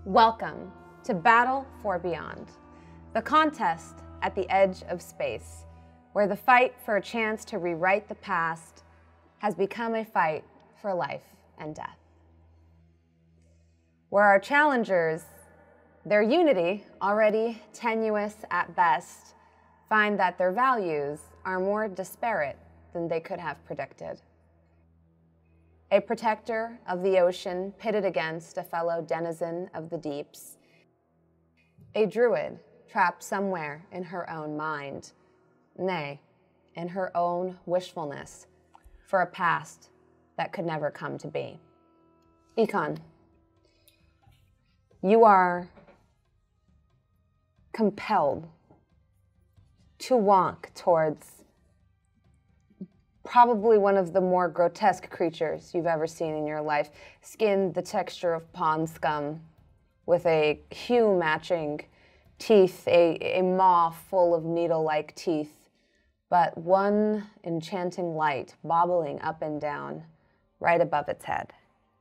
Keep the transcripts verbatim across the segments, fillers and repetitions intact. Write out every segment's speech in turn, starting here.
Welcome to Battle for Beyond, the contest at the edge of space, where the fight for a chance to rewrite the past has become a fight for life and death. Where our challengers, their unity, already tenuous at best, find that their values are more disparate than they could have predicted. A protector of the ocean pitted against a fellow denizen of the deeps. A druid trapped somewhere in her own mind, nay, in her own wishfulness for a past that could never come to be. Econ, you are compelled to walk towards probably one of the more grotesque creatures you've ever seen in your life, skin the texture of pond scum, with a hue matching teeth, a, a maw full of needle-like teeth, but one enchanting light bobbling up and down right above its head.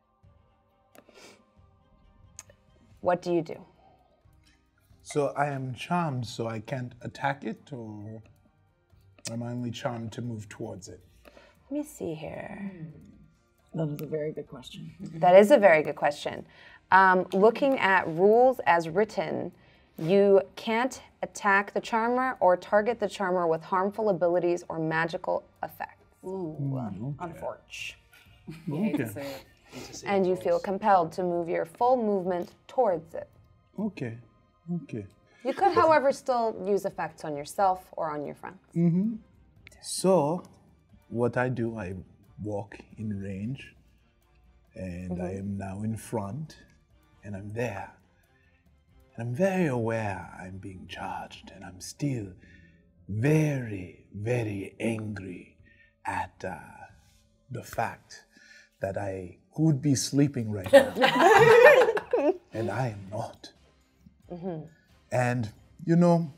What do you do? So I am charmed, so I can't attack it, or am I only charmed to move towards it? Let me see here. That is a very good question. That is a very good question. Um, looking at rules as written, you can't attack the charmer or target the charmer with harmful abilities or magical effects. Ooh, Mm, okay. unfortunate. Okay. And you feel compelled to move your full movement towards it. Okay. Okay. You could, however, still use effects on yourself or on your friends. Mm-hmm. So, what I do, I walk in range, and Mm-hmm. I am now in front, and I'm there. And I'm very aware I'm being charged, and I'm still very, very angry at uh, the fact that I could be sleeping right now, and I am not. Mm-hmm. And, you know,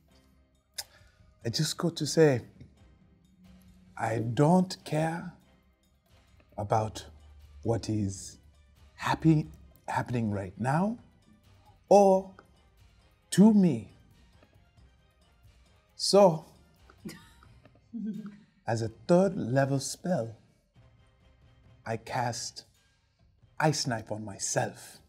I just got to say, I don't care about what is happy, happening right now or to me. So, as a third level spell, I cast Ice Knife on myself.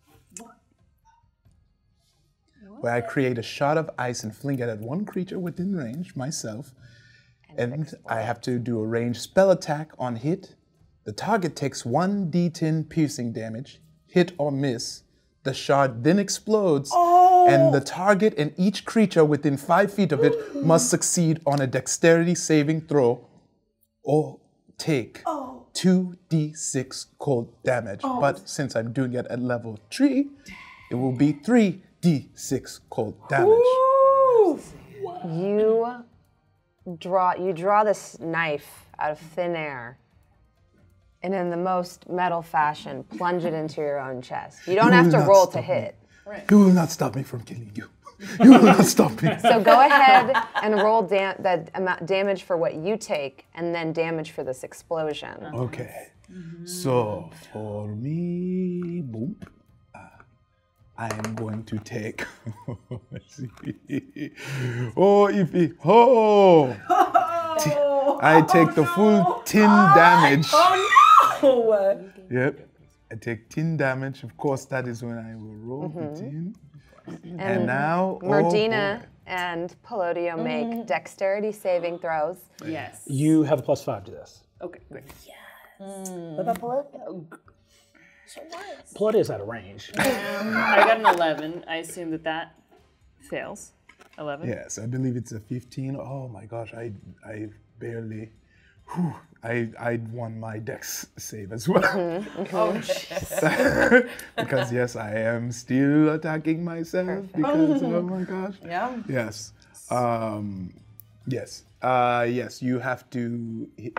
Where I create a shot of ice and fling it at one creature within range, myself, and I have to do a ranged spell attack on hit. The target takes one d ten piercing damage, hit or miss. The shard then explodes, Oh. and the target and each creature within five feet of it must succeed on a dexterity saving throw or take Oh. two d six cold damage. But since I'm doing it at level three, it will be three d six cold damage. Ooh. You draw, you draw this knife out of thin air, and in the most metal fashion, plunge it into your own chest. You don't You have will to not roll to stop me. hit. You will not stop me from killing you. You will not stop me. So go ahead and roll da- the amount damage for what you take, and then damage for this explosion. Okay. So for me, boom. uh, I am going to take. Let's see. Oh, if it, oh, T- I take the full ten damage. Oh no! Yep. I take ten damage. Of course, that is when I will roll the ten. And, And now, Merdina oh and Pelodio make dexterity saving throws. Yes. You have a plus five to this. Okay, great. What about Palacio? Blood is out of range. I got an eleven. I assume that that fails. eleven? yes, I believe it's a fifteen. Oh my gosh, I I barely. Whew, I I won my dex save as well. Oh, jeez. Because yes, I am still attacking myself because oh my gosh. Yeah. Yes. Um, yes. Uh, yes. You have to. Hit,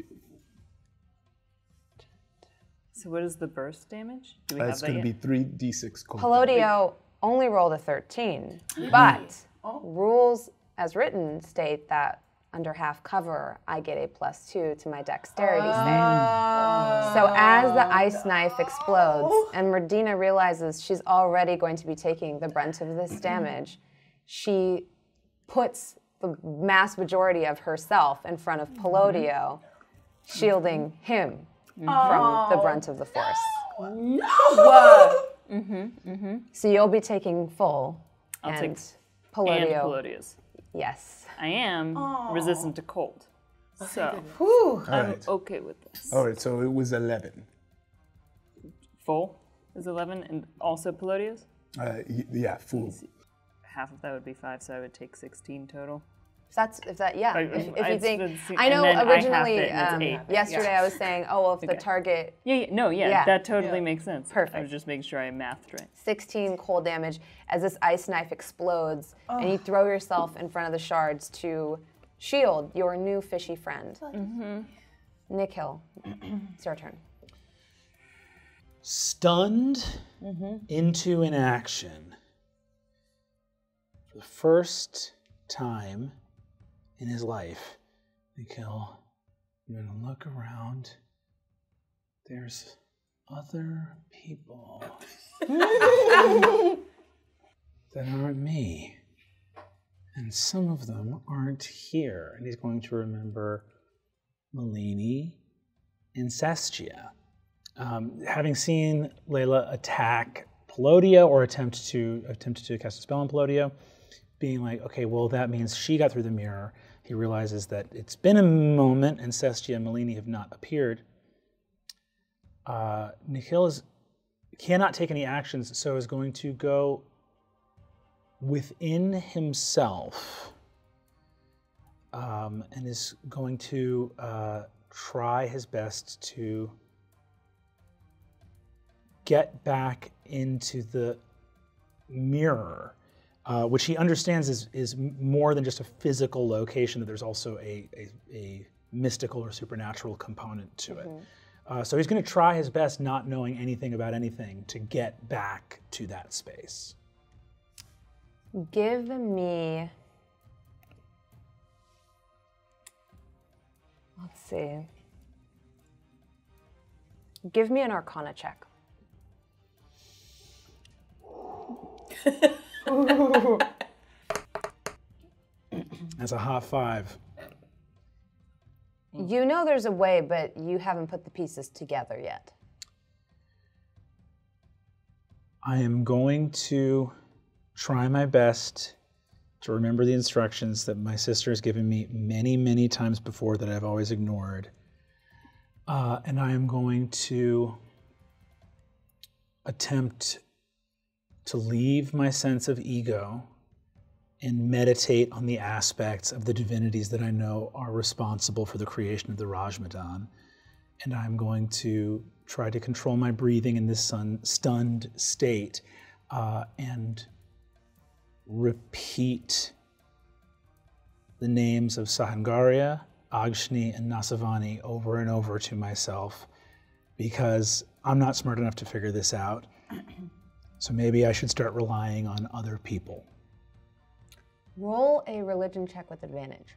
So what is the burst damage? Do we uh, have it's that going to yet? be three d six cold. Pelodio only rolled a thirteen, but rules as written state that under half cover, I get a plus two to my dexterity save. So as the ice knife explodes and Merdina realizes she's already going to be taking the brunt of this damage, she puts the mass majority of herself in front of Pelodio, shielding him from the brunt of the force. No! Mm-hmm, mm-hmm. So you'll be taking full, I'll and take Pelodio. And Pelodius. Yes. I am Aw. resistant to cold. So Whew. I'm right. okay with this. All right, so it was eleven. Full is eleven and also Pelodius? Uh, y- yeah, full. Half of that would be five, so I would take sixteen total. If that's if that yeah. Like, If, if I- you think it's- I and know then I half originally it and it's um, eight. yesterday I was saying, oh well, if the Okay. target Yeah, yeah, no, yeah, Yeah. that totally Yeah. makes sense. I Perfect. was just making sure I mathed right. sixteen cold damage as this ice knife explodes, and you throw yourself in front of the shards to shield your new fishy friend. Mm-hmm. Nikhil, it's your turn. Stunned into inaction. For the first time in his life, Nikhil, you're gonna look around. There's other people that aren't me. And some of them aren't here. And he's going to remember Malini and Sestia. Um, having seen Layla attack Pelodio or attempt to attempt to cast a spell on Pelodio, being like, okay, well, that means she got through the mirror. He realizes that it's been a moment and Sestia and Malini have not appeared. Uh, Nikhil is, cannot take any actions, so is going to go within himself um, and is going to uh, try his best to get back into the mirror, uh, which he understands is, is more than just a physical location, that there's also a, a, a mystical or supernatural component to it. Uh, so he's going to try his best, not knowing anything about anything, to get back to that space. Give me. Let's see. Give me an Arcana check. That's a hot five. You know there's a way, but you haven't put the pieces together yet. I am going to try my best to remember the instructions that my sister has given me many, many times before that I've always ignored. Uh, and I am going to attempt to leave my sense of ego and meditate on the aspects of the divinities that I know are responsible for the creation of the Rajmadan. And I'm going to try to control my breathing in this sun, stunned state uh, and repeat the names of Sahangaria, Agshni, and Nasavani over and over to myself, because I'm not smart enough to figure this out. So maybe I should start relying on other people. Roll a religion check with advantage.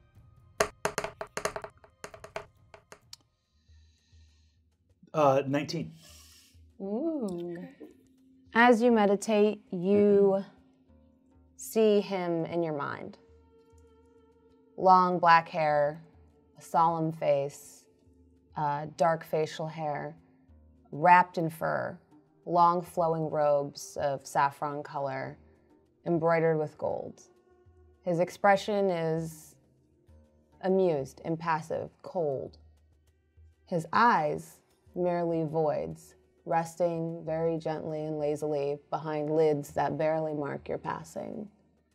Uh, nineteen. Ooh. As you meditate, you see him in your mind. Long black hair, a solemn face, uh, dark facial hair, wrapped in fur, long flowing robes of saffron color, embroidered with gold. His expression is amused, impassive, cold. His eyes merely voids, resting very gently and lazily behind lids that barely mark your passing.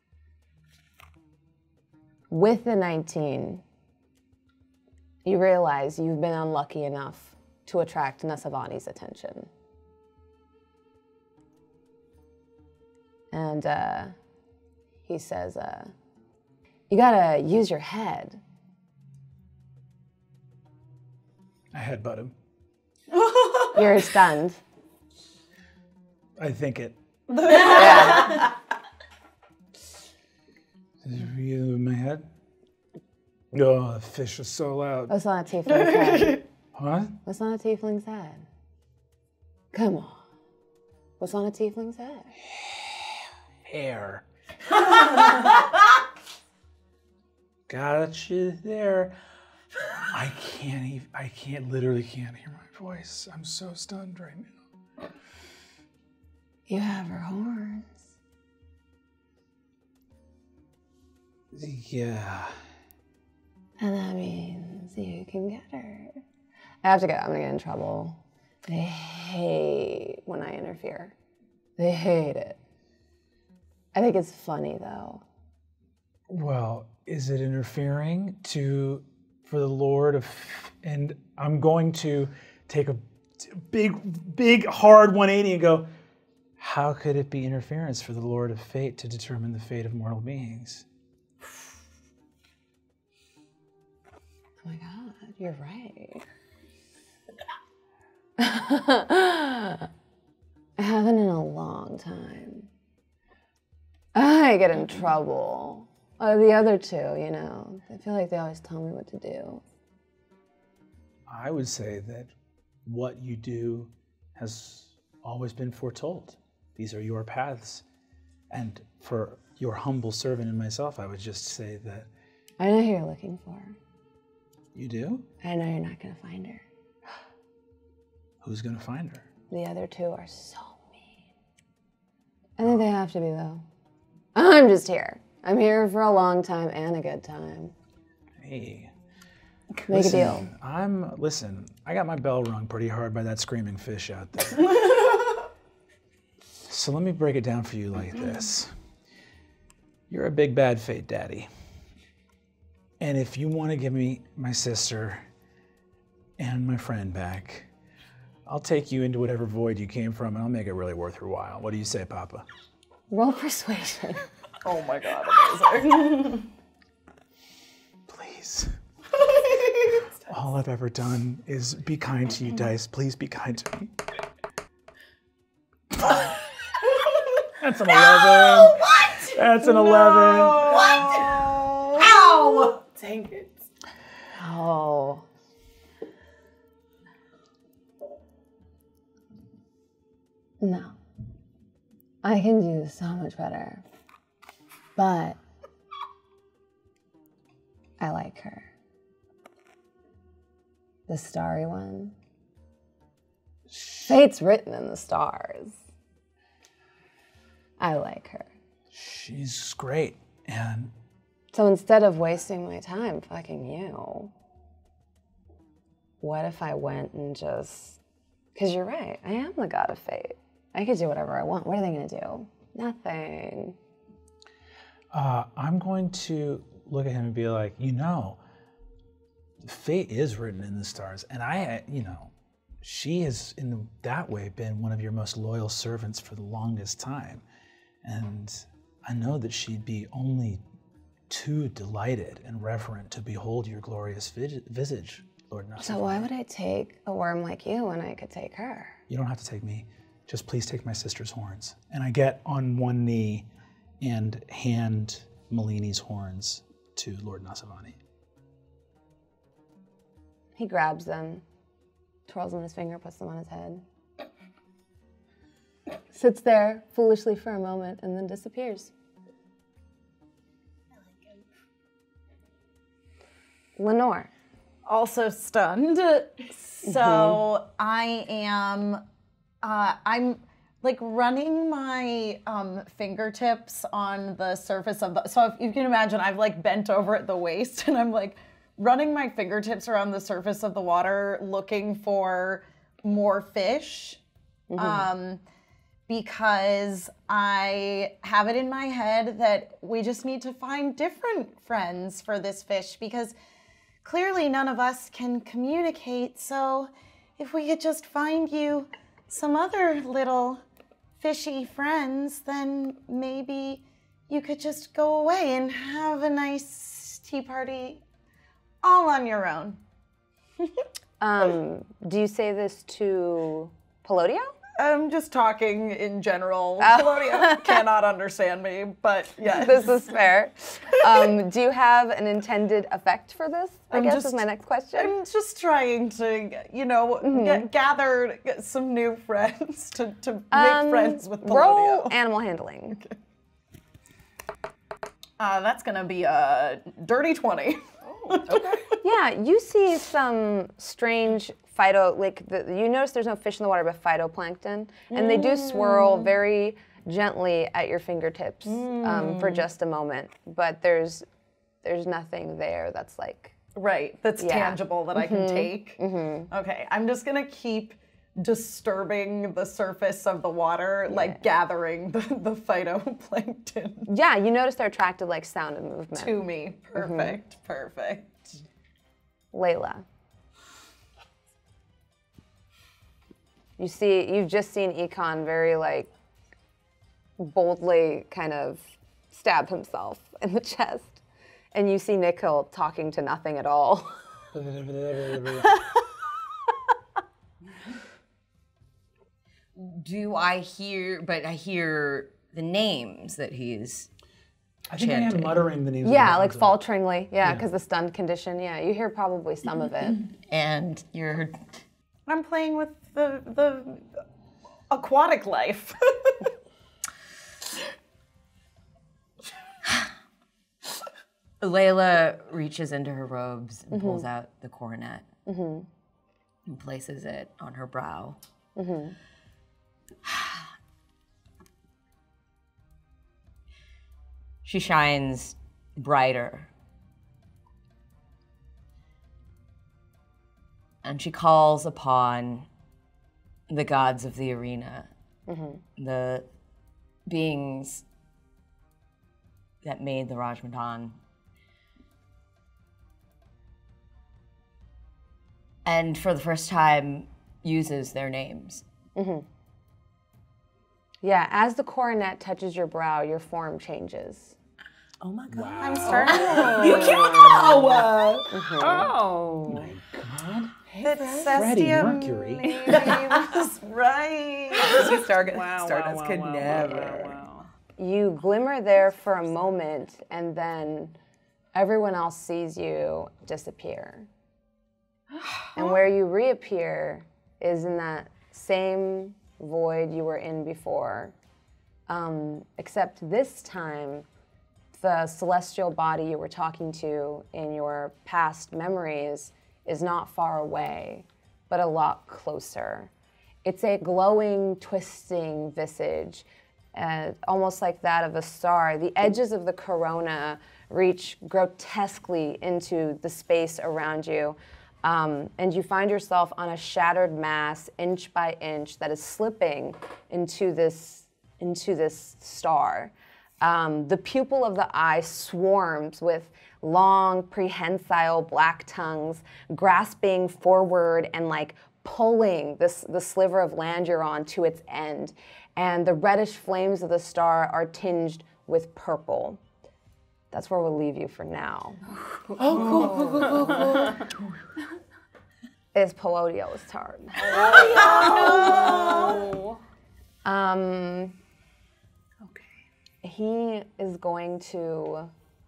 With the nineteen, you realize you've been unlucky enough to attract Nasavani's attention. And uh, he says, uh, you gotta use your head. I headbutt him. You're stunned. I think it. Yeah. Is it you in my head? Oh, the fish is so loud. What's on a tiefling's head? What? What's on a tiefling's head? Come on. What's on a tiefling's head? Hair. Got you there. I can't even, I can't, literally can't hear my voice. I'm so stunned right now. You have her horns. Yeah. And that means you can get her. I have to go. I'm gonna get in trouble. They hate when I interfere. They hate it. I think it's funny though. Well, is it interfering to, for the Lord of, and I'm going to take a big, big, hard one eighty and go, how could it be interference for the Lord of Fate to determine the fate of mortal beings? Oh my God, you're right. I haven't in a long time. I get in trouble. Oh, the other two, you know, I feel like they always tell me what to do. I would say that what you do has always been foretold. These are your paths. And for your humble servant and myself, I would just say that... I know who you're looking for. You do? I know you're not gonna find her. Who's gonna find her? The other two are so mean. I think they have to be, though. I'm just here. I'm here for a long time and a good time. Hey. Make listen, a deal. I'm, listen, I got my bell rung pretty hard by that screaming fish out there. So let me break it down for you like this. You're a big bad fate daddy. And if you want to give me my sister and my friend back, I'll take you into whatever void you came from and I'll make it really worth your while. What do you say, Papa? Roll persuasion. Oh my God, amazing. Please. All I've ever done is be kind to you, Dice. Please be kind to me. That's an eleven. What? That's an eleven. What? Ow! Dang it. Oh. No. I can do so much better. But I like her. The starry one. Fate's written in the stars. I like her. She's great. And So instead of wasting my time fucking you, what if I went and just, because you're right, I am the god of fate. I could do whatever I want. What are they gonna do? Nothing. uh, I'm going to look at him and be like, you know, fate is written in the stars. And I, you know, she has in that way been one of your most loyal servants for the longest time. And I know that she'd be only too delighted and reverent to behold your glorious vis- visage, Lord Nasavani. So why would I take a worm like you when I could take her? You don't have to take me. Just please take my sister's horns. And I get on one knee and hand Malini's horns to Lord Nasavani. He grabs them, twirls them in his finger, puts them on his head. Sits there foolishly for a moment and then disappears. Lenore. Also stunned. So I am, uh, I'm like running my um, fingertips on the surface of the, so if you can imagine, I've like bent over at the waist and I'm like running my fingertips around the surface of the water looking for more fish. Mm-hmm. Um, because I have it in my head that we just need to find different friends for this fish because clearly none of us can communicate, so if we could just find you some other little fishy friends, then maybe you could just go away and have a nice tea party all on your own. Um, do you say this to Pelodio? I'm just talking in general. Claudia cannot understand me, but yeah. This is fair. Um, do you have an intended effect for this? I I'm guess just- is my next question. I'm just trying to, you know, get, gather get some new friends to, to make Um, friends with Roll Palladio. animal handling. Uh, that's gonna be a dirty twenty. Yeah, you see some strange phyto, like the, you notice there's no fish in the water, but phytoplankton, and they do swirl very gently at your fingertips um, for just a moment. But there's there's nothing there that's like Right, that's Yeah. tangible that I can take. Okay, I'm just gonna keep disturbing the surface of the water, like gathering the, the phytoplankton yeah. You notice they're attracted like sound and movement. to me. Perfect, perfect. Layla. You see, you've just seen Econ very like boldly kind of stab himself in the chest, and you see Nikhil talking to nothing at all. Do I hear, but I hear the names that he's I think I am chanting. muttering the names. of Yeah, the like gods. falteringly. Yeah, because the stunned condition. Yeah, you hear probably some of it. And you're I'm playing with the the aquatic life. Layla reaches into her robes and pulls out the coronet and places it on her brow. She shines brighter. And she calls upon the gods of the arena, the beings that made the Rajmadan. And for the first time, uses their names. Yeah, as the coronet touches your brow, your form changes. Oh my god. Wow. I'm starting Oh. that Freddie Cestium Mercury. maybe was right. Stargate, Wow, Stardust wow, could wow, wow, never. wow, wow. You glimmer there for a moment, and then everyone else sees you disappear. And where you reappear is in that same void you were in before, um, except this time, the celestial body you were talking to in your past memories is not far away, but a lot closer. It's a glowing, twisting visage, uh, almost like that of a star. The edges of the corona reach grotesquely into the space around you, um, and you find yourself on a shattered mass, inch by inch, that is slipping into this into this star. Um, the pupil of the eye swarms with long, prehensile black tongues, grasping forward and like pulling this the sliver of land you're on to its end. And the reddish flames of the star are tinged with purple. That's where we'll leave you for now. Oh, cool, cool, cool, cool. It's Pallodio's turn. Oh. Um, he is going to.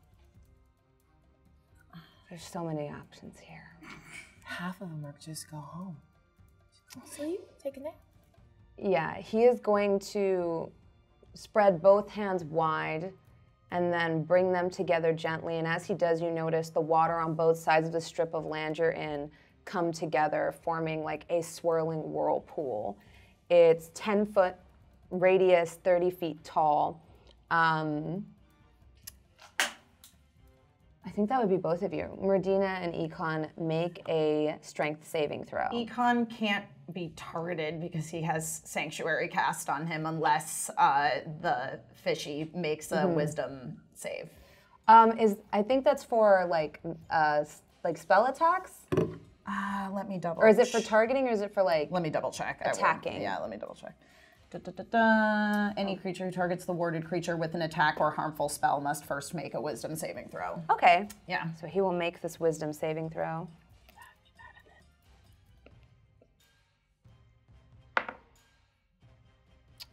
There's so many options here. Half of them are just go home. Sleep, take a nap. Yeah, he is going to spread both hands wide and then bring them together gently. And as he does, you notice the water on both sides of the strip of land you're in come together, forming like a swirling whirlpool. It's ten foot radius, thirty feet tall. Um, I think that would be both of you. Merdina and Econ, make a strength saving throw. Econ can't be targeted because he has Sanctuary cast on him unless uh, the fishy makes a wisdom save. Um, is I think that's for like uh, s- like spell attacks, Uh, let me double or is it for targeting, or is it for like? Let me double check. I will. Attacking. Yeah, let me double check. Da, da, da, da. Any creature who targets the warded creature with an attack or harmful spell must first make a wisdom saving throw. Okay, Yeah. so he will make this wisdom saving throw.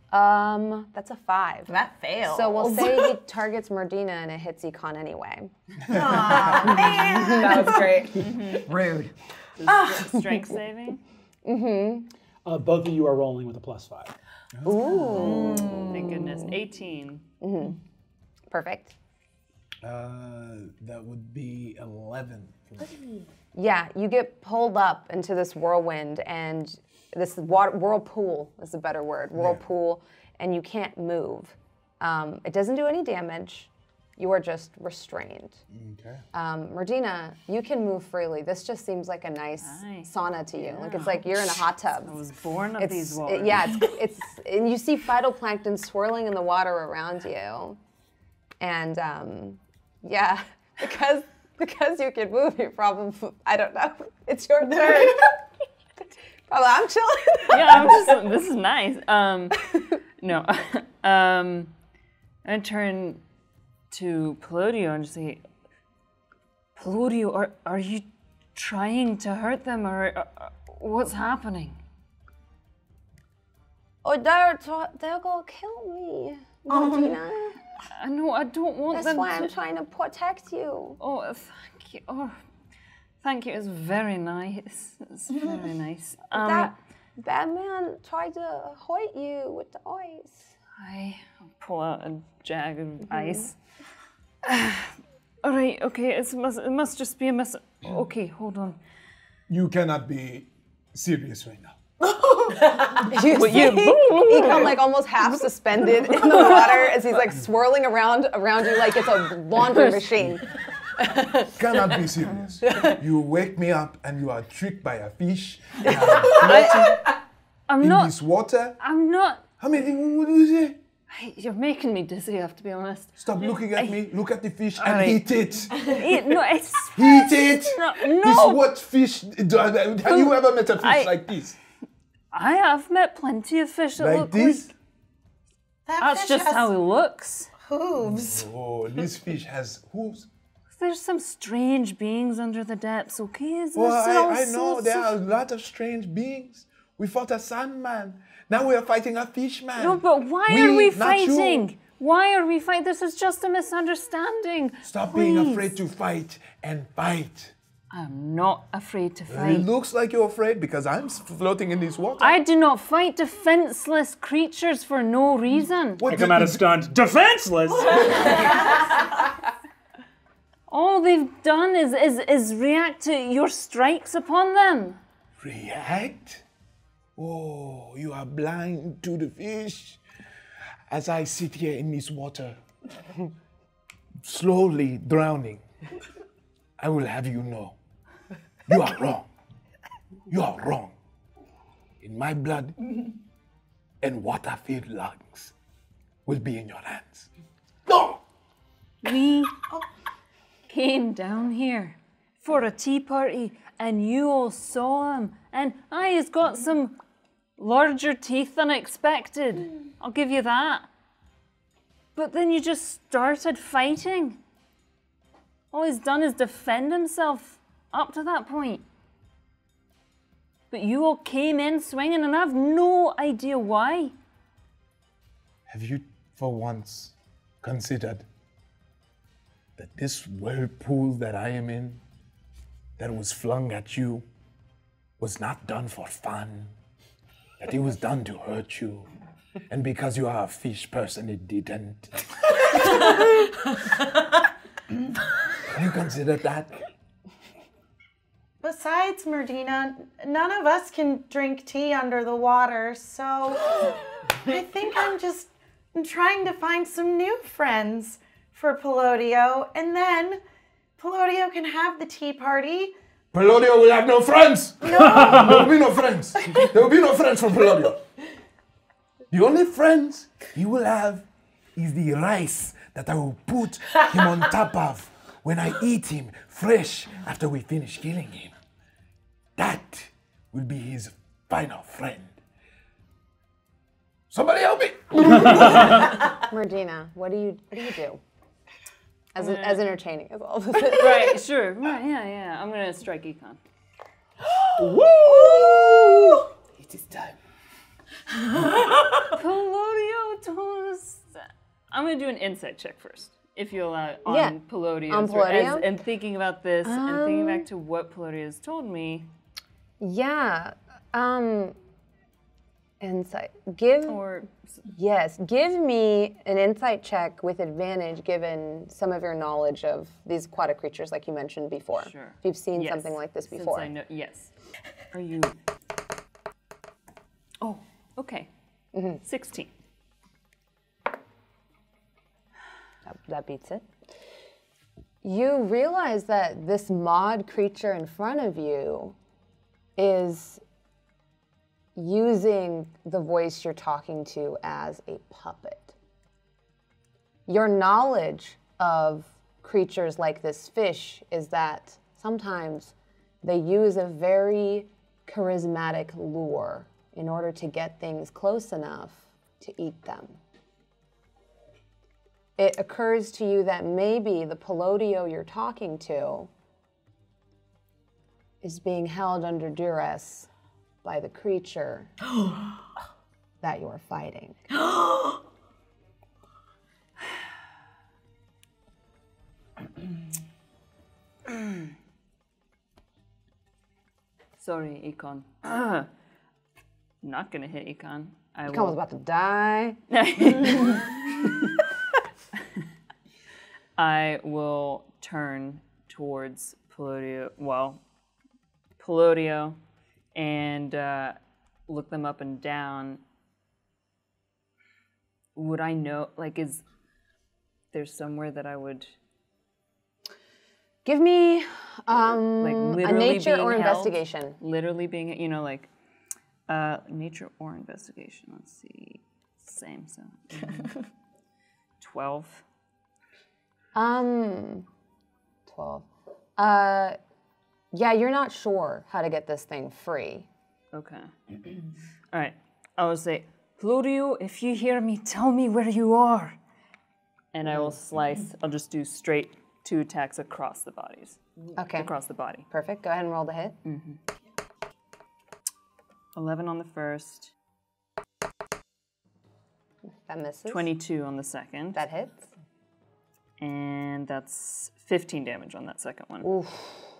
Um, that's a five. That fails. So we'll say he targets Merdina and it hits Econ anyway. Aw, man. That was great. Rude. Strength saving. Uh, both of you are rolling with a plus five. Ooh. Thank goodness. eighteen. Perfect. Uh, that would be eleven for me. Yeah, you get pulled up into this whirlwind and this water, whirlpool is a better word, whirlpool, and you can't move. Um, it doesn't do any damage. You are just restrained. Okay. Um, Merdina, you can move freely. This just seems like a nice, Nice. sauna to you. Like it's like you're in a hot tub. I was born of It's, these it- waters. yeah, it's, it's and you see phytoplankton swirling in the water around you, and um, yeah, because because you can move, you probably I don't know. It's your turn. Probably I'm chilling. Yeah, I'm just. This is nice. Um, no. um, I turn to Pelodio and just say, Pelodio, are are you trying to hurt them, or uh, uh, what's happening? Oh, they're try- they're gonna kill me, Merdina. I know I don't want That's them why to. I'm trying to protect you. Oh, thank you. Oh, thank you. It's very nice. It's very nice. Um, That bad man tried to hurt you with the ice. I pull out a jag of ice. All right. Okay. It's must. It must just be a mis. Okay. Hold on. You cannot be serious right now. You see, he come like almost half suspended in the water as he's like swirling around around you like it's a laundry machine. Cannot be serious. You wake me up and you are tricked by a fish. And I'm floating I'm in not. this water. I'm not. How many? What do you say? Hey, you're making me dizzy. I have to be honest. Stop looking at me. Look at the fish and Alright. eat it. It, no, it's. Eat it. No, This no. what fish do. Have you ever met a fish I- like this? I have met plenty of fish that Like look this? like. That That's fish just has how he looks. hooves. Oh, this fish has hooves. There's some strange beings under the depths. Okay, is Well, there all I, I know sorts there of- are a lot of strange beings. We fought a sandman. Now we are fighting a fish man. No, but why We, are we not you. fighting? Why are we fighting? This is just a misunderstanding. Stop Please. being afraid to fight and fight. I'm not afraid to It fight. looks like you're afraid because I'm s- floating in this water. I do not fight defenseless creatures for no reason. What I come did- out of stunned, defenseless. All they've done is, is, is react to your strikes upon them. React? Oh, you are blind to the fish. As I sit here in this water, slowly drowning, I will have you know, you are wrong. You are wrong. In my blood and water-filled lungs will be in your hands. No! We came down here for a tea party and you all saw him. And I has got some larger teeth than expected. I'll give you that. But then you just started fighting. All he's done is defend himself up to that point. But you all came in swinging and I have no idea why. Have you for once considered that this whirlpool that I am in, that was flung at you, was not done for fun? That it was done to hurt you? And because you are a fish person, it didn't. Have you considered that? Besides, Merdina, none of us can drink tea under the water, so I think I'm just trying to find some new friends for Pelodio, and then Pelodio can have the tea party. Pelodio will have no friends! No! There will be no friends. There will be no friends for Pelodio. The only friends he will have is the rice that I will put him on top of when I eat him fresh after we finish killing him. That will be his final friend. Somebody help me! Merdina, what do you what do you do? As as entertaining as all of this is. Right, sure. Right, yeah, yeah. I'm gonna strike Econ. Woo! It is time. Palladio told us. that- I'm gonna do an insight check first, if you allow, on Yeah. Palladio. On So Palladio? as- And thinking about this, and thinking Um, back to what Palladio has told me, Yeah. Um. Insight. Give. or Yes. Give me an insight check with advantage, given some of your knowledge of these aquatic creatures, like you mentioned before. Sure. If you've seen yes, something like this since before. I know, yes. Are you? Oh, okay. Sixteen. That, that beats it. You realize that this mod creature in front of you is using the voice you're talking to as a puppet. Your knowledge of creatures like this fish is that sometimes they use a very charismatic lure in order to get things close enough to eat them. It occurs to you that maybe the Palladio you're talking to is being held under duress by the creature that you're fighting. Sorry, Econ. Not gonna hit Econ. I Econ was will. about to die. I will turn towards Palladio. Well, Palladio, and uh, look them up and down. Would I know? Like, is there somewhere that I would Give me um, like a literally nature being or held? investigation. Literally being, you know, like uh, nature or investigation. Let's see, same. So mm, twelve. Um, twelve. Uh, yeah, you're not sure how to get this thing free. Okay. All right. I will say, Palladio, if you hear me, tell me where you are. And I will slice. I'll just do straight two attacks across the bodies. Okay. Across the body. Perfect. Go ahead and roll the hit. eleven on the first. That misses. twenty-two on the second. That hits. And that's fifteen damage on that second one. Oof.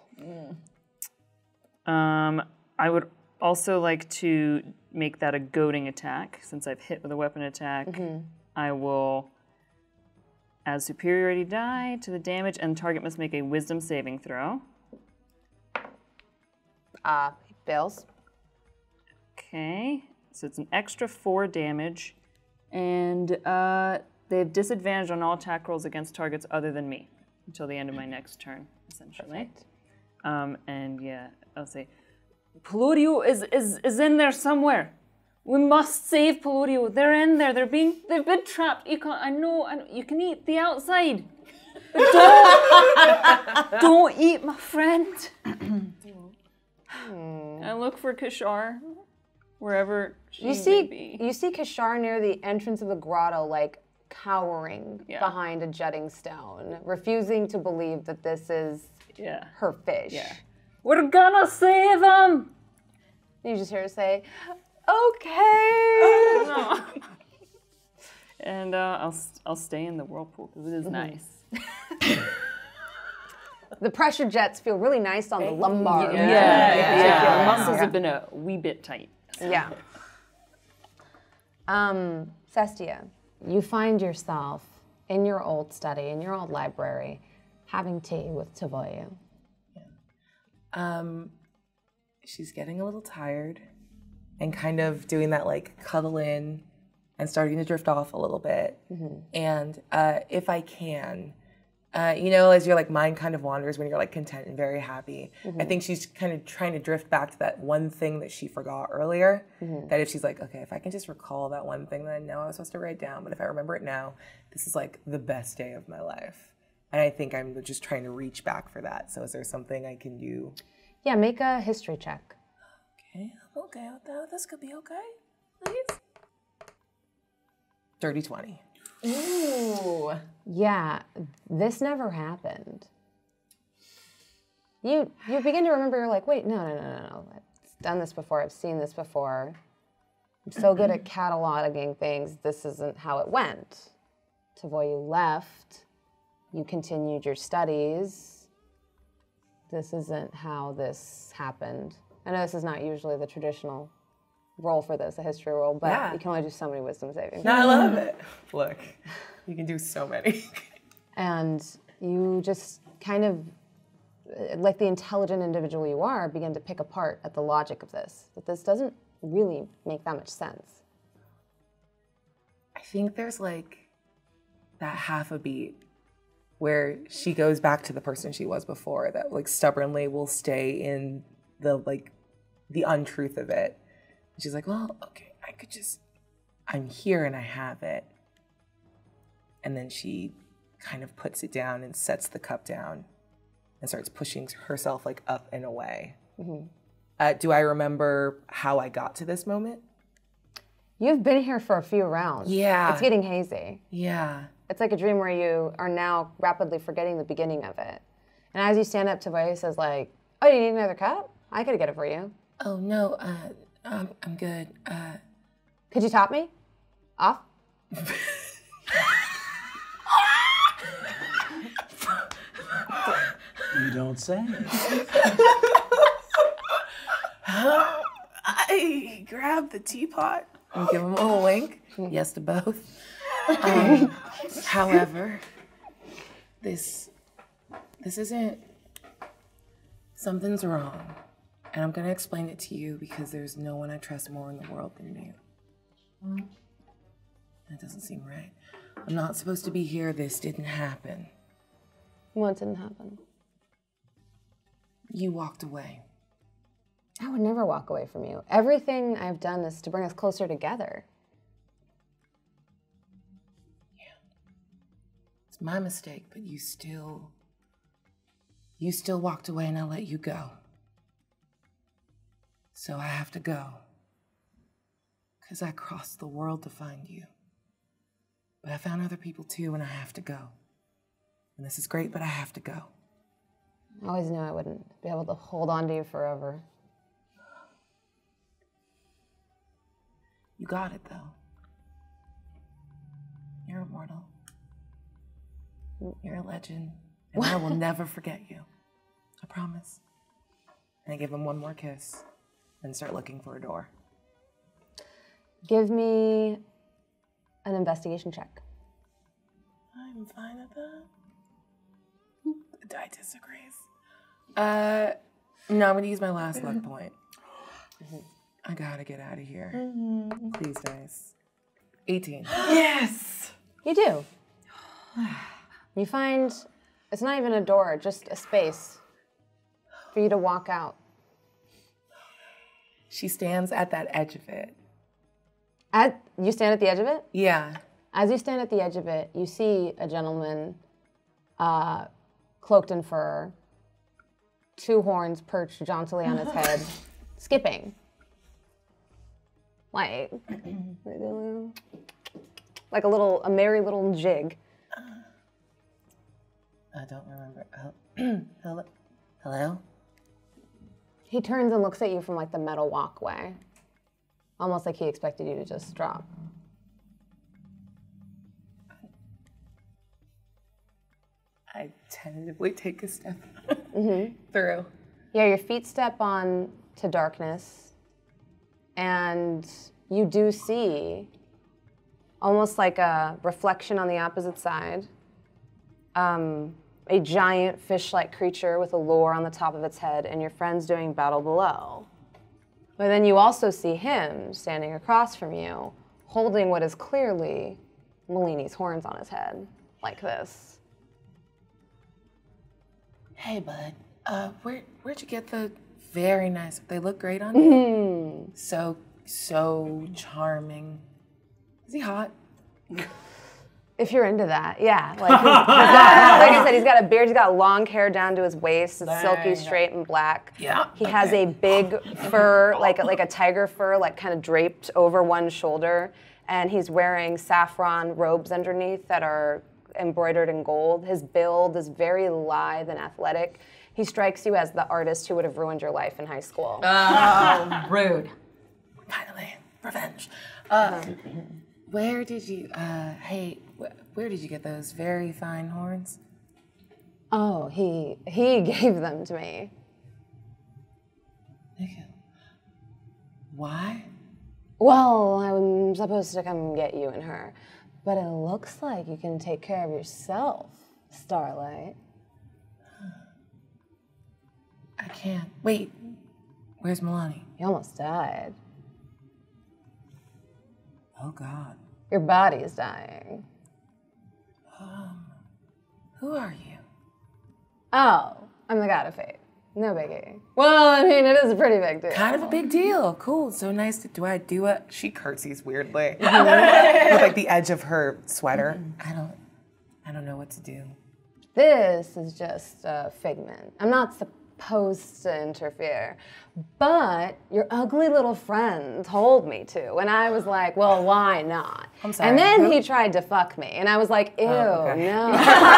Um, I would also like to make that a goading attack. Since I've hit with a weapon attack, I will add superiority die to the damage, and target must make a wisdom saving throw. Uh, fails. Okay, so it's an extra four damage, and uh, they have disadvantage on all attack rolls against targets other than me until the end of my next turn, essentially. Um, and yeah, I'll say, Palladio is, is is in there somewhere. We must save Palladio. They're in there. They're being they've been trapped. You can I know. I know you can eat the outside, but don't don't eat my friend. I look for Kishar wherever she You may see, be. you see Kishar near the entrance of the grotto, like cowering Yeah. behind a jutting stone, refusing to believe that this is Yeah. her fish. Yeah. We're gonna save him. You just hear her say, "Okay." No. And uh, I'll st- I'll stay in the whirlpool because it is nice. The pressure jets feel really nice on the lumbar. Yeah, yeah, yeah. The muscles have been a wee bit tight. Yeah. Um, Cestia, you find yourself in your old study, in your old library, having tea with Tavoya. Um, she's getting a little tired and kind of doing that like cuddle in and starting to drift off a little bit. And uh, if I can, uh, you know, as your like mind kind of wanders when you're like content and very happy, I think she's kind of trying to drift back to that one thing that she forgot earlier. That if she's like, okay, if I can just recall that one thing that I know I was supposed to write down, but if I remember it now, this is like the best day of my life. And I think I'm just trying to reach back for that. So is there something I can do? Yeah, make a history check. Okay, I'm okay with that. This could be okay. Please. Dirty twenty. Ooh. Yeah, this never happened. You you begin to remember, you're like, wait, no, no, no, no, no. I've done this before, I've seen this before. I'm so good at cataloging things. This isn't how it went. Tavoy, you left. You continued your studies. This isn't how this happened. I know this is not usually the traditional roll for this, a history roll, but Yeah. you can only do so many wisdom savings. No, I love it. Look, you can do so many. And you just kind of, like the intelligent individual you are, begin to pick apart at the logic of this. That this doesn't really make that much sense. I think there's like that half a beat where she goes back to the person she was before, that like stubbornly will stay in the like the untruth of it. And she's like, well, okay, I could just, I'm here and I have it. And then she kind of puts it down and sets the cup down and starts pushing herself like up and away. Mm-hmm. Uh, do I remember how I got to this moment? You've been here for a few rounds. Yeah. It's getting hazy. Yeah. It's like a dream where you are now rapidly forgetting the beginning of it. And as you stand up, Tavoy says like, oh, you need another cup? I could get it for you. Oh, no, uh, I'm, I'm good. Uh, Could you top me? Off? You don't say. I grab the teapot and give him a little wink. Yes to both. Um, however, this this isn't, something's wrong. And I'm gonna explain it to you because there's no one I trust more in the world than you. That doesn't seem right. I'm not supposed to be here. This didn't happen. What didn't happen? You walked away. I would never walk away from you. Everything I've done is to bring us closer together. It's my mistake, but you still, you still walked away and I let you go. So I have to go. Because I crossed the world to find you. But I found other people too and I have to go. And this is great, but I have to go. I always knew I wouldn't be able to hold on to you forever. You got it though. You're immortal. You're a legend. And I will never forget you. I promise. And I give him one more kiss and start looking for a door. Give me an investigation check. I'm fine at that. The die disagrees. Uh, no, I'm gonna use my last luck point. I gotta get out of here. Please, guys. eighteen. Yes! You do. You find it's not even a door, just a space for you to walk out. She stands at that edge of it. At, you stand at the edge of it? Yeah. As you stand at the edge of it, you see a gentleman uh, cloaked in fur, two horns perched jauntily on his head, skipping. Like, like a little, a merry little jig. I don't remember. Oh. Hello? Hello? He turns and looks at you from like the metal walkway, almost like he expected you to just drop. I tentatively take a step mm-hmm. through. Yeah, your feet step on to darkness, and you do see almost like a reflection on the opposite side, um, a giant fish-like creature with a lure on the top of its head, and your friends doing battle below. But then you also see him standing across from you, holding what is clearly Malini's horns on his head, like this. Hey, bud. Uh, where where'd you get the very nice? They look great on you. Mm. So so charming. Is he hot? If you're into that, yeah. Like, he's, he's got, like I said, he's got a beard. He's got long hair down to his waist. It's silky, straight, and black. Yeah. He has a big fur, like a, like a tiger fur, like kind of draped over one shoulder, and he's wearing saffron robes underneath that are embroidered in gold. His build is very lithe and athletic. He strikes you as the artist who would have ruined your life in high school. Oh, rude. Finally. revenge. Uh, where did you, uh, hey, wh- where did you get those very fine horns? Oh, he he gave them to me. Why? Well, I'm supposed to come get you and her, but it looks like you can take care of yourself, Starlight. I can't. Wait, where's Milani? You almost died. Oh, God. Your body's dying. Um, who are you? Oh, I'm the god of fate. No biggie. Well, I mean, it is a pretty big deal. Kind of a big deal. Cool. So nice to do. I do it. She curtsies weirdly with like the edge of her sweater. I don't. I don't know what to do. This is just a figment. I'm not supposed to interfere, but your ugly little friend told me to, and I was like, well, why not? I'm sorry. And then Who? he tried to fuck me, and I was like, ew, Oh, okay. no.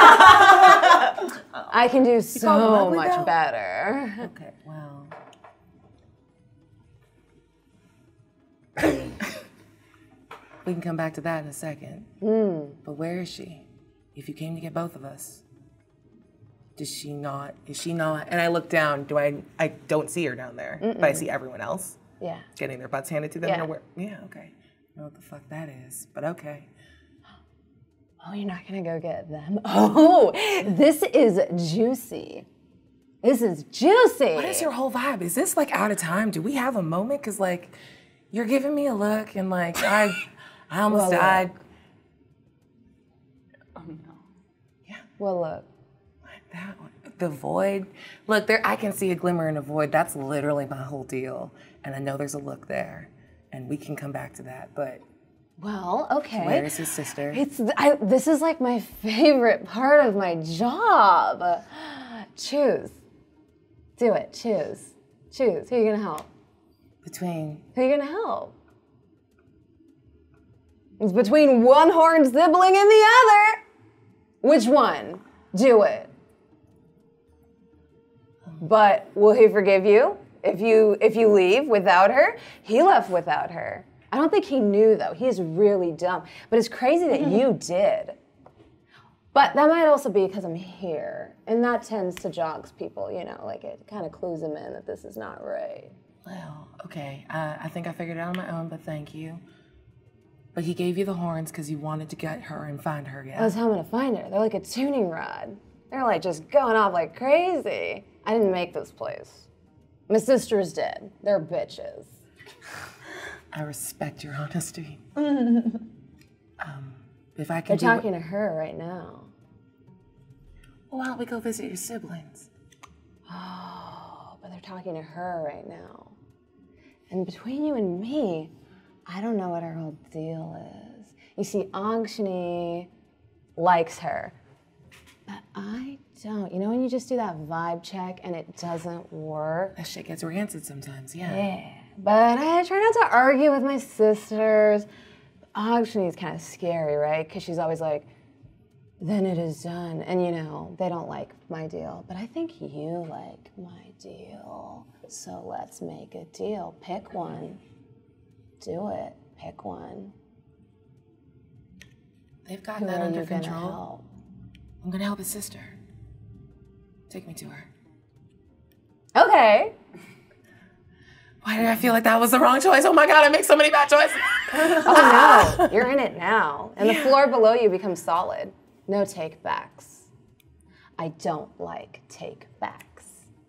I can do called him so ugly, much though? better. Okay. Well. We can come back to that in a second. Mm. But where is she? If you came to get both of us, does she not? Is she not? And I look down. Do I? I don't see her down there, but I see everyone else Yeah. getting their butts handed to them. Yeah. Or where, yeah. Okay. I don't know what the fuck that is, but okay. Oh, you're not gonna go get them? Oh, this is juicy. This is juicy. What is your whole vibe? Is this like out of time? Do we have a moment? Cause like, you're giving me a look, and like I, I almost Well, look. died. Well, look. That one. The void. Look, there. I can see a glimmer in a void. That's literally my whole deal, and I know there's a look there, and we can come back to that. But Well, okay. where is his sister? It's I, this is like my favorite part of my job. Choose. Do it. Choose. Choose. Who are you gonna help? Between Who are you gonna help? It's between one horned sibling and the other. Which one? Do it. But will he forgive you if you if you leave without her? He left without her. I don't think he knew though. He's really dumb. But it's crazy that you did. But that might also be because I'm here. And that tends to jogs people, you know, like it kind of clues them in that this is not right. well, okay. Uh, I think I figured it out on my own, but thank you. But he gave you the horns because you wanted to get her and find her. Yeah. That's how I'm gonna find her. They're like a tuning rod. They're like just going off like crazy. I didn't make this place. My sisters did. They're bitches. I respect your honesty. um, if I They're can do talking to her right now. well, why don't we go visit your siblings? Oh, but they're talking to her right now. And between you and me, I don't know what her whole deal is. You see, Angshni likes her, but I don't. You know when you just do that vibe check and it doesn't work? That shit gets rancid sometimes. Yeah. Yeah. But I try not to argue with my sisters. Angshni's kind of scary, right? Because she's always like, then it is done. And you know, they don't like my deal. But I think you like my deal. So let's make a deal. Pick one. Do it. Pick one. They've got Who that are under you gonna control. help? I'm gonna help his sister. Take me to her. Okay. Why did I feel like that was the wrong choice? Oh my God, I make so many bad choices. Oh no, you're in it now. And the floor below you becomes solid. No take backs. I don't like take backs.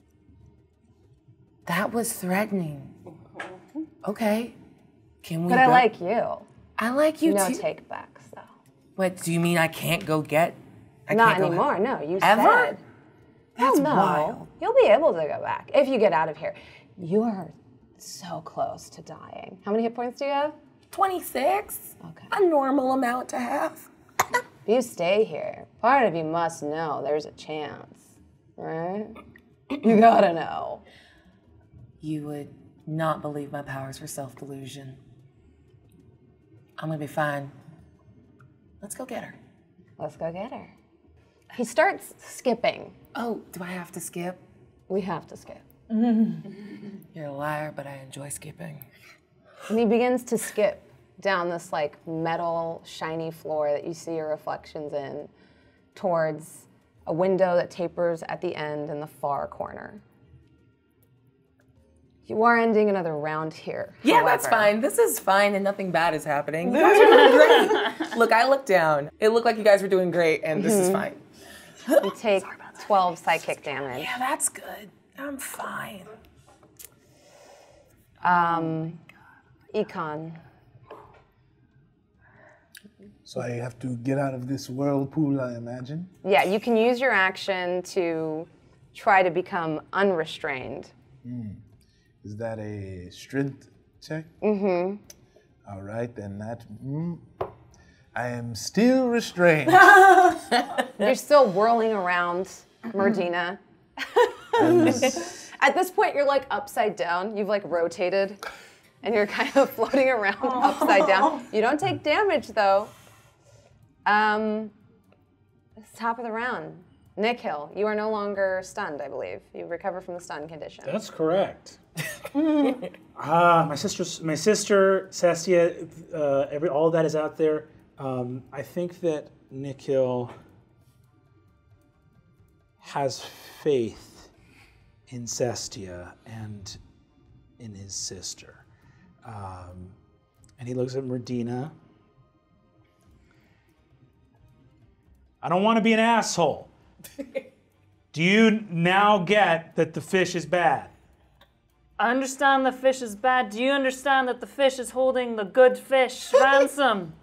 That was threatening. Okay. Can we But I go- like you. I like you No too. take backs though. What, do you mean I can't go get? I Not can't go- anymore. No, you Ever? said. That's Hell no. wild. You'll be able to go back if you get out of here. You are so close to dying. How many hit points do you have? twenty-six? Okay. A normal amount to have. If you stay here, part of you must know there's a chance, right? You gotta know. You would not believe my powers for self-delusion. I'm gonna be fine. Let's go get her. Let's go get her. He starts skipping. Oh, do I have to skip? We have to skip. You're a liar, but I enjoy skipping. And he begins to skip down this like metal shiny floor that you see your reflections in towards a window that tapers at the end in the far corner. You are ending another round here. Yeah, however. that's fine. This is fine and nothing bad is happening. You guys are doing great. Look, I looked down. It looked like you guys were doing great, and this is fine. You take twelve psychic damage. Yeah, that's good. I'm fine. Um, Econ. So I have to get out of this whirlpool, I imagine. Yeah, you can use your action to try to become unrestrained. Mm. Is that a strength check? Mm-hmm. All right, then that. Mm, I am still restrained. You're still whirling around, Merdina. At this point, you're like upside down. You've like rotated, and you're kind of floating around upside down. You don't take damage though. Um, it's top of the round. Nick Hill, you are no longer stunned, I believe. You recover from the stun condition. That's correct. Ah, my sister's my sister Cestia. Uh, every all of that is out there. Um, I think that Nikhil has faith in Cestia and in his sister, um, and he looks at Merdina. I don't want to be an asshole. Do you now get that the fish is bad? I understand the fish is bad. Do you understand that the fish is holding the good fish ransom?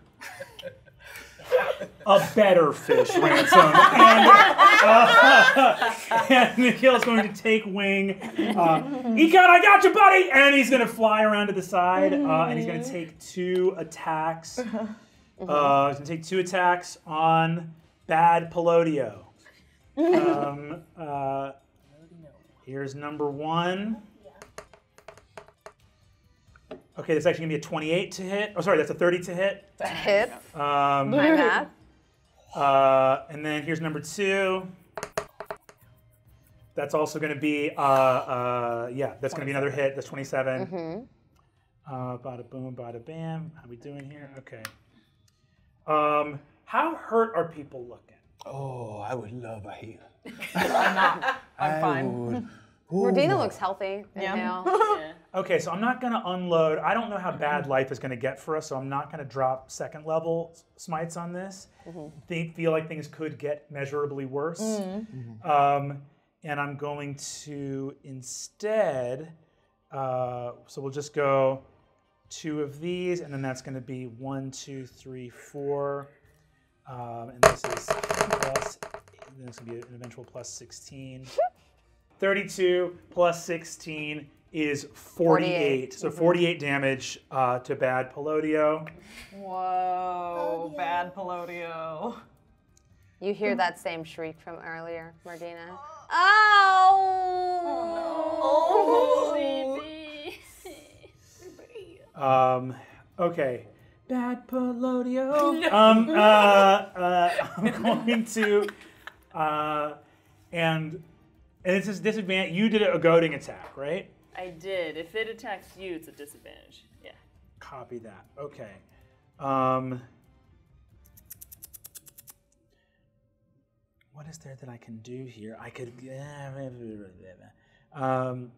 A better fish ransom. And, uh, and Nikhil's going to take wing. Uh, Econ, I got you, buddy! And he's going to fly around to the side, uh, and he's going to take two attacks. Uh, he's going to take two attacks on Bad Pelodio. Um, uh, here's number one. Okay, that's actually gonna be a twenty-eight to hit. Oh, sorry, that's a thirty to hit. That hits. Um, My math. Uh, and then here's number two. That's also gonna be, uh, uh, yeah, that's gonna be another hit. That's twenty-seven. Mm-hmm. Uh, bada boom, bada bam. How we doing here? Okay. Um, how hurt are people looking? Oh, I would love a heal. I'm not. I'm I fine. would- Merdina Ooh. looks healthy. Yeah. Yeah. Okay, so I'm not going to unload. I don't know how bad life is going to get for us, so I'm not going to drop second level smites on this. Mm-hmm. They feel like things could get measurably worse. Mm-hmm. Um, and I'm going to instead, uh, so we'll just go two of these, and then that's going to be one, two, three, four. Um, and this is plus, and this is going to be an eventual plus sixteen. thirty-two plus sixteen is forty-eight. forty-eight. So forty-eight damage uh, to Bad Pelodio. Whoa, Bad Pelodio. You hear that same shriek from earlier, Merdina. Oh! Baby. Um, okay. Bad Pelodio. um, uh, uh, I'm going to, uh, and, and it's a disadvantage. You did a goading attack, right? I did. If it attacks you, it's a disadvantage. Yeah. Copy that. Okay. Um, what is there that I can do here? I could. Um,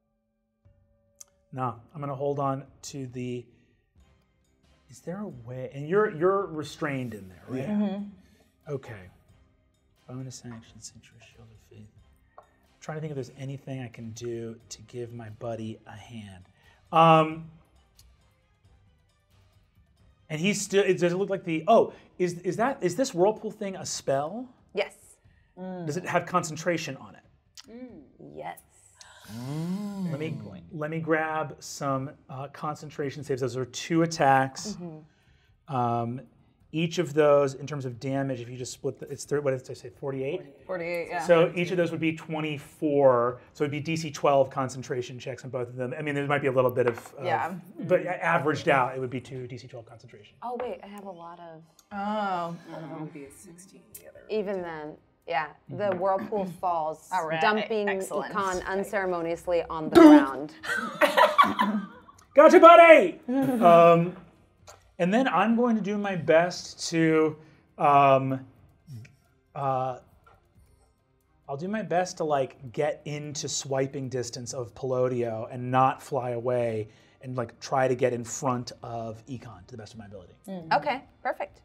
no, I'm going to hold on to the. Is there a way? And you're you're restrained in there, right? Mm-hmm. Okay. Bonus action, Citrus Shield of Faith. I'm trying to think if there's anything I can do to give my buddy a hand. Um, and he's still. It does it look like the? Oh, is is that is this whirlpool thing a spell? Yes. Does it have concentration on it? Mm. Yes. Mm. Let me let me grab some uh, concentration saves. Those are two attacks. Mm-hmm. Um, each of those, in terms of damage, if you just split, the, it's thirty, what did I say, forty-eight? forty-eight, yeah. So each of those would be twenty-four. So it'd be D C twelve concentration checks on both of them. I mean, there might be a little bit of, of Yeah. but averaged out, it would be two D C twelve concentration. Oh wait, I have a lot of. Oh. One of them would be a sixteen together. Even then, yeah, the whirlpool falls, All right, dumping excellent. Econ unceremoniously on the ground. Gotcha, buddy! um, and then I'm going to do my best to, um, uh, I'll do my best to like get into swiping distance of Pelodio and not fly away and like try to get in front of Econ to the best of my ability. Okay, perfect.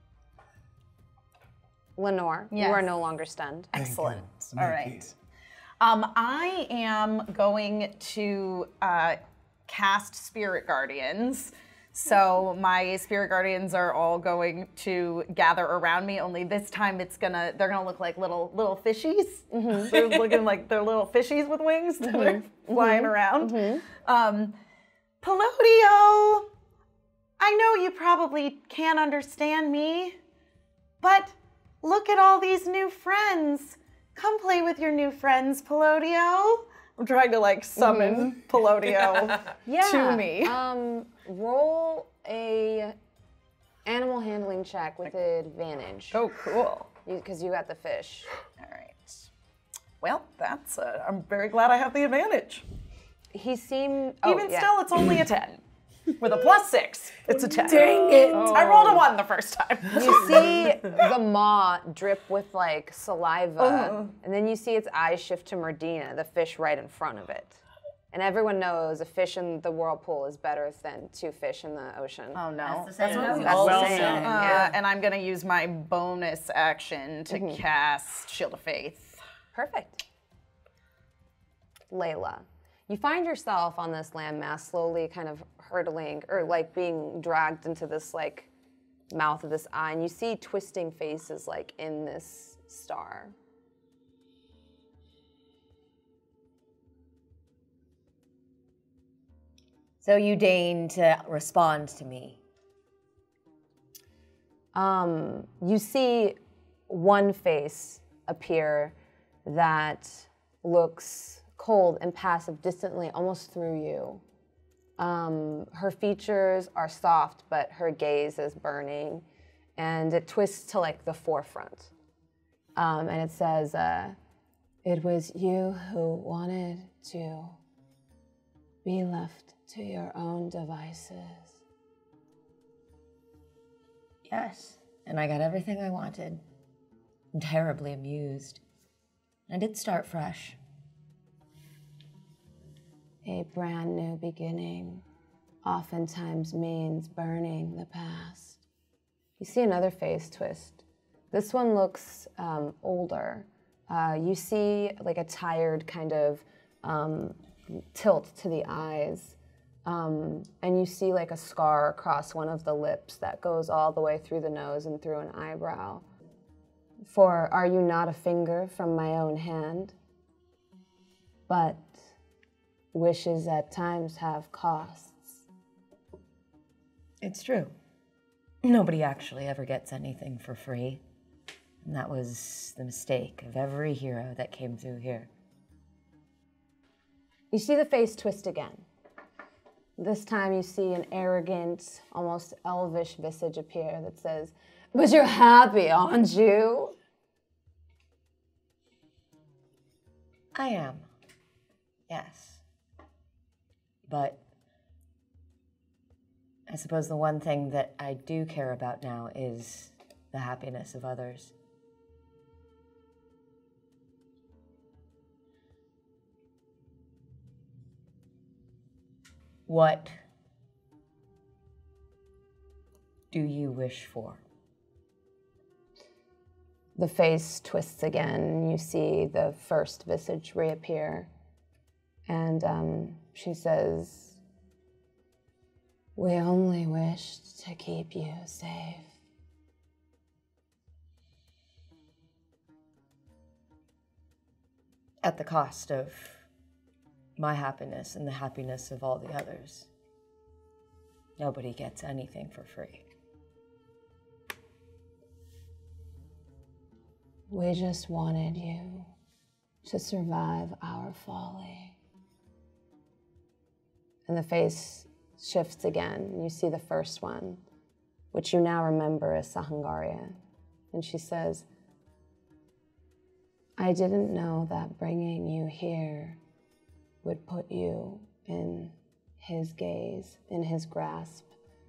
Lenore, you Yes. are no longer stunned. Excellent. Thank All you. right. Um, I am going to uh, cast Spirit Guardians. So my Spirit Guardians are all going to gather around me. Only this time, it's gonna they're gonna look like little little fishies. They're looking like they're little fishies with wings that are flying around. Um, Pelodio, I know you probably can't understand me, but look at all these new friends. Come play with your new friends, Pelodio. I'm trying to like summon Pelodio Yeah. to me. Um, roll a animal handling check with advantage. Oh, cool. Because you got the fish. All right. Well, that's. Uh, I'm very glad I have the advantage. He seemed. Oh, Even yeah. still, it's only a ten. With a plus six, it's a ten. Dang it. I rolled a one the first time. You see the maw drip with like saliva, and then you see its eyes shift to Merdina, the fish right in front of it. And everyone knows a fish in the whirlpool is better than two fish in the ocean. Oh no. That's the same. That's Well the said. saying. Uh, Yeah. And I'm gonna use my bonus action to cast Shield of Faith. Perfect. Layla, you find yourself on this landmass slowly kind of hurtling or like being dragged into this like mouth of this eye, and you see twisting faces like in this star. So you deign to respond to me. Um, you see one face appear that looks cold and passive distantly, almost through you. Um, her features are soft, but her gaze is burning, and it twists to like the forefront. Um, and it says, uh, "It was you who wanted to be left to your own devices." Yes, and I got everything I wanted. I'm terribly amused. I did start fresh. A brand new beginning oftentimes means burning the past. You see another face twist. This one looks um, older. Uh, you see like a tired kind of um, tilt to the eyes. Um, and you see like a scar across one of the lips that goes all the way through the nose and through an eyebrow. For are you not a finger from my own hand? But wishes at times have costs. It's true. Nobody actually ever gets anything for free. And that was the mistake of every hero that came through here. You see the face twist again. This time you see an arrogant, almost elvish visage appear that says, "But you're happy, aren't you?" I am. Yes. But I suppose the one thing that I do care about now is the happiness of others. What do you wish for? The face twists again. You see the first visage reappear. And um, she says, "We only wished to keep you safe." At the cost of my happiness and the happiness of all the others. Nobody gets anything for free. We just wanted you to survive our folly. And the face shifts again. You see the first one, which you now remember as Sahangaria. And she says, "I didn't know that bringing you here would put you in his gaze, in his grasp.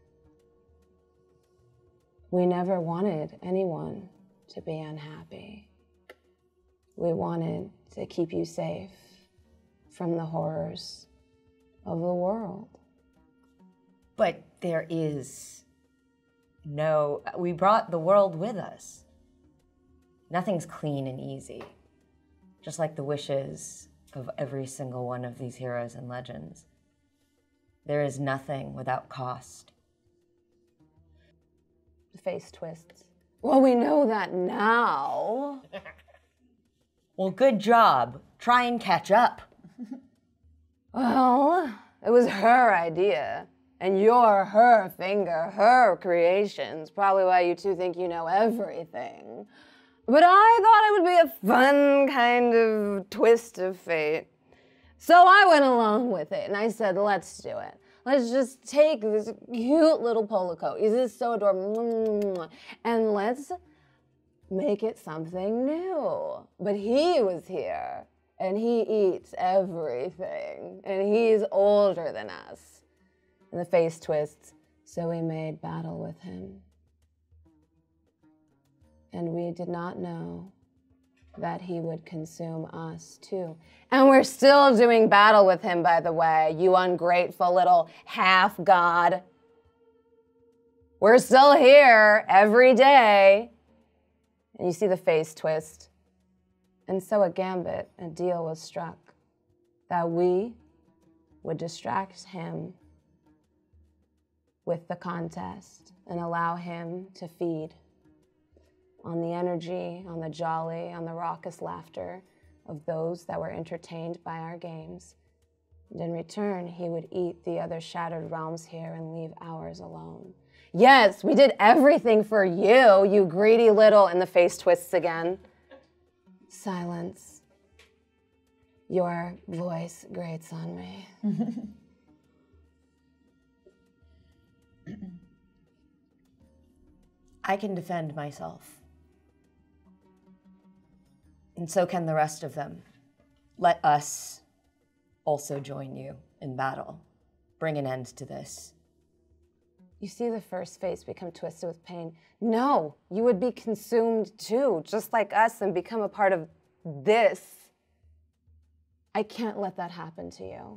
We never wanted anyone to be unhappy. We wanted to keep you safe from the horrors of the world. But there is no, we brought the world with us. Nothing's clean and easy. Just like the wishes of every single one of these heroes and legends. There is nothing without cost. The face twists. Well, we know that now. Well, good job. Try and catch up. Well, it was her idea. And you're her finger, her creations. Probably why you two think you know everything. But I thought it would be a fun kind of twist of fate. So I went along with it, and I said, let's do it. Let's just take this cute little polo coat. He's just so adorable. And let's make it something new. But he was here, and he eats everything. And he's older than us. And the face twists, so we made battle with him. And we did not know that he would consume us too. And we're still doing battle with him, by the way, you ungrateful little half-god. We're still here every day. And you see the face twist. And so a gambit, a deal was struck that we would distract him with the contest and allow him to feed on the energy, on the jolly, on the raucous laughter of those that were entertained by our games. And in return, he would eat the other shattered realms here and leave ours alone. Yes, we did everything for you, you greedy little, and the face twists again. Silence. Your voice grates on me. I can defend myself. And so can the rest of them. Let us also join you in battle. Bring an end to this. You see the first face become twisted with pain. No, you would be consumed too, just like us, and become a part of this. I can't let that happen to you.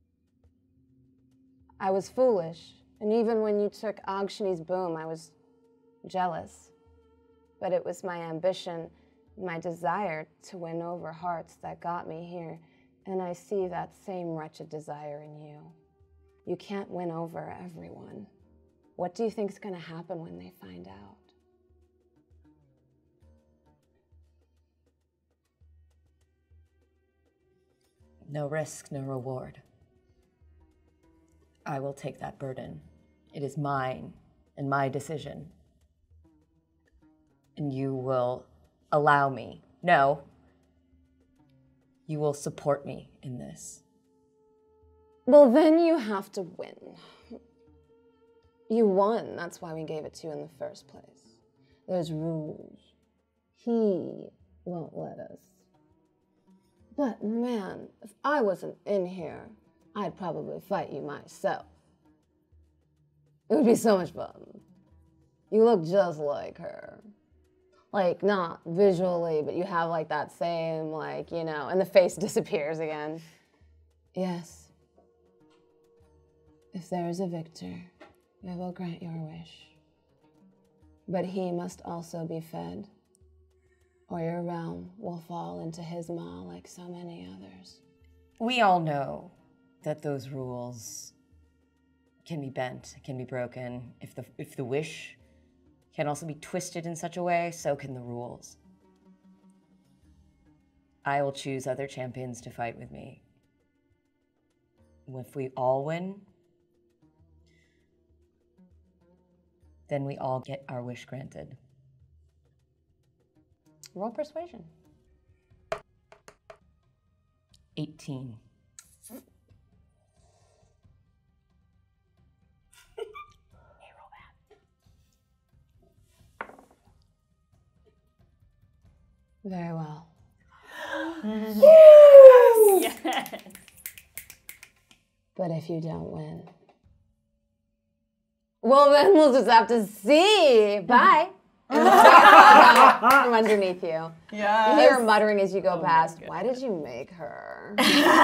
I was foolish, and even when you took Agshini's boom, I was jealous. But it was my ambition, my desire to win over hearts that got me here, and I see that same wretched desire in you. You can't win over everyone. What do you think is going to happen when they find out? No risk, no reward. I will take that burden. It is mine and my decision. And you will allow me. No, you will support me in this. Well, then you have to win. You won. That's why we gave it to you in the first place. There's rules. He won't let us. But man, if I wasn't in here, I'd probably fight you myself. It would be so much fun. You look just like her. Like, not visually, but you have like that same, like, you know, and the face disappears again. Yes. If there is a victor, I will grant your wish. But he must also be fed, or your realm will fall into his maw like so many others. We all know that those rules can be bent, can be broken. If the, if the wish can also be twisted in such a way, so can the rules. I will choose other champions to fight with me. If we all win, then we all get our wish granted. Roll persuasion. eighteen. Very well. Yes! The But if you don't win, well, then we'll just have to see. Bye. And the spider falls out from underneath you. Yeah. You hear her muttering as you go past. Why did you make her?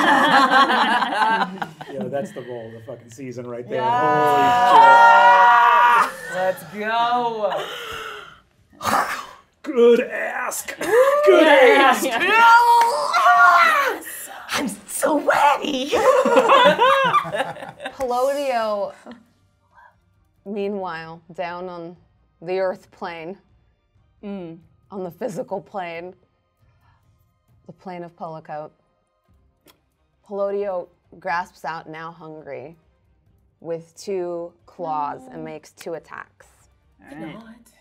Yeah, that's the roll of the fucking season right there. Yeah. Let's go. Good ask. Good ask. I'm so ready. Pelodio, meanwhile, down on the earth plane, Mm. on the physical plane, the plane of Polacote, Pelodio grasps out, now hungry, with two claws and makes two attacks. All right.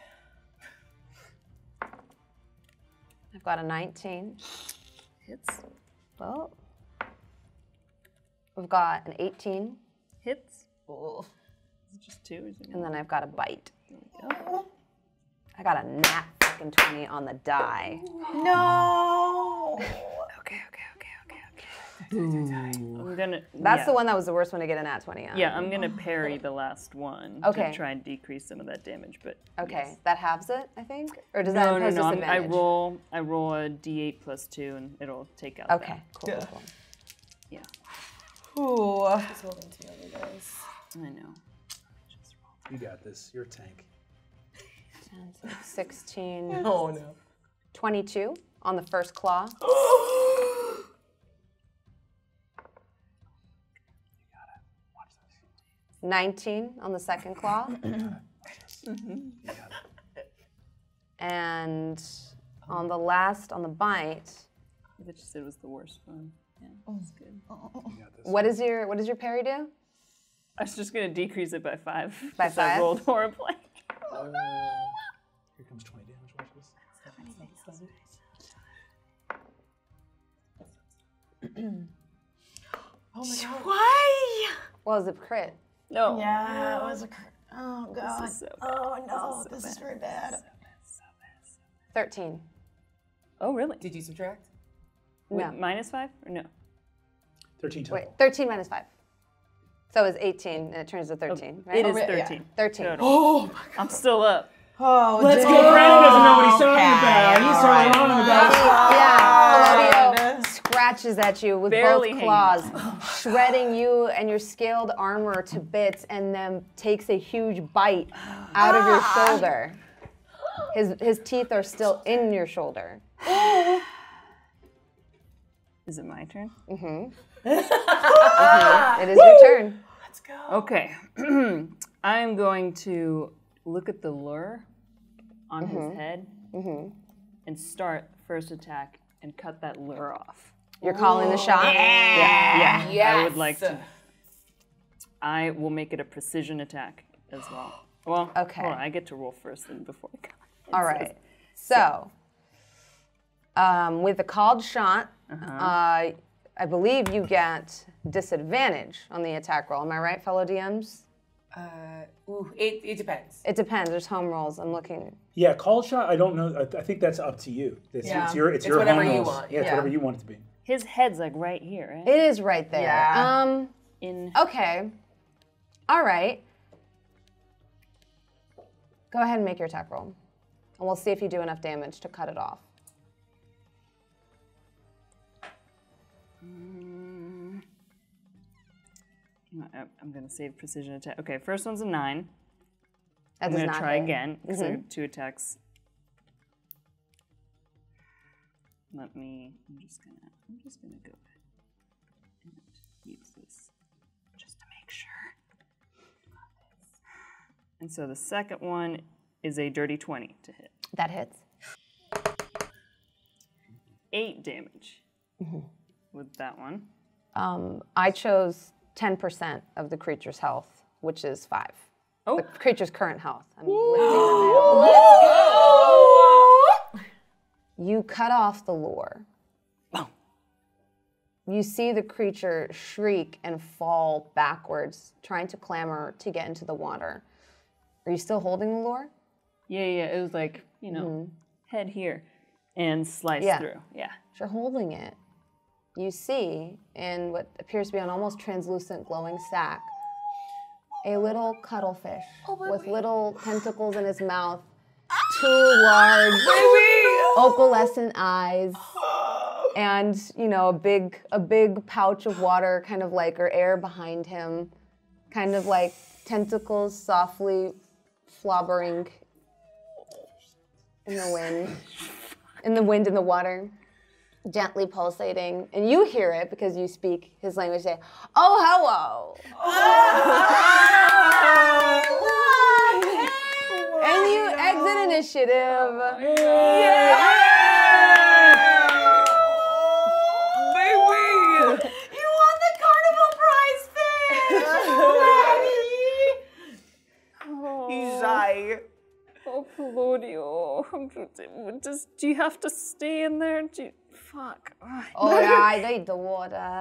I've got a nineteen. Hits. Well, we've got an eighteen, Hits. Is it just two? Or is it and then I've got a bite. There we go. I got a nat fucking twenty on the die. No. Okay, okay, okay, okay, okay. I'm gonna. That's yeah. the one that was the worst one to get a nat twenty on. Yeah, I'm gonna parry the last one Okay. to try and decrease some of that damage. But Okay, yes. that halves it, I think? Or does that No, no, impose no. I'm, I disadvantage? roll. I roll a d eight plus two, and it'll take out. Okay, that. cool, cool, cool. Yeah, Ooh. Just holding together, guys. I know. You got this. You're a tank. ten, six, sixteen, Oh no. twenty-two on the first claw. nineteen on the second claw. And on the last, on the bite, That you said was the worst one. Yeah, that's good. what is your what does your parry do? I was just gonna decrease it by five. By 'cause I five? rolled horribly. Here comes twenty damage. Watch this. Oh my god. Why? Well, it's a crit. No. Yeah, it was a. cr- Oh god. This is so bad. Oh no, this is very bad. thirteen. Oh, really? Did you subtract? Wait, No. minus five or no? Thirteen total. Wait, thirteen minus five. So it's eighteen, and it turns to thirteen, right? It is yeah. thirteen. thirteen. Total. Oh, I'm still up. Oh, Let's damn. go. Brandon doesn't know what he's talking Okay, about. He's all so right. wrong about it. Yeah, Pelodio scratches at you with Barely both hanging claws, shredding you and your scaled armor to bits, and then takes a huge bite out of your shoulder. His his teeth are still in your shoulder. Is it my turn? It is your turn. Okay. I am going to look at the lure on his head and start first attack and cut that lure off. You're calling the shot. Yeah. Yeah. I would like to. I will make it a precision attack as well. Well, Okay. hold on, I get to roll first and before I cut. All right. So, um, with the called shot, uh, I believe you get disadvantage on the attack roll. Am I right, fellow D Ms? Uh, ooh, it, it depends. It depends. There's home rolls. I'm looking. Yeah, call shot. I don't know. I, I think that's up to you. It's, Yeah. it's your. It's, It's your whatever home you rolls. want. Yeah, it's Yeah. whatever you want it to be. His head's like right here, right? It is right there. Yeah. Um. In. Okay. All right. Go ahead and make your attack roll, and we'll see if you do enough damage to cut it off. I- I'm gonna save precision attack. Okay, first one's a nine. That I'm does gonna not try hit. again because I have two attacks. Let me. I'm just gonna. I'm just gonna go ahead and use this just to make sure. And so the second one is a dirty twenty to hit. That hits. Eight damage with that one. Um, I chose ten percent of the creature's health, which is five. Oh. The creature's current health. I'm lifting the veil. You cut off the lure. You see the creature shriek and fall backwards, trying to clamber to get into the water. Are you still holding the lure? Yeah, yeah. It was like, you know, head here and slice Yeah. through. Yeah. If you're holding it, you see in what appears to be an almost translucent glowing sack a little cuttlefish with little tentacles in his mouth, two large opalescent eyes, and you know a big a big pouch of water, kind of like or air behind him, kind of like tentacles softly flobbering in the wind, in the wind in the water, gently pulsating, and you hear it because you speak his language. Say, "Oh, hello." And you exit initiative. Yeah. Baby! You won the carnival prize, Fish! He's shy. Oh, Claudio. Does, do you have to stay in there? Do you, fuck. Oh yeah, I need the water.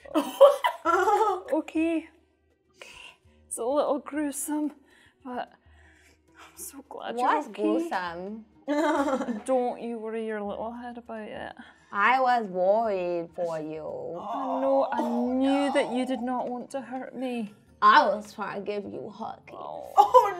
Okay. Okay. It's a little gruesome, but I'm so glad What's you're okay. gruesome? Don't you worry your little head about it. I was worried for you. I know, I knew that you did not want to hurt me. I was trying to give you a hug. Oh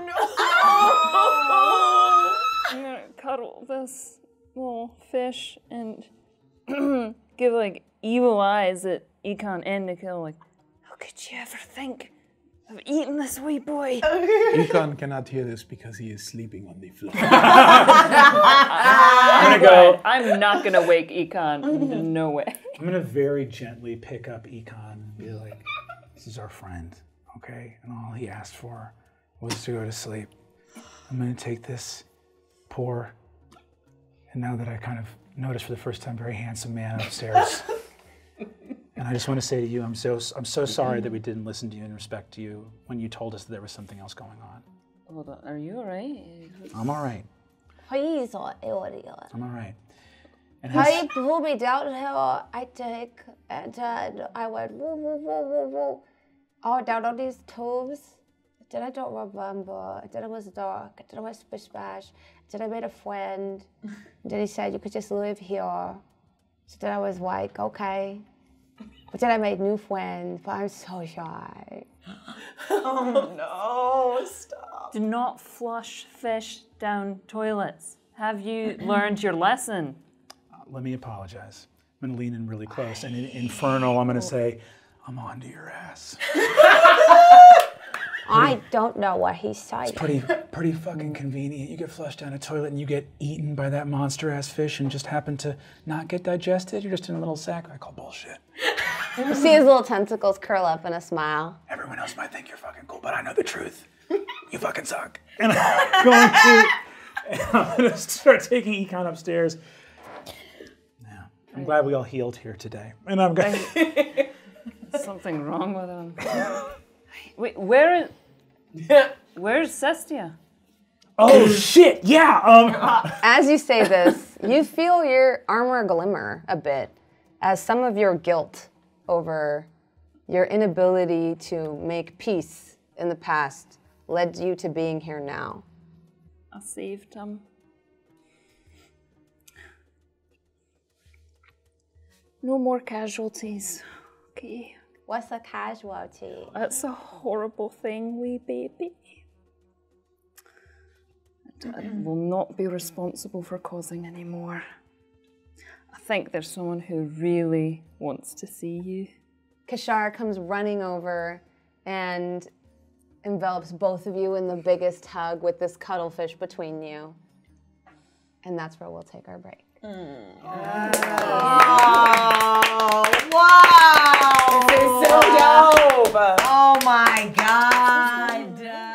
no! I'm gonna cuddle this little fish and give like evil eyes at Econ and Nikhil, like, how could you ever think of eating this wee boy? Econ cannot hear this because he is sleeping on the floor. I'm gonna go. I'm not gonna wake Econ. No way. I'm gonna very gently pick up Econ and be like, this is our friend, okay? And all he asked for was to go to sleep. I'm gonna take this poor, and now that I kind of noticed for the first time, very handsome man upstairs. And I just want to say to you, I'm so I'm so sorry that we didn't listen to you and respect you when you told us that there was something else going on. Hold on, are you alright? I'm all right. Please, or idiot. I'm all right. And He hence, pulled me down here. I take and uh, I went woo woo woo woo woo. Oh, down on these tubes. Then I don't remember. Then it was dark. Then I went splish splash. Then I made a friend. Then he said you could just live here. So then I was like, okay. But then I made new friends, but I'm so shy. Oh no, stop. Do not flush fish down toilets. Have you learned your lesson? uh, let me apologize. I'm gonna lean in really close, and in Infernal, I'm gonna say, I'm onto your ass. I don't know what he's saying. Pretty, pretty fucking convenient. You get flushed down a toilet and you get eaten by that monster-ass fish and just happen to not get digested. You're just in a little sack. I call bullshit. You see his little tentacles curl up in a smile. Everyone else might think you're fucking cool, but I know the truth. You fucking suck. And I'm going to, and I'm gonna start taking Econ upstairs. Yeah, I'm glad we all healed here today. And I'm going. Something wrong with him. Wait, where is? Where's Cestia? Oh shit! Yeah. Um. As you say this, you feel your armor glimmer a bit as some of your guilt over your inability to make peace in the past led you to being here now. I saved him. No more casualties. Okay. What's a casualty? That's a horrible thing, wee baby. I will not be responsible for causing any more. I think there's someone who really wants to see you. Kashar comes running over and envelops both of you in the biggest hug with this cuttlefish between you. And that's where we'll take our break. Oh, wow! This is so dope! Oh my god!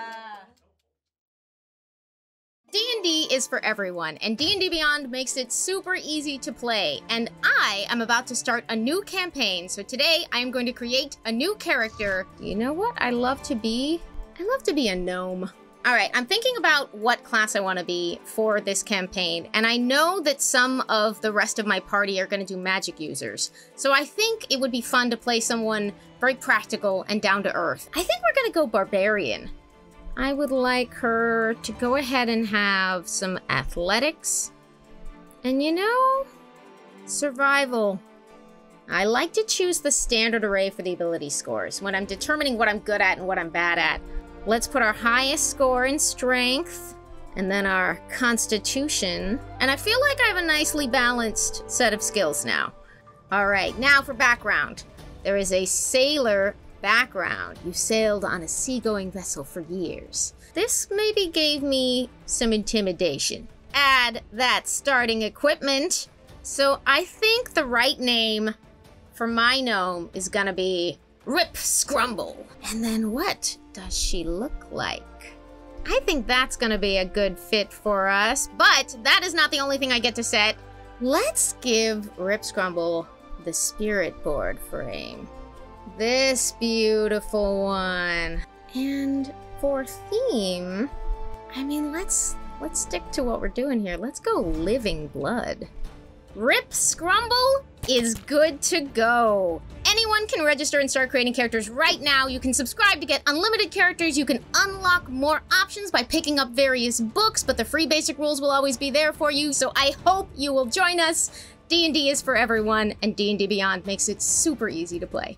D and D is for everyone, and D and D Beyond makes it super easy to play. And I am about to start a new campaign, so today I am going to create a new character. You know what I love to be? I love to be a gnome. All right, I'm thinking about what class I want to be for this campaign, and I know that some of the rest of my party are going to do magic users. So I think it would be fun to play someone very practical and down to earth. I think we're going to go barbarian. I would like her to go ahead and have some athletics. And you know, survival. I like to choose the standard array for the ability scores when I'm determining what I'm good at and what I'm bad at. Let's put our highest score in strength, and then our constitution. And I feel like I have a nicely balanced set of skills now. All right, now for background. There is a sailor background. You sailed on a seagoing vessel for years. This maybe gave me some intimidation. Add that starting equipment. So I think the right name for my gnome is gonna be Rip Scrumble. And then what does she look like? I think that's gonna be a good fit for us, but that is not the only thing I get to set. Let's give Rip Scrumble the spirit board frame. This beautiful one. And for theme, I mean, let's let's stick to what we're doing here. Let's go Living Blood. Rip Scrumble is good to go. Anyone can register and start creating characters right now. You can subscribe to get unlimited characters. You can unlock more options by picking up various books, but the free basic rules will always be there for you, so I hope you will join us. D and D is for everyone, and D and D Beyond makes it super easy to play.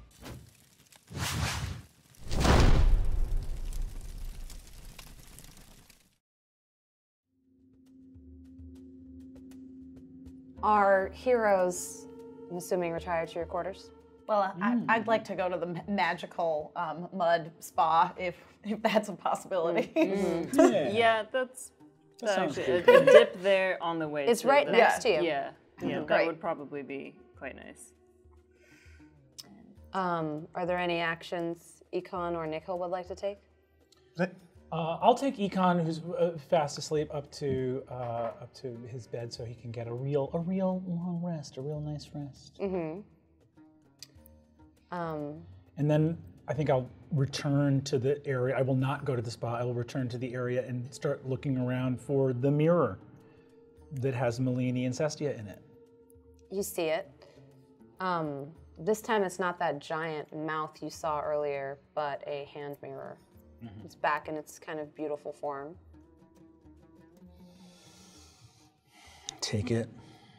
Our heroes, I'm assuming, retired to your quarters? Well, I, I'd like to go to the ma- magical um, mud spa if if that's a possibility. Mm-hmm. Yeah. Yeah, that's, That that's sounds actually a, cool. a dip there on the way. It's to right the, next to you. Yeah, yeah, that Great. would probably be quite nice. Um, are there any actions Econ or Nikhil would like to take? Uh, I'll take Econ, who's uh, fast asleep, up to uh, up to his bed so he can get a real a real long rest, a real nice rest. Mm-hmm. Um, And then I think I'll return to the area. I will not go to the spa. I will return to the area and start looking around for the mirror that has Malini and Cestia in it. you see it. Um, this time it's not that giant mouth you saw earlier, but a hand mirror. Mm-hmm. It's back in its kind of beautiful form. Take it.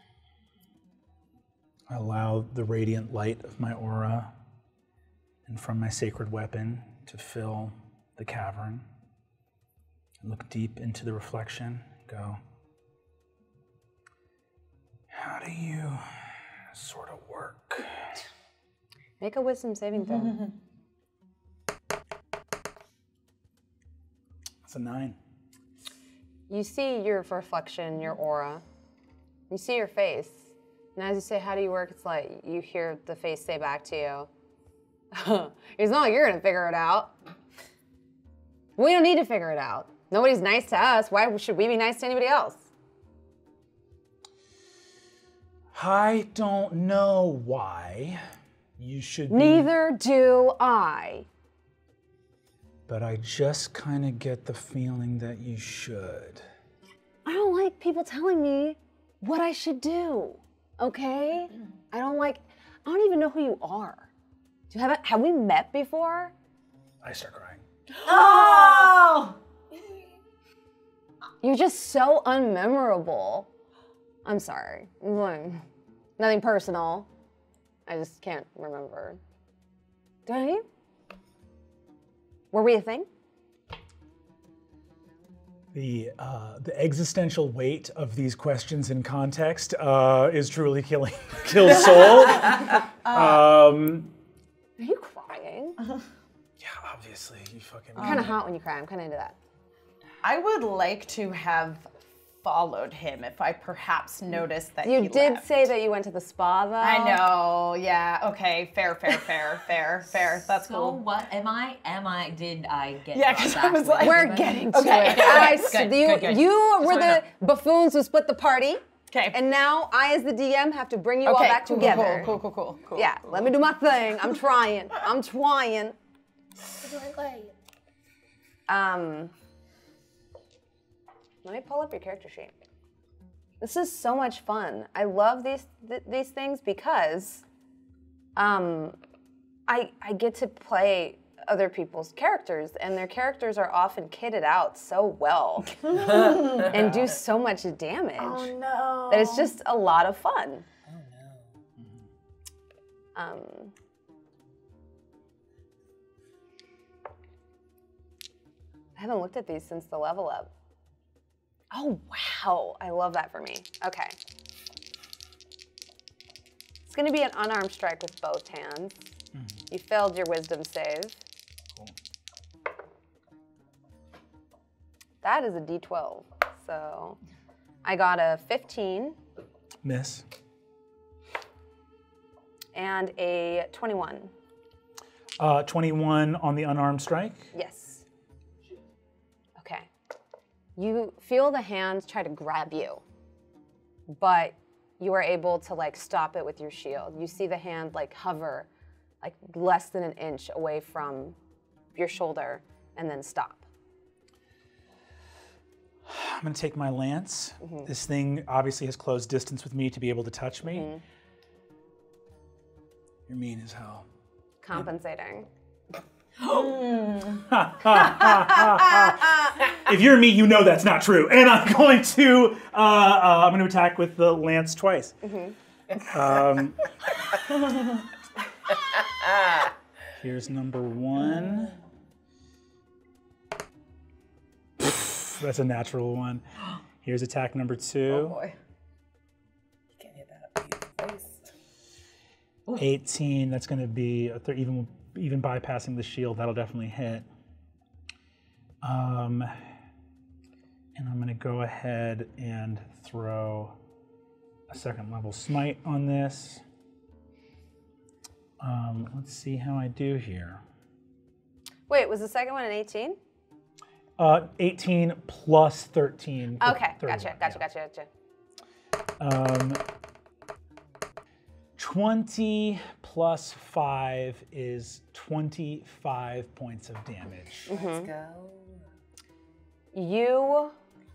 Allow the radiant light of my aura and from my sacred weapon to fill the cavern. Look deep into the reflection. Go, how do you sort of work? Make a wisdom saving throw. That's a nine. You see your reflection, your aura. You see your face. And as you say, how do you work? It's like you hear the face say back to you, it's not like you're gonna figure it out. We don't need to figure it out. Nobody's nice to us. Why should we be nice to anybody else? I don't know why you should be, Neither do I. but I just kind of get the feeling that you should. I don't like people telling me what I should do, okay? I don't like, I don't even know who you are. Do you have, have we met before? I start crying. Oh! You're just so unmemorable. I'm sorry. Nothing personal. I just can't remember. Do I know you? Were we a thing? The uh, the existential weight of these questions in context uh, is truly killing kills soul. um, Are you crying? yeah, obviously you fucking. I'm kind of hot when you cry. I'm kind of into that. I would like to have followed him if I perhaps noticed that You he did left. say that you went to the spa, though. I know, yeah, okay, fair, fair, fair, fair, fair, that's So cool. what am I? Am I? Did I get? Yeah, brought 'cause I back was with like- We're everybody? getting to Okay, it. okay, I, okay, s- good, you good, good. you Just were wanna the know. buffoons who split the party. Okay. And now I, as the D M, have to bring you all Okay, back cool, together. Cool, cool, cool, cool, cool. Yeah, let me do my thing. I'm trying. I'm trying. Um, let me pull up your character sheet. This is so much fun. I love these th- these things because um, I I get to play other people's characters, and their characters are often kitted out so well and do so much damage Oh no. that it's just a lot of fun. Um, I haven't looked at these since the level up. Oh, wow. I love that for me. Okay. It's going to be an unarmed strike with both hands. Mm-hmm. You failed your wisdom save. Cool. That is a D twelve. So I got a fifteen. Miss. And a twenty-one. Uh, twenty-one on the unarmed strike? Yes. Okay. You feel the hand try to grab you, but you are able to like stop it with your shield. You see the hand like hover like less than an inch away from your shoulder and then stop. I'm gonna take my lance. Mm-hmm. This thing obviously has close distance with me to be able to touch me. Mm-hmm. You're mean as hell. Compensating. If you're me, you know that's not true. And I'm going to, uh, uh, I'm going to attack with the lance twice. Mm-hmm. um, here's number one. That's a natural one. Here's attack number two. Oh boy. You can't hit that face. eighteen, that's going to be, a th even, even bypassing the shield, that'll definitely hit. Um, and I'm going to go ahead and throw a second level smite on this. Um, let's see how I do here. Wait, was the second one an eighteen? Uh, eighteen plus thirteen. Okay, gotcha, gotcha, gotcha, gotcha. Um, twenty plus five is twenty-five points of damage. Mm-hmm. Let's go. You...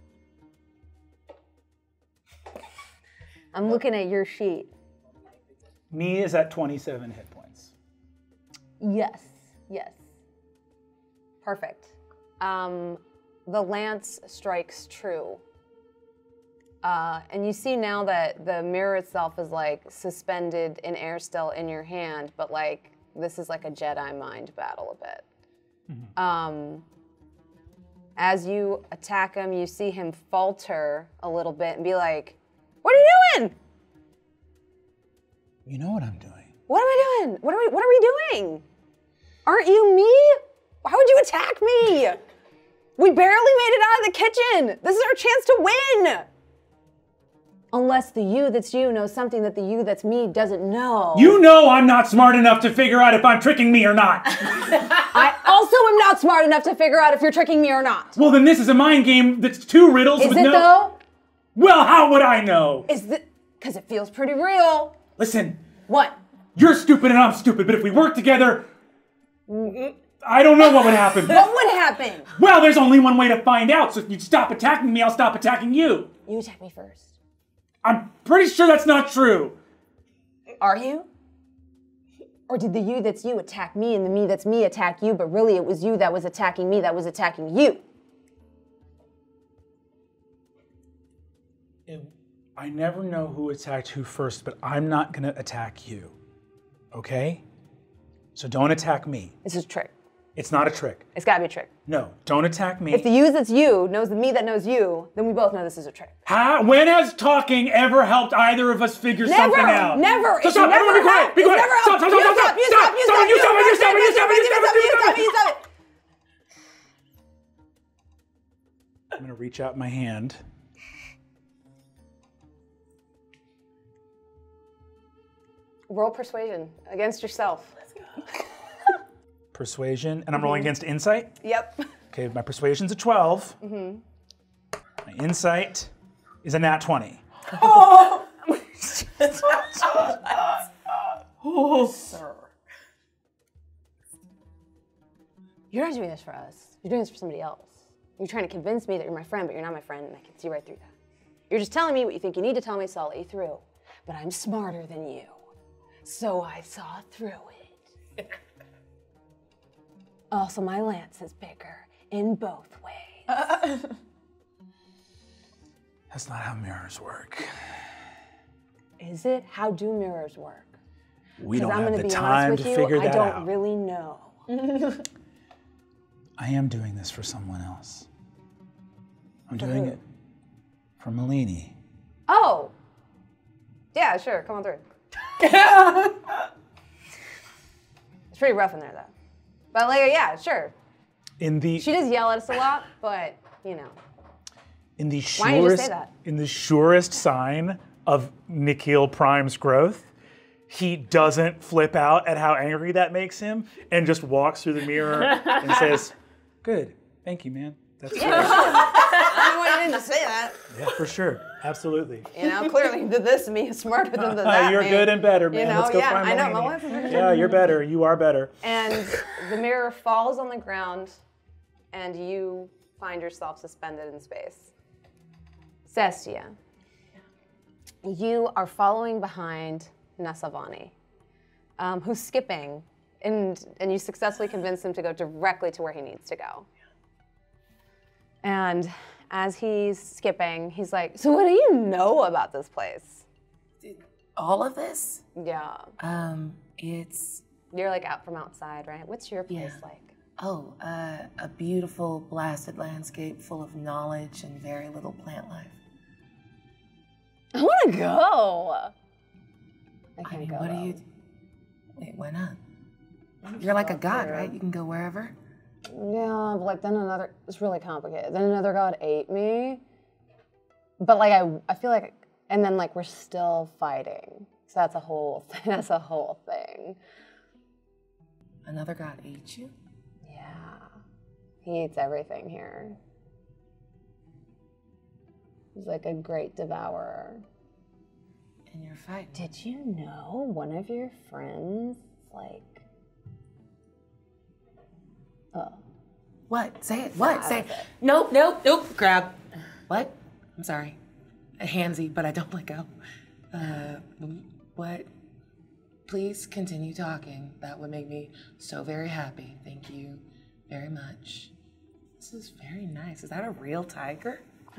I'm looking at your sheet. Me is at twenty-seven hit points. Yes, yes. Perfect. Um, the lance strikes true. Uh, and you see now that the mirror itself is like suspended in air still in your hand, but like this is like a Jedi mind battle a bit. Mm-hmm. Um, as you attack him, you see him falter a little bit and be like, "What are you doing? You know what I'm doing. What am I doing? What are we? What are we doing? Aren't you me? Why would you attack me? We barely made it out of the kitchen. This is our chance to win. Unless the you that's you knows something that the you that's me doesn't know. You know I'm not smart enough to figure out if I'm tricking me or not. I also am not smart enough to figure out if you're tricking me or not. Well, then this is a mind game that's two riddles Is with it no... though? Well, how would I know? Is it? Because it feels pretty real. Listen. What? You're stupid and I'm stupid, but if we work together, I don't know what would happen. What would happen? Well, there's only one way to find out, so if you stop attacking me, I'll stop attacking you. You attack me first. I'm pretty sure that's not true. Are you? Or did the you that's you attack me and the me that's me attack you, but really it was you that was attacking me that was attacking you? It, I never know who attacked who first, but I'm not gonna attack you, okay? So don't attack me. This is a trick. It's not a trick. It's gotta be a trick. No, don't attack me. If the you that's you knows the me that knows you, then we both know this is a trick. How, when has talking ever helped either of us figure Never, something out? never. So It's stop, never everyone be quiet, helped. be It's quiet. never Stop, helped. stop, You stop, stop, stop, you stop, stop, you stop, stop, you you stop, you stop, stop, you you stop, stop, you you stop, stop, you stop, you stop, you stop. I'm gonna reach out my hand. Roll persuasion against yourself. Let's go. Persuasion, and I'm rolling against insight? Yep. Okay, my persuasion's a twelve. Mm-hmm. My insight is a nat twenty. Oh! Oh, sir. You're not doing this for us. You're doing this for somebody else. You're trying to convince me that you're my friend, but you're not my friend, and I can see right through that. You're just telling me what you think you need to tell me, so I'll let you through. But I'm smarter than you, so I saw through it. Also, my lance is bigger in both ways. Uh, That's not how mirrors work. Is it? How do mirrors work? We don't I'm have gonna the be time honest to with you, figure I that don't out. really know. I am doing this for someone else. I'm doing it for Malini. Oh! Yeah, sure, come on through. It's pretty rough in there, though. But, like, yeah, sure. In the She does yell at us a lot, but, you know. in the Why don't you just surest say that? In the surest sign of Nikhil Prime's growth, he doesn't flip out at how angry that makes him and just walks through the mirror and says, "Good, thank you, man. That's Yeah, sure. I don't want you to say that. yeah, for sure, absolutely." You know, clearly did this to me smarter than the that You're man. good and better, man. You know, Let's go yeah, find I know. Malini. My wife is very Yeah, you're better. You are better. And the mirror falls on the ground, and you find yourself suspended in space. Cestia, you are following behind Nasavani, um, who's skipping, and, and you successfully convince him to go directly to where he needs to go. And as he's skipping, he's like, "So what do you know about this place?" All of this? Yeah. Um, it's You're like out from outside, right? What's your place Yeah. like? oh, uh, a beautiful blasted landscape full of knowledge and very little plant life. I want to go. I I can't mean, go. what do though. you? Wait, why not? You're like a god, right? You can go wherever. Yeah, but like then another. It's really complicated. Then another god ate me. But like I, I feel like, and then like we're still fighting. So that's a whole. That's a whole thing. Another god ate you? Yeah, he eats everything here. He's like a great devourer. And you're fighting. Did you know one of your friends like? Oh. What? Say it. What? Nah, Say it. that's it. Nope, nope, nope. Grab. What? I'm sorry. A handsy, but I don't let go. Uh, what? Please continue talking. That would make me so very happy. Thank you very much. This is very nice. Is that a real tiger?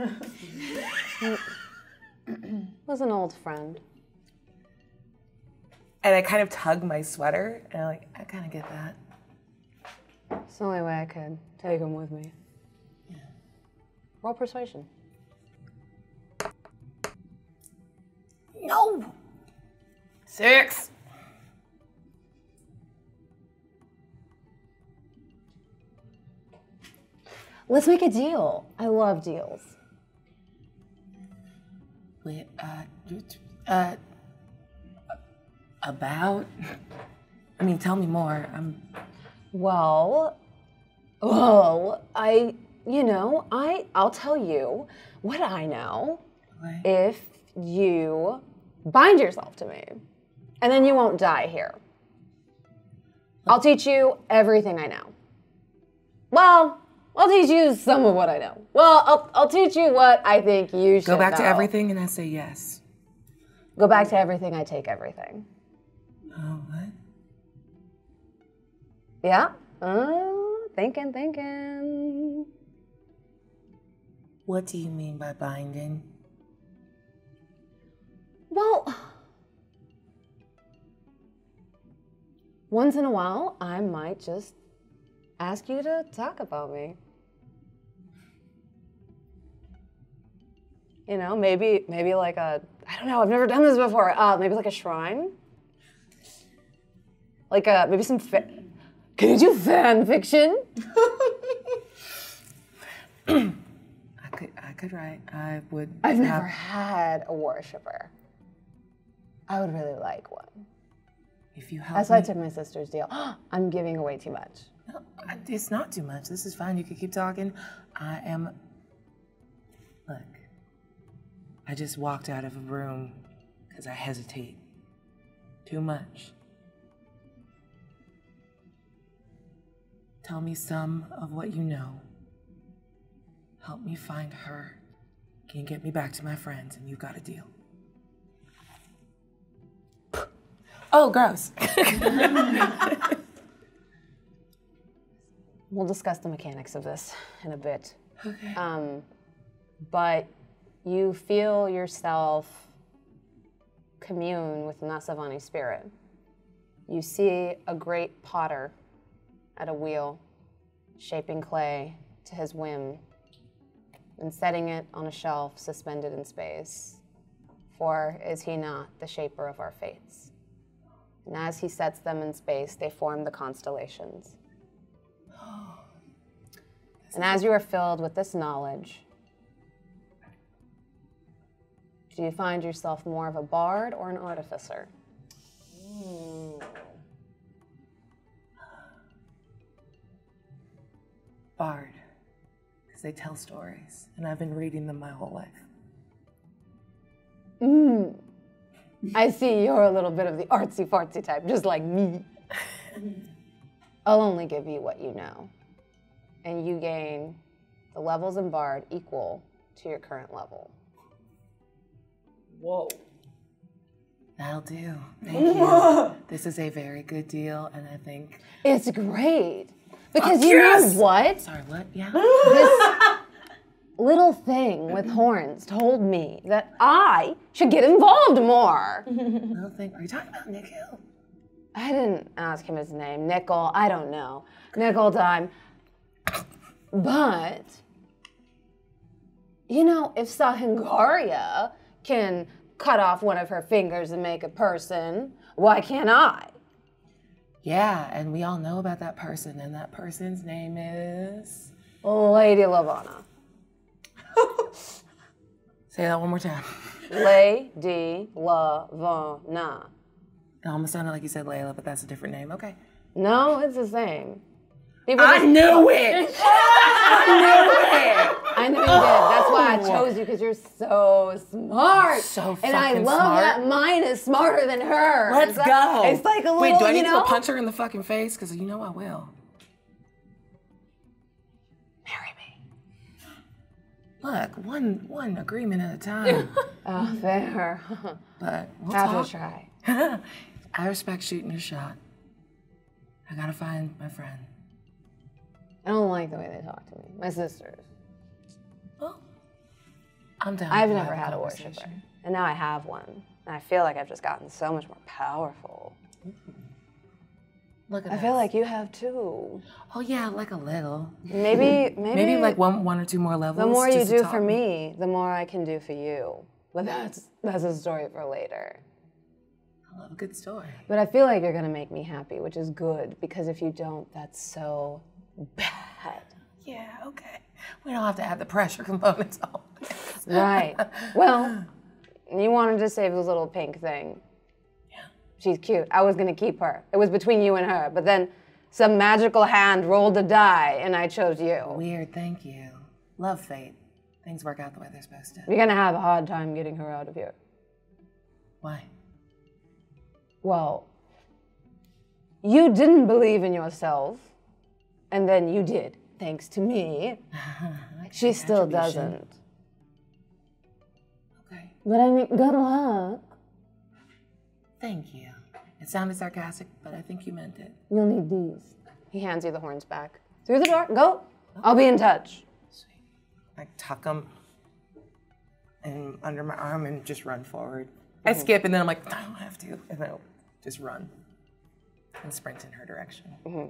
Was an old friend. And I kind of tug my sweater, and I'm like, I kind of get that. It's the only way I could take him with me. Yeah. Roll persuasion. No! Six! Let's make a deal. I love deals. Wait, uh, uh, about? I mean, tell me more. I'm. Well, well, I, you know, I, I'll tell you what I know Okay. if you bind yourself to me, and then you won't die here. I'll teach you everything I know. Well, I'll teach you some of what I know. Well, I'll, I'll teach you what I think you should Go back to know. everything, and I say yes. Go back to everything, I take everything. Oh, what? Yeah? Uh, thinking, thinking. What do you mean by binding? Well, once in a while, I might just ask you to talk about me. You know, maybe, maybe like a, I don't know, I've never done this before. Uh, maybe like a shrine? Like a, maybe some, fa- can you do fan fiction? I could, I could write. I would. I've have- never had a worshiper. I would really like one. If you help That's why I me. took my sister's deal. I'm giving away too much. No, I- it's not too much. This is fine. You can keep talking. I am. Look, I just walked out of a room because I hesitate too much. Tell me some of what you know. Help me find her. Can you get me back to my friends? And you've got a deal. Oh, gross. We'll discuss the mechanics of this in a bit. Okay. Um, but you feel yourself commune with Nasavani's spirit. you see a great potter at a wheel, shaping clay to his whim and setting it on a shelf suspended in space. For is he not the shaper of our fates? And as he sets them in space, they form the constellations. And as you are filled with this knowledge, do you find yourself more of a bard or an artificer? Ooh. Bard, because they tell stories, and I've been reading them my whole life. Mm. I see you're a little bit of the artsy-fartsy type, just like me. I'll only give you what you know, and you gain the levels in Bard equal to your current level. Whoa. That'll do. Thank you. This is a very good deal, and I think... It's great. Because Oh, you yes! know what? Sorry, what? Yeah? This little thing with horns told me that I should get involved more. Little thing. Are you talking about Nikhil? I didn't ask him his name. Nickel, I don't know. Nickel time. But, you know, if Sahingaria can cut off one of her fingers and make a person, why can't I? Yeah, and we all know about that person, and that person's name is... Lady Lavana. Say that one more time. Lady Lavana. It almost sounded like you said Layla, but that's a different name. Okay. No, it's the same. People I just- knew it! I knew it! I know you did. That's why I chose you, because you're so smart. So And I fucking love smart. that mine is smarter than her. Let's It's like- go. It's like a little, Wait, do I need you to know? go punch her in the fucking face? Because you know I will. Marry me. Look, one one agreement at a time. Oh, fair. But we'll Have talk. to try. I respect shooting a shot. I gotta find my friend. I don't like the way they talk to me. My sisters. Well, I'm down. I've to never have had a conversation. worshiper. And now I have one. And I feel like I've just gotten so much more powerful. Look at I us. feel like you have too. Oh yeah, like a little. Maybe, maybe, Maybe like one one or two more levels. the more you just to do talk. for me, the more I can do for you. But that's that's a story for later. I love a good story. But I feel like you're gonna make me happy, which is good, because if you don't, that's so bad. Yeah, okay. We don't have to add the pressure components on. Right. Well, you wanted to save this little pink thing. Yeah. She's cute. I was gonna keep her. It was between you and her, but then some magical hand rolled a die and I chose you. Weird, thank you. Love fate. Things work out the way they're supposed to. You're gonna have a hard time getting her out of here. Why? Well, you didn't believe in yourself, and then you did, thanks to me. She still attribution. doesn't. Okay. But I mean, good luck. Thank you. It sounded sarcastic, but I think you meant it. You'll need these. He hands you the horns back. Through the door, go. I'll be in touch. Sweet. I tuck them and under my arm and just run forward. I skip and then I'm like, I don't have to. And then I'll just run and sprint in her direction.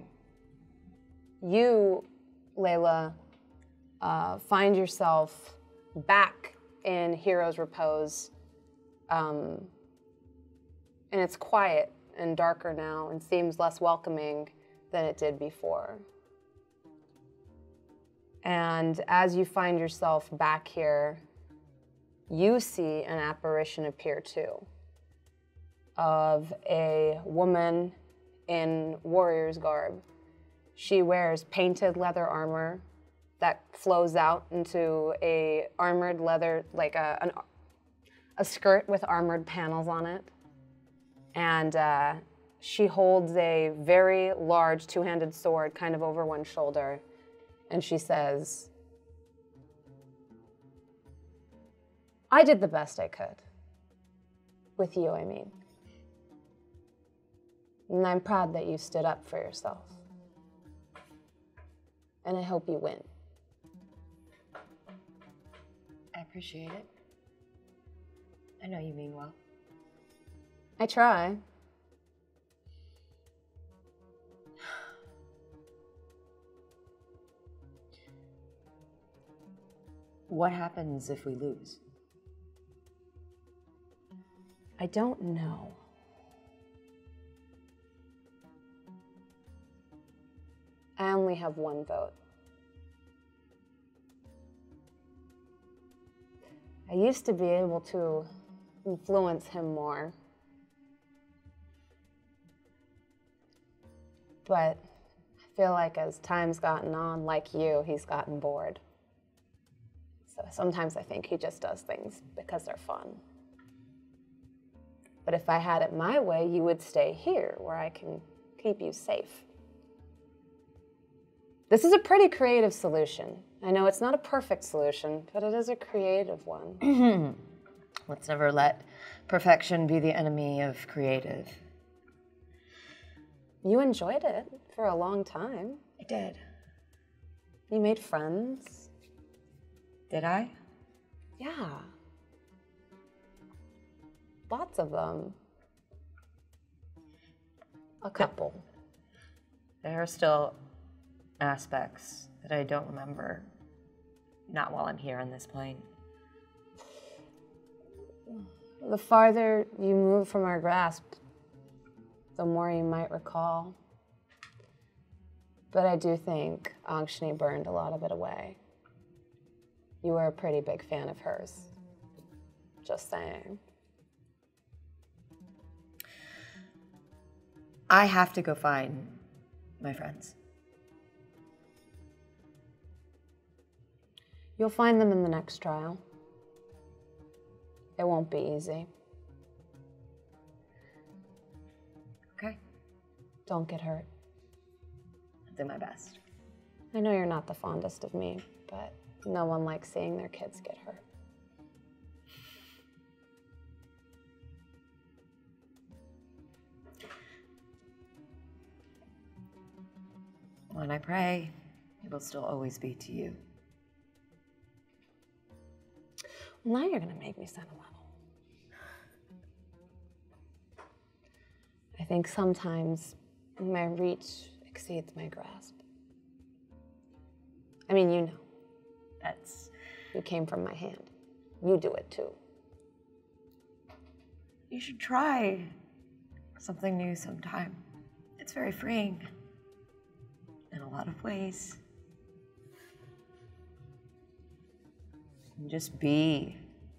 You, Layla, uh, find yourself back in Hero's Repose. Um, and it's quiet and darker now and seems less welcoming than it did before. And as you find yourself back here, you see an apparition appear too, of a woman in warrior's garb. She wears painted leather armor that flows out into a armored leather, like a, an, a skirt with armored panels on it. And uh, she holds a very large two-handed sword kind of over one shoulder. And she says, I did the best I could. With you, I mean. And I'm proud that you stood up for yourself. And I hope you win. I appreciate it. I know you mean well. I try. What happens if we lose? I don't know. I only have one vote. I used to be able to influence him more. But I feel like as time's gotten on, like you, he's gotten bored. So sometimes I think he just does things because they're fun. But if I had it my way, you would stay here where I can keep you safe. This is a pretty creative solution. I know it's not a perfect solution, but it is a creative one. Let's never let perfection be the enemy of creative. You enjoyed it for a long time. I did. You made friends. Did I? Yeah. Lots of them. A couple. There are still aspects that I don't remember. Not while I'm here on this plane. The farther you move from our grasp, the more you might recall. But I do think Angshni burned a lot of it away. You were a pretty big fan of hers. Just saying. I have to go find my friends. You'll find them in the next trial. It won't be easy. Okay. Don't get hurt. I'll do my best. I know you're not the fondest of me, but no one likes seeing their kids get hurt. When I pray, it will still always be to you. Well, now you're gonna make me sentimental. I think sometimes my reach exceeds my grasp. I mean, you know. That's... You came from my hand. You do it too. You should try something new sometime. It's very freeing. In a lot of ways. And just be.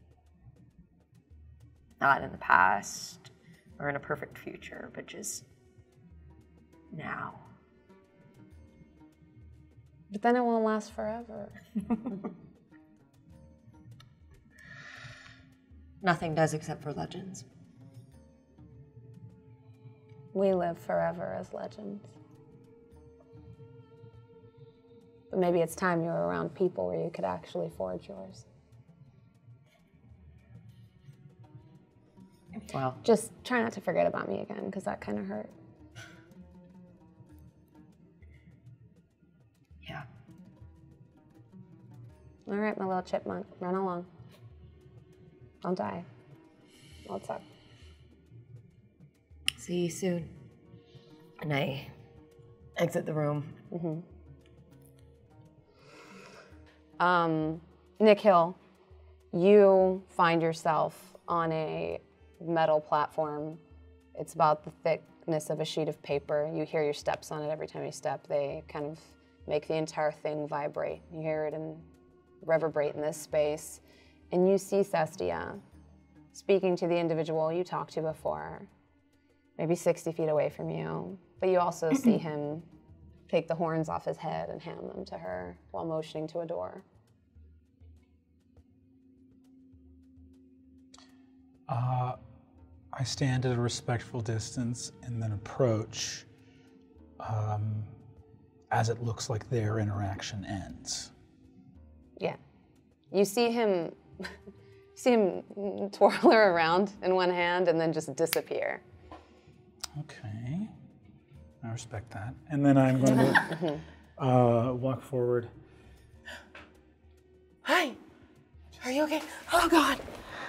Not in the past or in a perfect future, but just now. But then it won't last forever. Nothing does except for legends. We live forever as legends. But maybe it's time you were around people where you could actually forge yours. Well, just try not to forget about me again, because that kind of hurt. Yeah. All right, my little chipmunk, run along. Don't die. I'll talk. See you soon. And I exit the room. Mm-hmm. Um, Nikhil, you find yourself on a metal platform. It's about the thickness of a sheet of paper. You hear your steps on it every time you step. They kind of make the entire thing vibrate. You hear it and reverberate in this space. And you see Cestia speaking to the individual you talked to before, maybe sixty feet away from you. But you also see him take the horns off his head and hand them to her while motioning to a door. Uh, I stand at a respectful distance and then approach um, as it looks like their interaction ends. Yeah. You see him, see him twirl her around in one hand and then just disappear. Okay. I respect that. And then I'm going to uh, walk forward. Hi. Are you okay? Oh, God.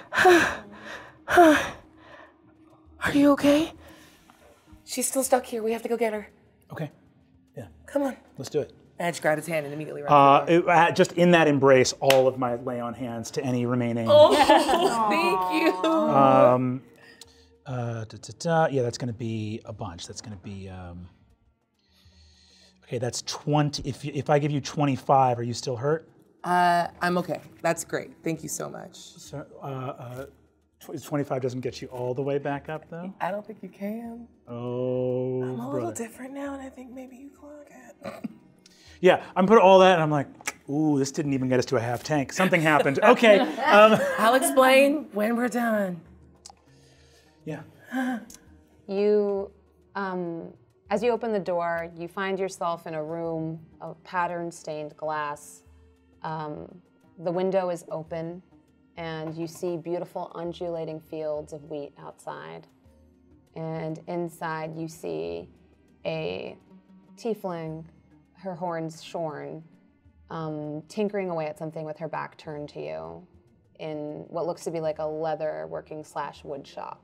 Are you okay? She's still stuck here. We have to go get her. Okay. Yeah. Come on. Let's do it. And I just grabbed his hand and immediately ran Uh, for the door. it- uh, just in that embrace, all of my lay on hands to any remaining. Oh, thank you. Um, uh, da, da, da. Yeah, that's going to be a bunch. That's going to be. Um, okay, that's twenty. If you- if I give you twenty-five, are you still hurt? Uh, I'm okay. That's great. Thank you so much. So, uh, uh, tw- twenty-five doesn't get you all the way back up, though. I don't think you can. Oh, I'm a little brother. different now, and I think maybe you can. Yeah, I'm putting all that, and I'm like, ooh, this didn't even get us to a half tank. Something happened. Okay. Um, I'll explain when we're done. yeah. You, um, as you open the door, you find yourself in a room of pattern-stained glass. Um, the window is open, and you see beautiful undulating fields of wheat outside. And inside you see a tiefling, her horns shorn, um, tinkering away at something with her back turned to you in what looks to be like a leather working slash wood shop.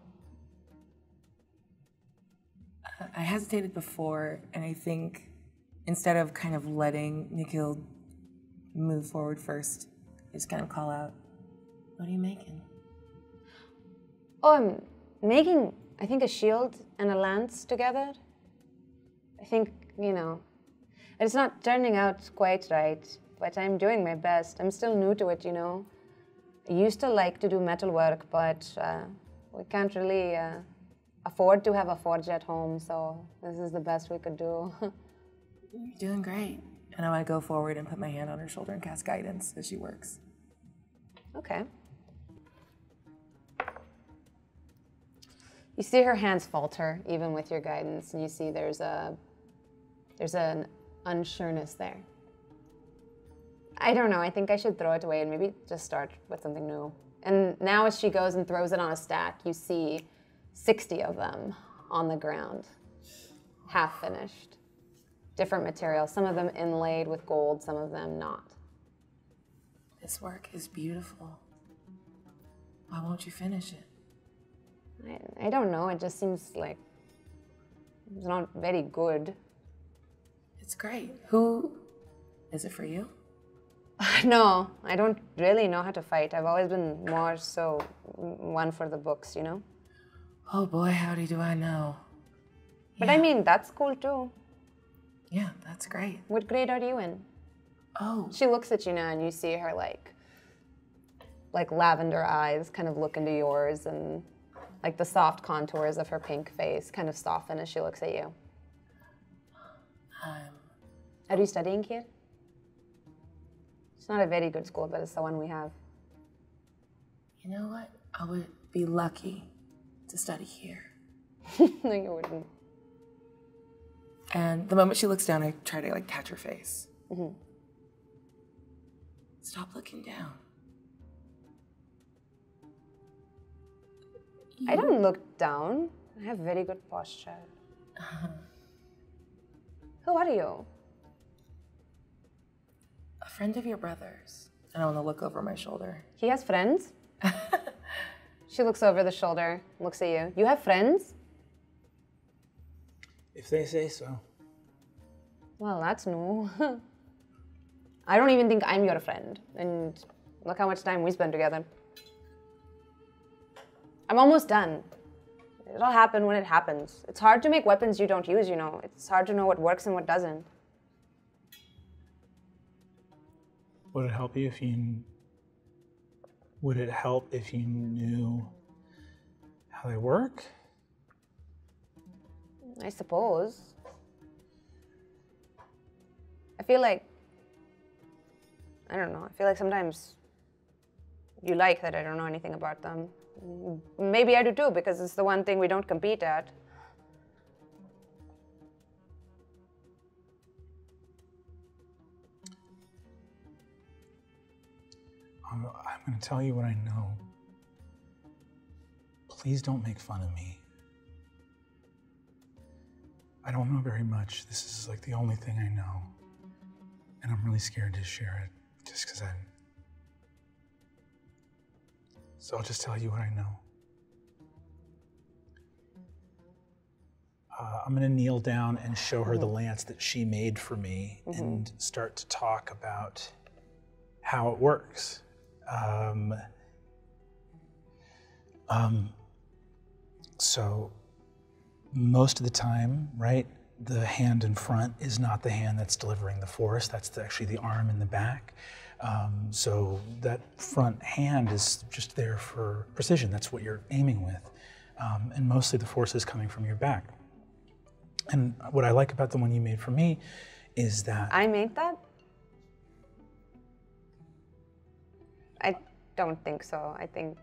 I hesitated before, and I think instead of kind of letting Nikhil move forward first, I just kind of call out, "What are you making?" Oh, I'm making, I think, a shield and a lance together. I think, you know, it's not turning out quite right, but I'm doing my best. I'm still new to it, you know. I used to like to do metal work, but uh, we can't really uh, afford to have a forge at home, so this is the best we could do. You're doing great. And I want to go forward and put my hand on her shoulder and cast guidance as she works. Okay. You see her hands falter, even with your guidance, and you see there's a there's an unsureness there. I don't know, I think I should throw it away and maybe just start with something new. And now as she goes and throws it on a stack, you see sixty of them on the ground, half finished. Different materials, some of them inlaid with gold, some of them not. This work is beautiful. Why won't you finish it? I, I don't know, it just seems like it's not very good. It's great. Who is it for you? No, I don't really know how to fight. I've always been more so one for the books, you know? Oh boy, howdy do I know. But I mean, that's cool too. Yeah, that's great. What grade are you in? Oh. She looks at you now and you see her like, like lavender eyes kind of look into yours and like the soft contours of her pink face kind of soften as she looks at you. Um, Are you studying here? It's not a very good school, but it's the one we have. You know what? I would be lucky to study here. No, you wouldn't. And the moment she looks down, I try to like catch her face. Mm-hmm. Stop looking down. I don't look down. I have very good posture. Uh-huh. Who are you? A friend of your brother's. And I want to look over my shoulder. He has friends? She looks over the shoulder, looks at you. You have friends? If they say so. Well, that's new. I don't even think I'm your friend. And look how much time we spend together. I'm almost done. It'll happen when it happens. It's hard to make weapons you don't use, you know. It's hard to know what works and what doesn't. Would it help you if you... Would it help if you knew how they work? I suppose. I feel like, I don't know, I feel like sometimes you like that I don't know anything about them. Maybe I do too, because it's the one thing we don't compete at. I'm, I'm going to tell you what I know. Please don't make fun of me. I don't know very much. This is like the only thing I know. And I'm really scared to share it just because I'm... So I'll just tell you what I know. uh, I'm going to kneel down and show her the lance that she made for me and start to talk about how it works. Um, um, so most of the time, right, the hand in front is not the hand that's delivering the force. That's the, actually the arm in the back. Um, so that front hand is just there for precision. That's what you're aiming with. Um, and mostly the force is coming from your back. And what I like about the one you made for me is that... I made that? I don't think so. I think...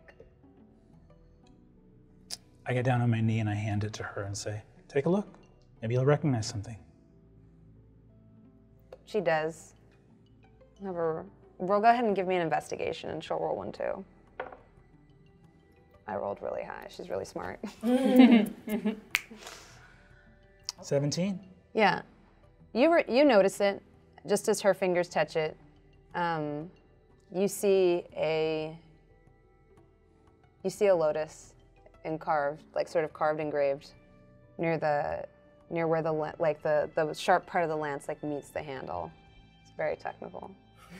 I get down on my knee and I hand it to her and say, take a look. Maybe you'll recognize something. She does. Have her, we'll go ahead and give me an investigation and she'll roll one too. I rolled really high. She's really smart. seventeen? Yeah. You, re you notice it just as her fingers touch it. Um, you see a you see a lotus in carved, like sort of carved engraved near the near where the like the the sharp part of the lance like meets the handle. It's very technical.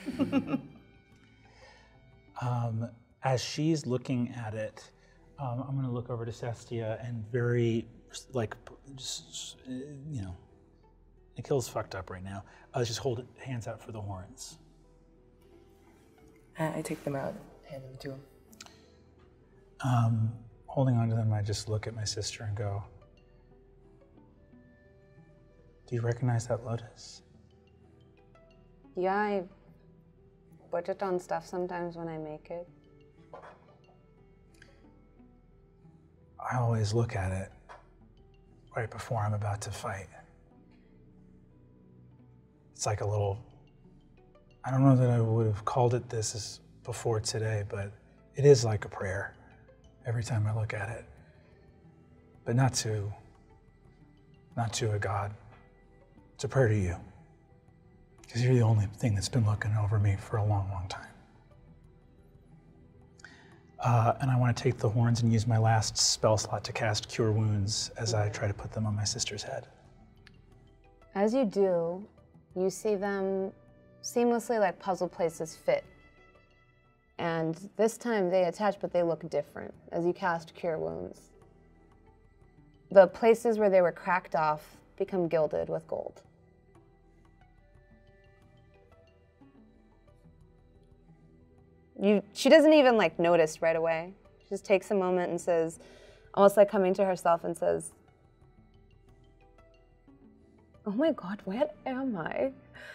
um, as she's looking at it, um, I'm going to look over to Sestia and very like just you know, Nikhil's fucked up right now. Uh, just hold it, hands out for the horns. I, I take them out, hand them to him. Um, holding on to them, I just look at my sister and go, do you recognize that lotus? Yeah, I put it on stuff sometimes when I make it. I always look at it right before I'm about to fight. It's like a little, I don't know that I would have called it this as before today, but it is like a prayer every time I look at it. But not to, not to a God. It's a prayer to you. Because you're the only thing that's been looking over me for a long, long time. Uh, and I want to take the horns and use my last spell slot to cast Cure Wounds as I try to put them on my sister's head. As you do, you see them seamlessly like puzzle pieces fit. And this time they attach, but they look different as you cast Cure Wounds. The places where they were cracked off become gilded with gold. You, she doesn't even like notice right away. She just takes a moment and says, almost like coming to herself and says, oh my God, where am I?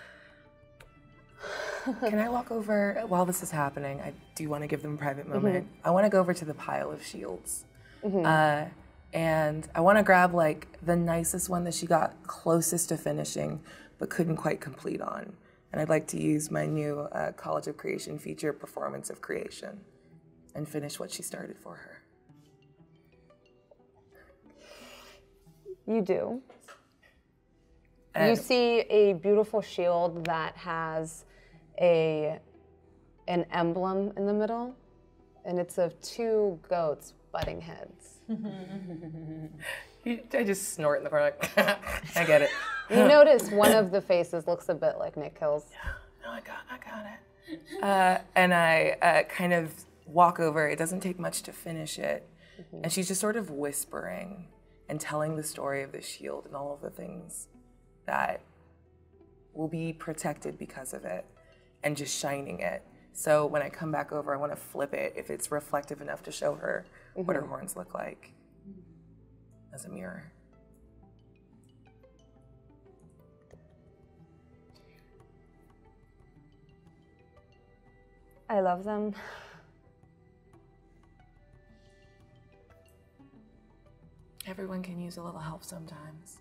Can I walk over, while this is happening, I do want to give them a private moment. Mm-hmm. I want to go over to the pile of shields. Mm-hmm. uh, and I want to grab like the nicest one that she got closest to finishing, but couldn't quite complete on. And I'd like to use my new uh, College of Creation feature, Performance of Creation, and finish what she started for her. You do. And you see a beautiful shield that has a an emblem in the middle, and it's of two goats butting heads. I just snort in the front. I get it. You notice one of the faces looks a bit like Nikhil's. Yeah, no, I got, I got it. Uh, and I uh, kind of walk over. It doesn't take much to finish it, mm-hmm. and she's just sort of whispering and telling the story of the shield and all of the things that will be protected because of it, and just shining it. So when I come back over, I want to flip it if it's reflective enough to show her mm-hmm. what her horns look like as a mirror. I love them. Everyone can use a little help sometimes.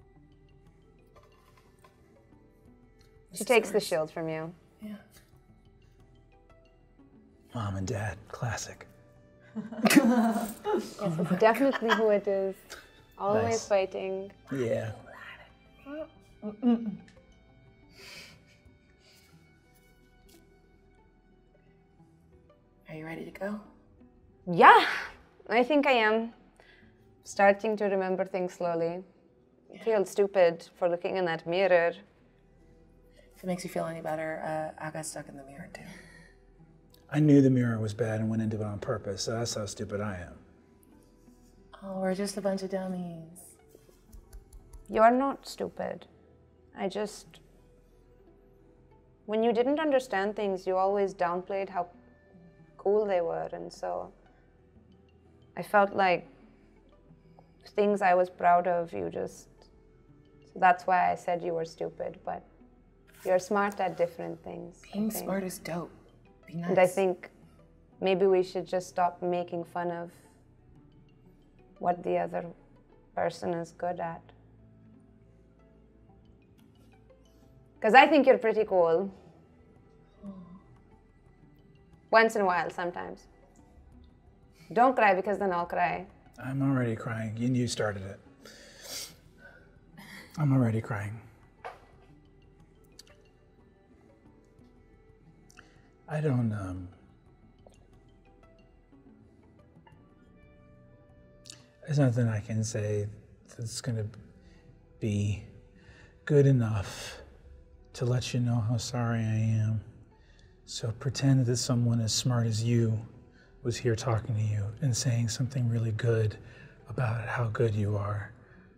She takes the shield from you. Yeah. Mom and Dad, classic. Yes, it's definitely who it is. Always nice. Fighting. Yeah. Are you ready to go? Yeah, I think I am. Starting to remember things slowly. feel stupid for looking in that mirror. If it makes you feel any better, uh, I got stuck in the mirror too. I knew the mirror was bad and went into it on purpose, so that's how stupid I am. Oh, we're just a bunch of dummies. You're not stupid. I just... When you didn't understand things, you always downplayed how cool they were, and so I felt like things I was proud of, you just... So that's why I said you were stupid, but you're smart at different things. Being smart is dope. Be nice. And I think maybe we should just stop making fun of what the other person is good at. Because I think you're pretty cool. Once in a while, sometimes. Don't cry, because then I'll cry. I'm already crying. You, you started it. I'm already crying. I don't, um... There's nothing I can say that's gonna be good enough to let you know how sorry I am. So pretend that someone as smart as you was here talking to you and saying something really good about how good you are.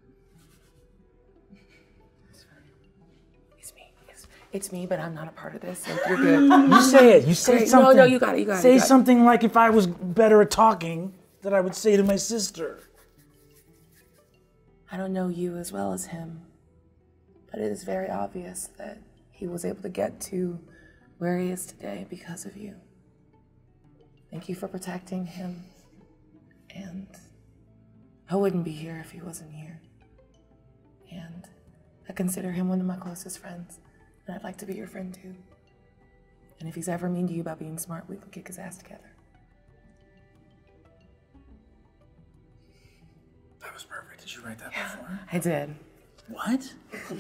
It's me. It's, it's me, but I'm not a part of this, so you're good. You say it. You say Great. something. No, no, you got it. You got it. Say you got something like if I was better at talking that I would say to my sister. I don't know you as well as him, but it is very obvious that he was able to get to where he is today because of you. Thank you for protecting him, and I wouldn't be here if he wasn't here. And I consider him one of my closest friends, and I'd like to be your friend too. And if he's ever mean to you about being smart, we can kick his ass together. That was perfect. Did you write that before? I did. What?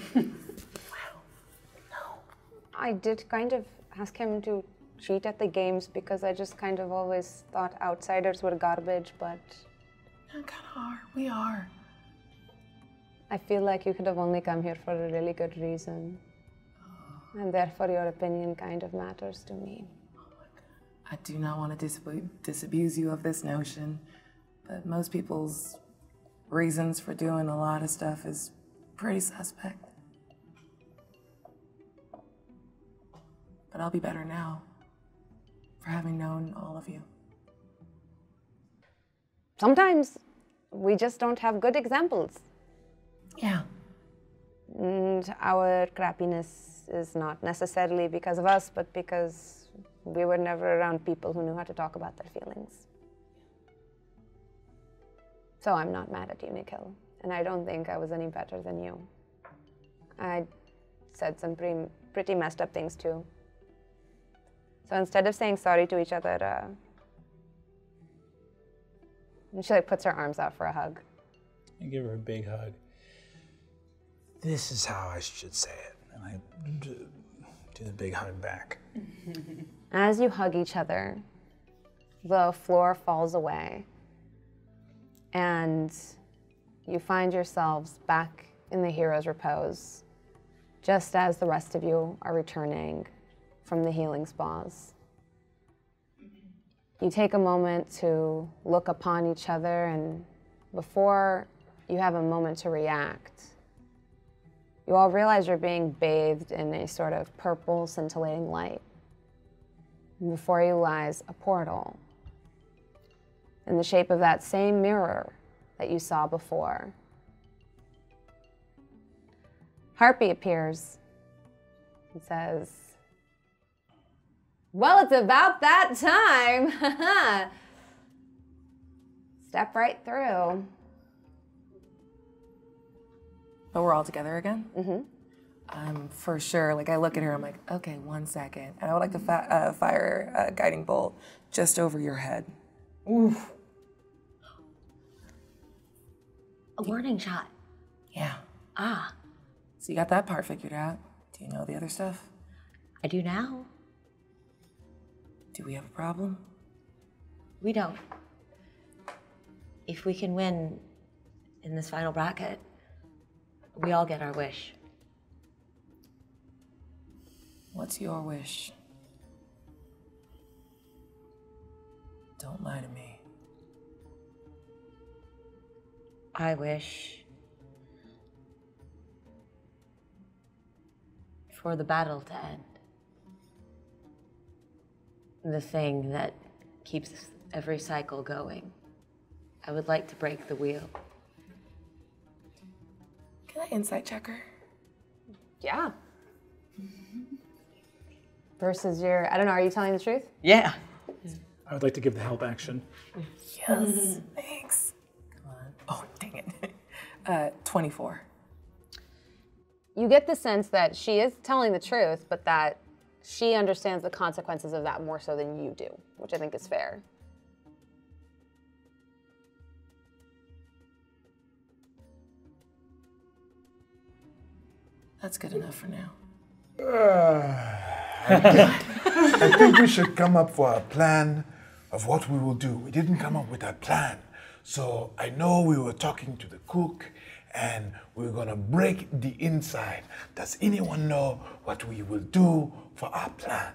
I did kind of ask him to cheat at the games because I just kind of always thought outsiders were garbage, but... I kind of are. We are. I feel like you could have only come here for a really good reason. And therefore your opinion kind of matters to me. I do not want to disabu- disabuse you of this notion, but most people's reasons for doing a lot of stuff is pretty suspect. But I'll be better now for having known all of you. Sometimes we just don't have good examples. Yeah. And our crappiness is not necessarily because of us, but because we were never around people who knew how to talk about their feelings. So I'm not mad at you, Nikhil. And I don't think I was any better than you. I said some pretty, pretty messed up things too. So instead of saying sorry to each other, uh, and she like puts her arms out for a hug. I give her a big hug. This is how I should say it. And I do the big hug back. As you hug each other, the floor falls away and you find yourselves back in the hero's repose, just as the rest of you are returning from the healing spas. You take a moment to look upon each other, and before you have a moment to react, you all realize you're being bathed in a sort of purple scintillating light. And before you lies a portal in the shape of that same mirror that you saw before. Harpy appears and says, "Well, it's about that time." Step right through. But we're all together again? Mm-hmm. Um, for sure. Like, I look at her, I'm like, okay, one second. And I would like to fi- uh, fire a guiding bolt just over your head. Oof. A warning shot. Yeah. Ah. So you got that part figured out. Do you know the other stuff? I do now. Do we have a problem? We don't. If we can win in this final bracket, we all get our wish. What's your wish? Don't lie to me. I wish for the battle to end. The thing that keeps every cycle going. I would like to break the wheel. Can I insight check her? Yeah. Versus your, I don't know, are you telling the truth? Yeah. I would like to give the help action. Yes. Thanks. Come on. Oh, dang it. Uh, twenty-four. You get the sense that she is telling the truth, but that she understands the consequences of that more so than you do, which I think is fair. That's good enough for now. Uh, I, think, I think we should come up for a plan of what we will do. We didn't come up with a plan. So I know we were talking to the cook and we we're gonna break the inside. Does anyone know what we will do for our plan?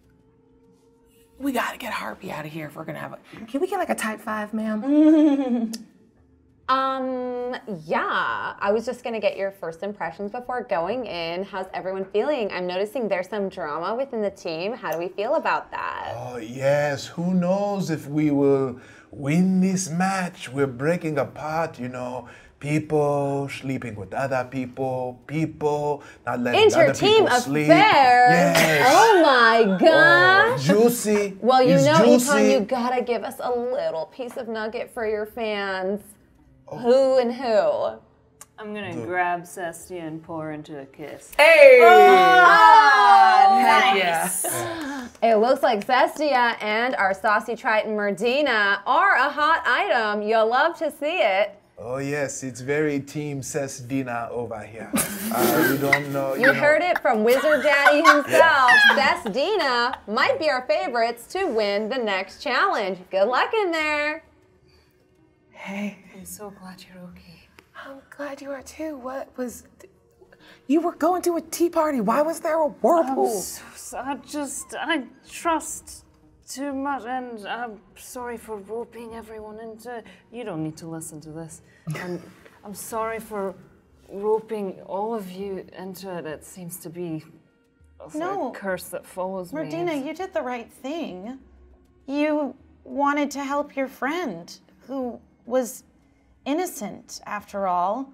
We gotta get Harpy out of here if we're gonna have a. Can we get like a type five, ma'am? Um, yeah, I was just gonna get your first impressions before going in. How's everyone feeling? I'm noticing there's some drama within the team. How do we feel about that? Oh, yes. Who knows if we will win this match? We're breaking apart, you know. People sleeping with other people, people not letting other Inter-team people sleep. affairs. Yes. Oh my gosh. Oh, juicy. Well, you It's know, juicy. Ethan, you gotta give us a little piece of nugget for your fans. Oh. Who and who? I'm gonna the... grab Cestia and pour her into a kiss. Hey! Oh, nice. Yeah. It looks like Cestia and our saucy Triton Merdina are a hot item. You'll love to see it. Oh yes, it's very Team Cesdina over here. Uh, we don't know. You, you know. heard it from Wizard Daddy himself. Cesdina might be our favorites to win the next challenge. Good luck in there. Hey. I'm so glad you're okay. I'm glad you are too. What was... You were going to a tea party. Why was there a whirlpool? I'm so, so, I just... I trust too much, and I'm sorry for roping everyone into... You don't need to listen to this. And I'm sorry for roping all of you into it. It seems to be a no. curse that follows me. Merdina, you did the right thing. You wanted to help your friend, who was innocent, after all.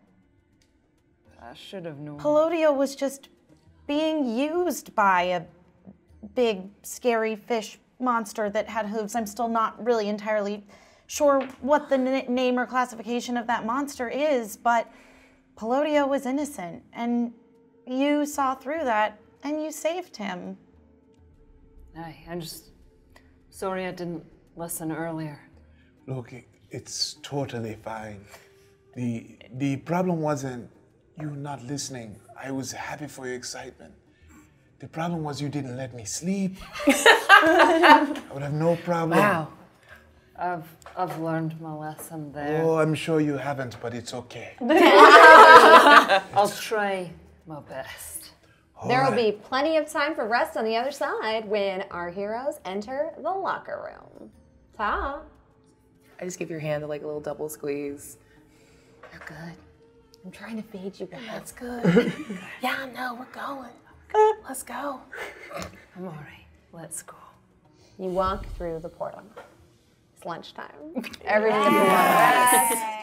I should have known. Palladio was just being used by a big, scary fish monster that had hooves. I'm still not really entirely sure what the n name or classification of that monster is, but Palladio was innocent, and you saw through that, and you saved him. Aye, I'm just sorry I didn't listen earlier. Look, it's totally fine. The, the problem wasn't you not listening. I was happy for your excitement. The problem was you didn't let me sleep. I would have no problem. Wow. I've, I've learned my lesson there. Oh, I'm sure you haven't, but it's okay. I'll try my best. All there will right. be plenty of time for rest on the other side when our heroes enter the locker room. Ta. I just give your hand a, like a little double squeeze. You're good. I'm trying to feed you guys. That's good. Yeah, I know, we're going. Let's go. I'm all right. Let's go. You walk through the portal. It's lunchtime. Everything's yes.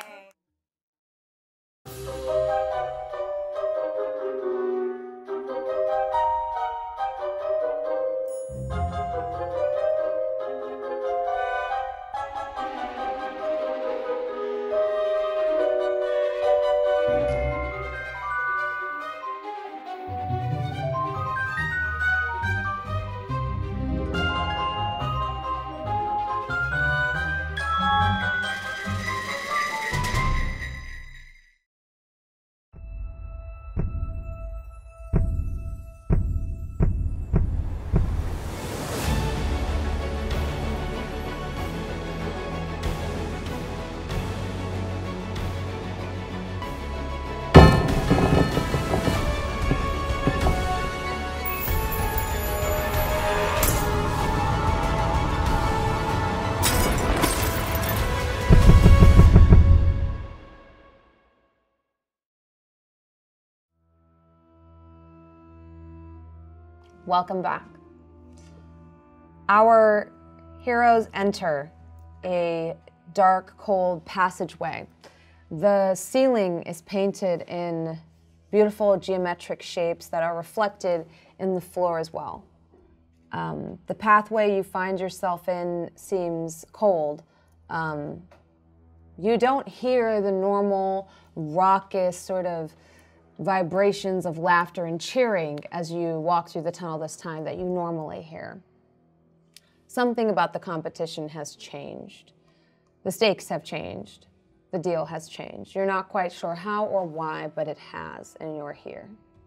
Welcome back. Our heroes enter a dark, cold passageway. The ceiling is painted in beautiful geometric shapes that are reflected in the floor as well. Um, the pathway you find yourself in seems cold. Um, you don't hear the normal, raucous sort of vibrations of laughter and cheering as you walk through the tunnel this time that you normally hear. Something about the competition has changed. The stakes have changed. The deal has changed. You're not quite sure how or why, but it has, and you're here.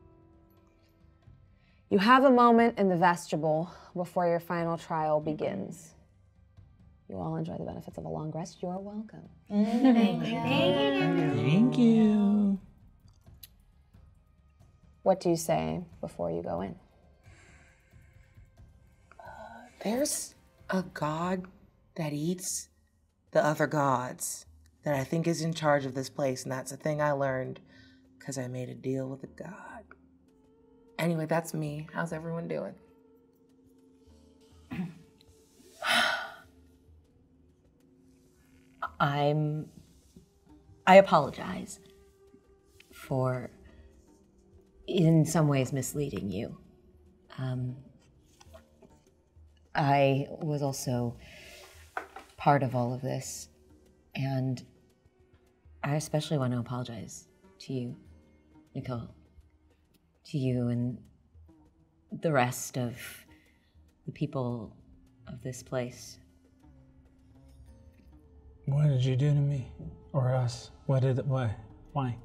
You have a moment in the vestibule before your final trial begins. You all enjoy the benefits of a long rest. You're welcome. Thank you. Thank you. What do you say before you go in? There's a god that eats the other gods that I think is in charge of this place, and that's a thing I learned because I made a deal with a god. Anyway, that's me. How's everyone doing? I'm. I apologize for, in some ways, misleading you. Um, I was also part of all of this, and I especially want to apologize to you, Nicole, to you and the rest of the people of this place. What did you do to me? Or us? What did, why? Why?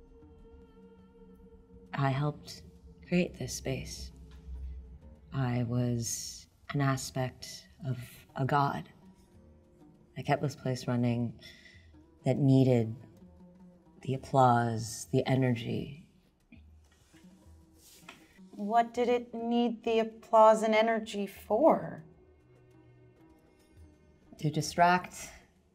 I helped create this space. I was an aspect of a god. I kept this place running that needed the applause, the energy. What did it need the applause and energy for? To distract.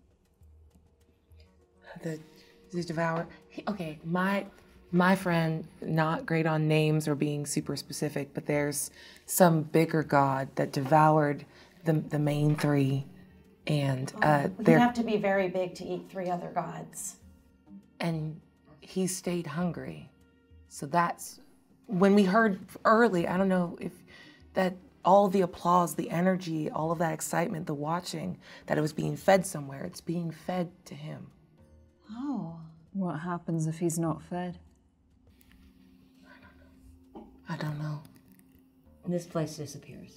The, the Devourer. He- Okay, my my friend, not great on names or being super specific, but there's some bigger god that devoured the the main three, and uh, You'd they're have to be very big to eat three other gods. and he stayed hungry. So that's when we heard early. I don't know if that all the applause, the energy, all of that excitement, the watching, that it was being fed somewhere. It's being fed to him. Oh. What happens if he's not fed? I don't know. This place disappears.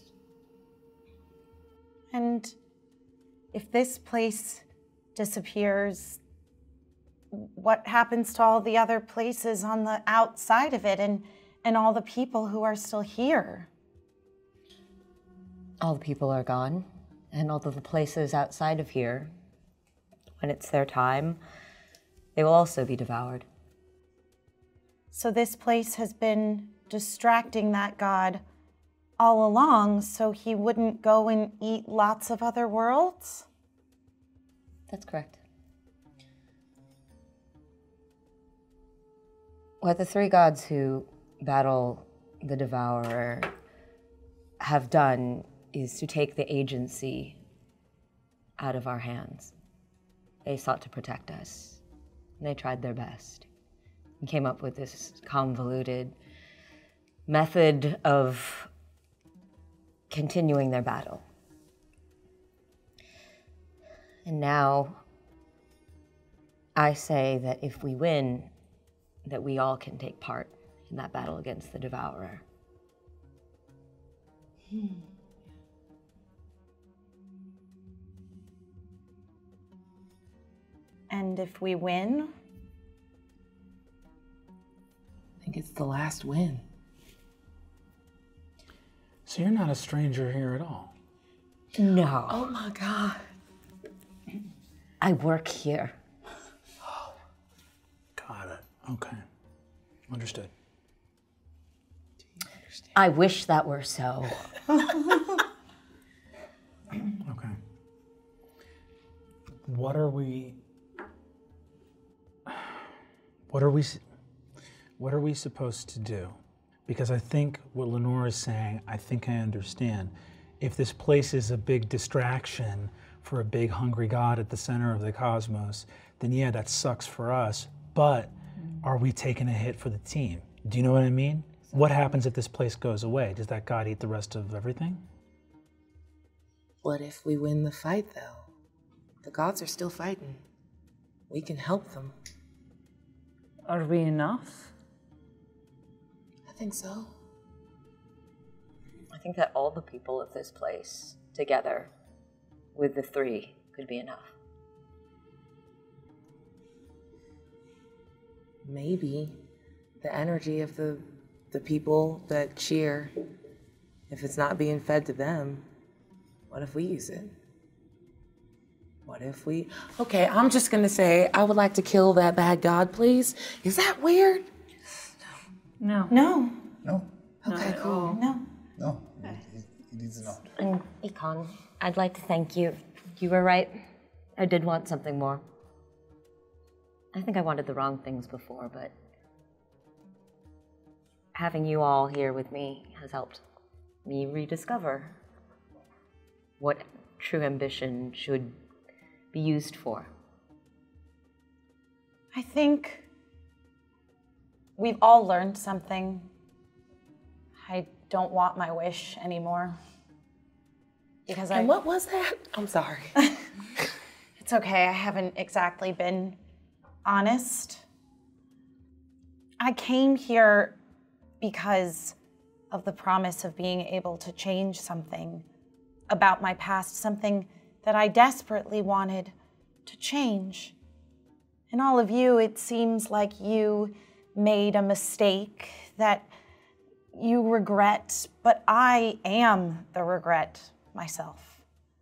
And if this place disappears, what happens to all the other places on the outside of it and, and all the people who are still here? All the people are gone, and all of the places outside of here, when it's their time, they will also be devoured. So this place has been distracting that god all along so he wouldn't go and eat lots of other worlds? That's correct. What the three gods who battle the Devourer have done is to take the agency out of our hands. They sought to protect us. And they tried their best and came up with this convoluted method of continuing their battle. And now I say that if we win, that we all can take part in that battle against the Devourer. Hmm. And if we win? I think it's the last win. So you're not a stranger here at all? No. Oh my God. I work here. Got it. Okay. Understood. I wish that were so. Okay. What are we... What are we... What are we supposed to do? because I think what Lenore is saying, I think I understand. If this place is a big distraction for a big hungry god at the center of the cosmos, then yeah, that sucks for us, but are we taking a hit for the team? Do you know what I mean? What happens if this place goes away? Does that god eat the rest of everything? What if we win the fight, though? The gods are still fighting. We can help them. Are we enough? I think so. I think that all the people of this place, together, with the three, could be enough. Maybe the energy of the the people that cheer, if it's not being fed to them, what if we use it? What if we... Okay, I'm just gonna say, I would like to kill that bad god, please. Is that weird? No. No. No, Okay, cool. No. no, it, it is not. And Econ, I'd like to thank you. You were right. I did want something more. I think I wanted the wrong things before, but having you all here with me has helped me rediscover what true ambition should be used for. I think we've all learned something. I don't want my wish anymore. Because I... And what was that? I'm sorry. It's okay, I haven't exactly been honest. I came here because of the promise of being able to change something about my past, something that I desperately wanted to change. And all of you, it seems like you made a mistake that you regret, but I am the regret myself.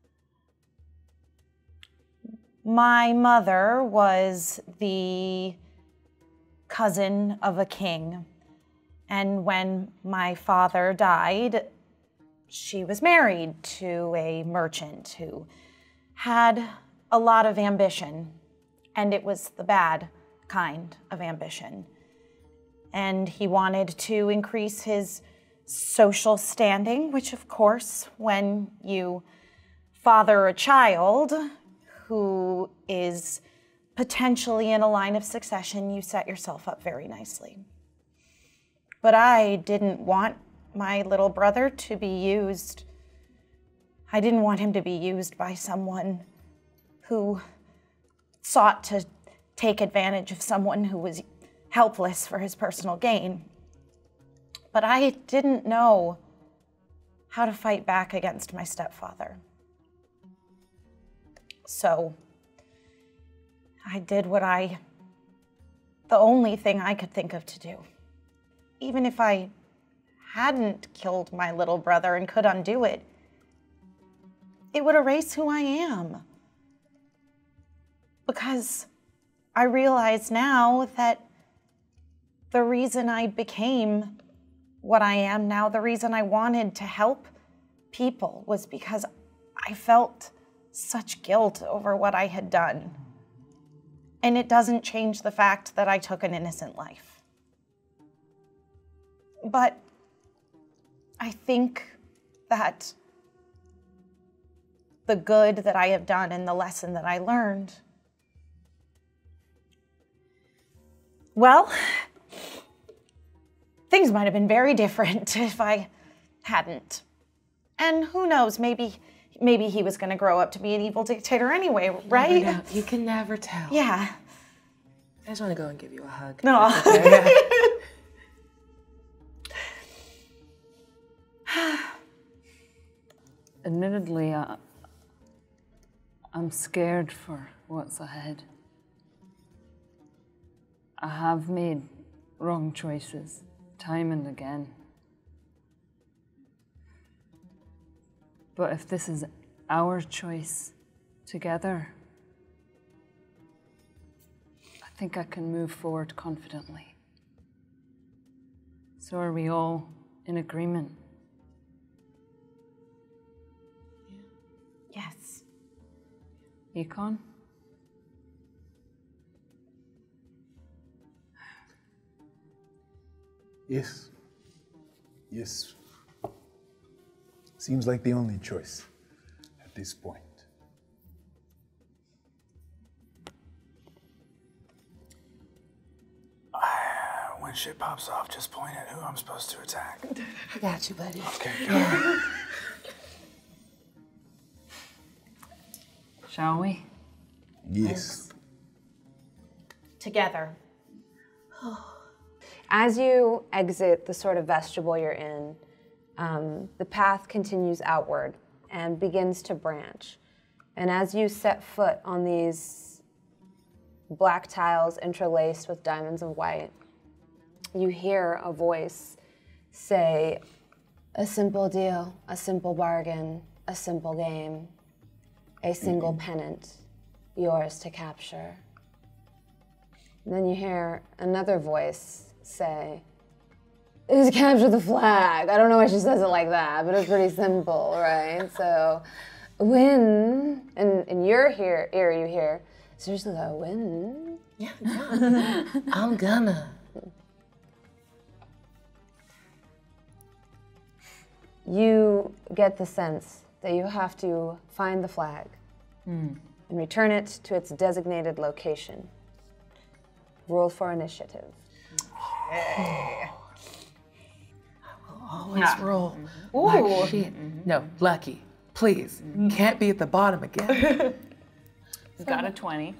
My mother was the cousin of a king, and when my father died, she was married to a merchant who had a lot of ambition, and it was the bad kind of ambition. And he wanted to increase his social standing, which of course, when you father a child who is potentially in a line of succession, you set yourself up very nicely. But I didn't want my little brother to be used. I didn't want him to be used by someone who sought to take advantage of someone who was helpless for his personal gain. But I didn't know how to fight back against my stepfather. So I did what I, the only thing I could think of to do. Even if I hadn't killed my little brother and could undo it, it would erase who I am. Because I realize now that the reason I became what I am now, the reason I wanted to help people, was because I felt such guilt over what I had done. And it doesn't change the fact that I took an innocent life. But I think that the good that I have done and the lesson that I learned, well, things might have been very different if I hadn't. And who knows, maybe maybe he was going to grow up to be an evil dictator anyway, right? Never know. You can never tell. Yeah. I just want to go and give you a hug. No. Admittedly, I, I'm scared for what's ahead. I have made wrong choices time and again. But if this is our choice together, I think I can move forward confidently. So are we all in agreement? Yes. Econ? Yes. Yes. Seems like the only choice at this point. When shit pops off, just point at who I'm supposed to attack. I got you, buddy. Okay, go. Shall we? Yes. Together. As you exit the sort of vestibule you're in, um, the path continues outward and begins to branch. And as you set foot on these black tiles interlaced with diamonds of white, you hear a voice say, "A simple deal, a simple bargain, a simple game, a single pennant, yours to capture." And then you hear another voice say, "Is capture the flag." I don't know why she says it like that, but it's pretty simple, right? So, win, and in your hear, ear you hear, seriously though, win. Yeah, yeah. I'm gonna. You get the sense that you have to find the flag and return it to its designated location. Roll for initiative. Always roll. Like shit. No, lucky. Please. Can't be at the bottom again. We've got a twenty.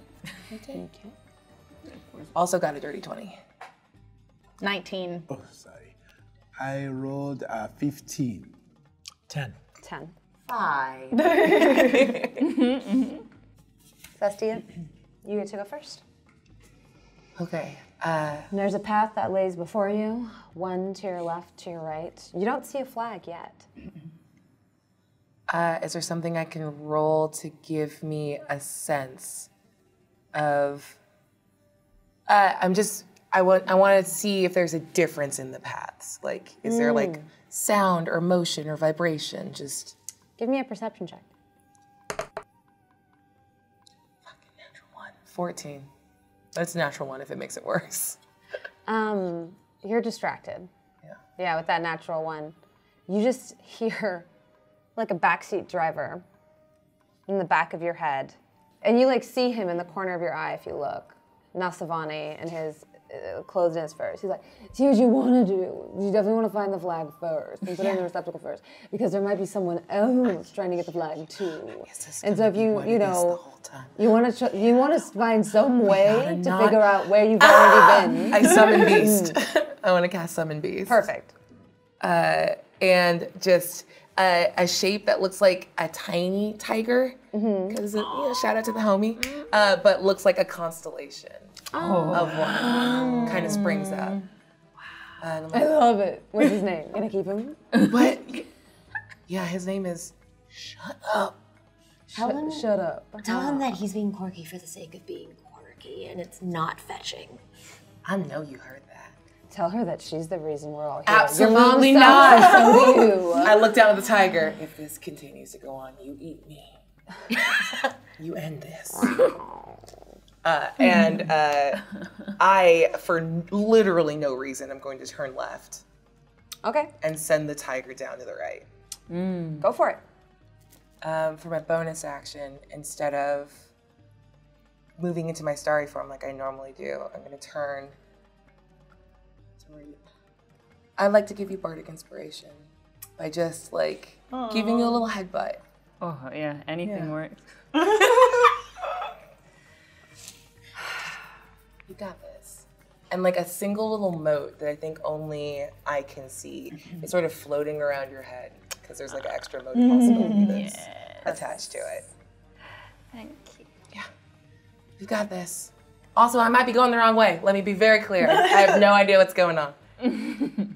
Also got a dirty twenty. nineteen. Oh, sorry. I rolled a fifteen. Ten. Ten. Five. Cestia, you get to go first. Okay. Uh, And there's a path that lays before you, one to your left, to your right. You don't see a flag yet. uh, is there something I can roll to give me a sense of? Uh, I'm just. I want. I want to see if there's a difference in the paths. Like, is there like sound or motion or vibration? Just. Give me a perception check. Fucking natural one. Fourteen. That's a natural one if it makes it worse. Um, you're distracted. Yeah. Yeah, with that natural one. You just hear like a backseat driver in the back of your head. And you like see him in the corner of your eye if you look. Nasavani and his uh, clothes in his furs. He's like, see what you want to do. You definitely want to find the flag first and put it in the receptacle first because there might be someone else trying to get the flag too. And so if you, you know, you want to you want to find some way to not- figure out where you've already been. I summon beast. I want to cast summon beast. Perfect. Uh, and just a, a shape that looks like a tiny tiger. Because you know, shout out to the homie. Uh, but looks like a constellation of one. Kind of springs up. Uh, and I'm I like, love it. What's his name? Gonna keep him? what? Yeah, his name is. Shut up. Tell him, Shut, shut up. tell him that he's being quirky for the sake of being quirky, and it's not fetching. I know you heard that. Tell her that she's the reason we're all here. Absolutely Your mom not. sucks, and so do you. I look down at the tiger. If this continues to go on, you eat me. You end this. Uh, and uh, I, for literally no reason, I'm going to turn left Okay, and send the tiger down to the right. go for it. Um, for my bonus action, instead of moving into my starry form like I normally do, I'm going to turn. I'd like to give you bardic inspiration by just like giving you a little headbutt. Oh, yeah, anything Yeah. works. You got this. And like a single little mote that I think only I can see is sort of floating around your head because there's like an extra mote possibility that's attached to it. Thank you. Yeah. You got this. Also, I might be going the wrong way. Let me be very clear. I have no idea what's going on. I'm,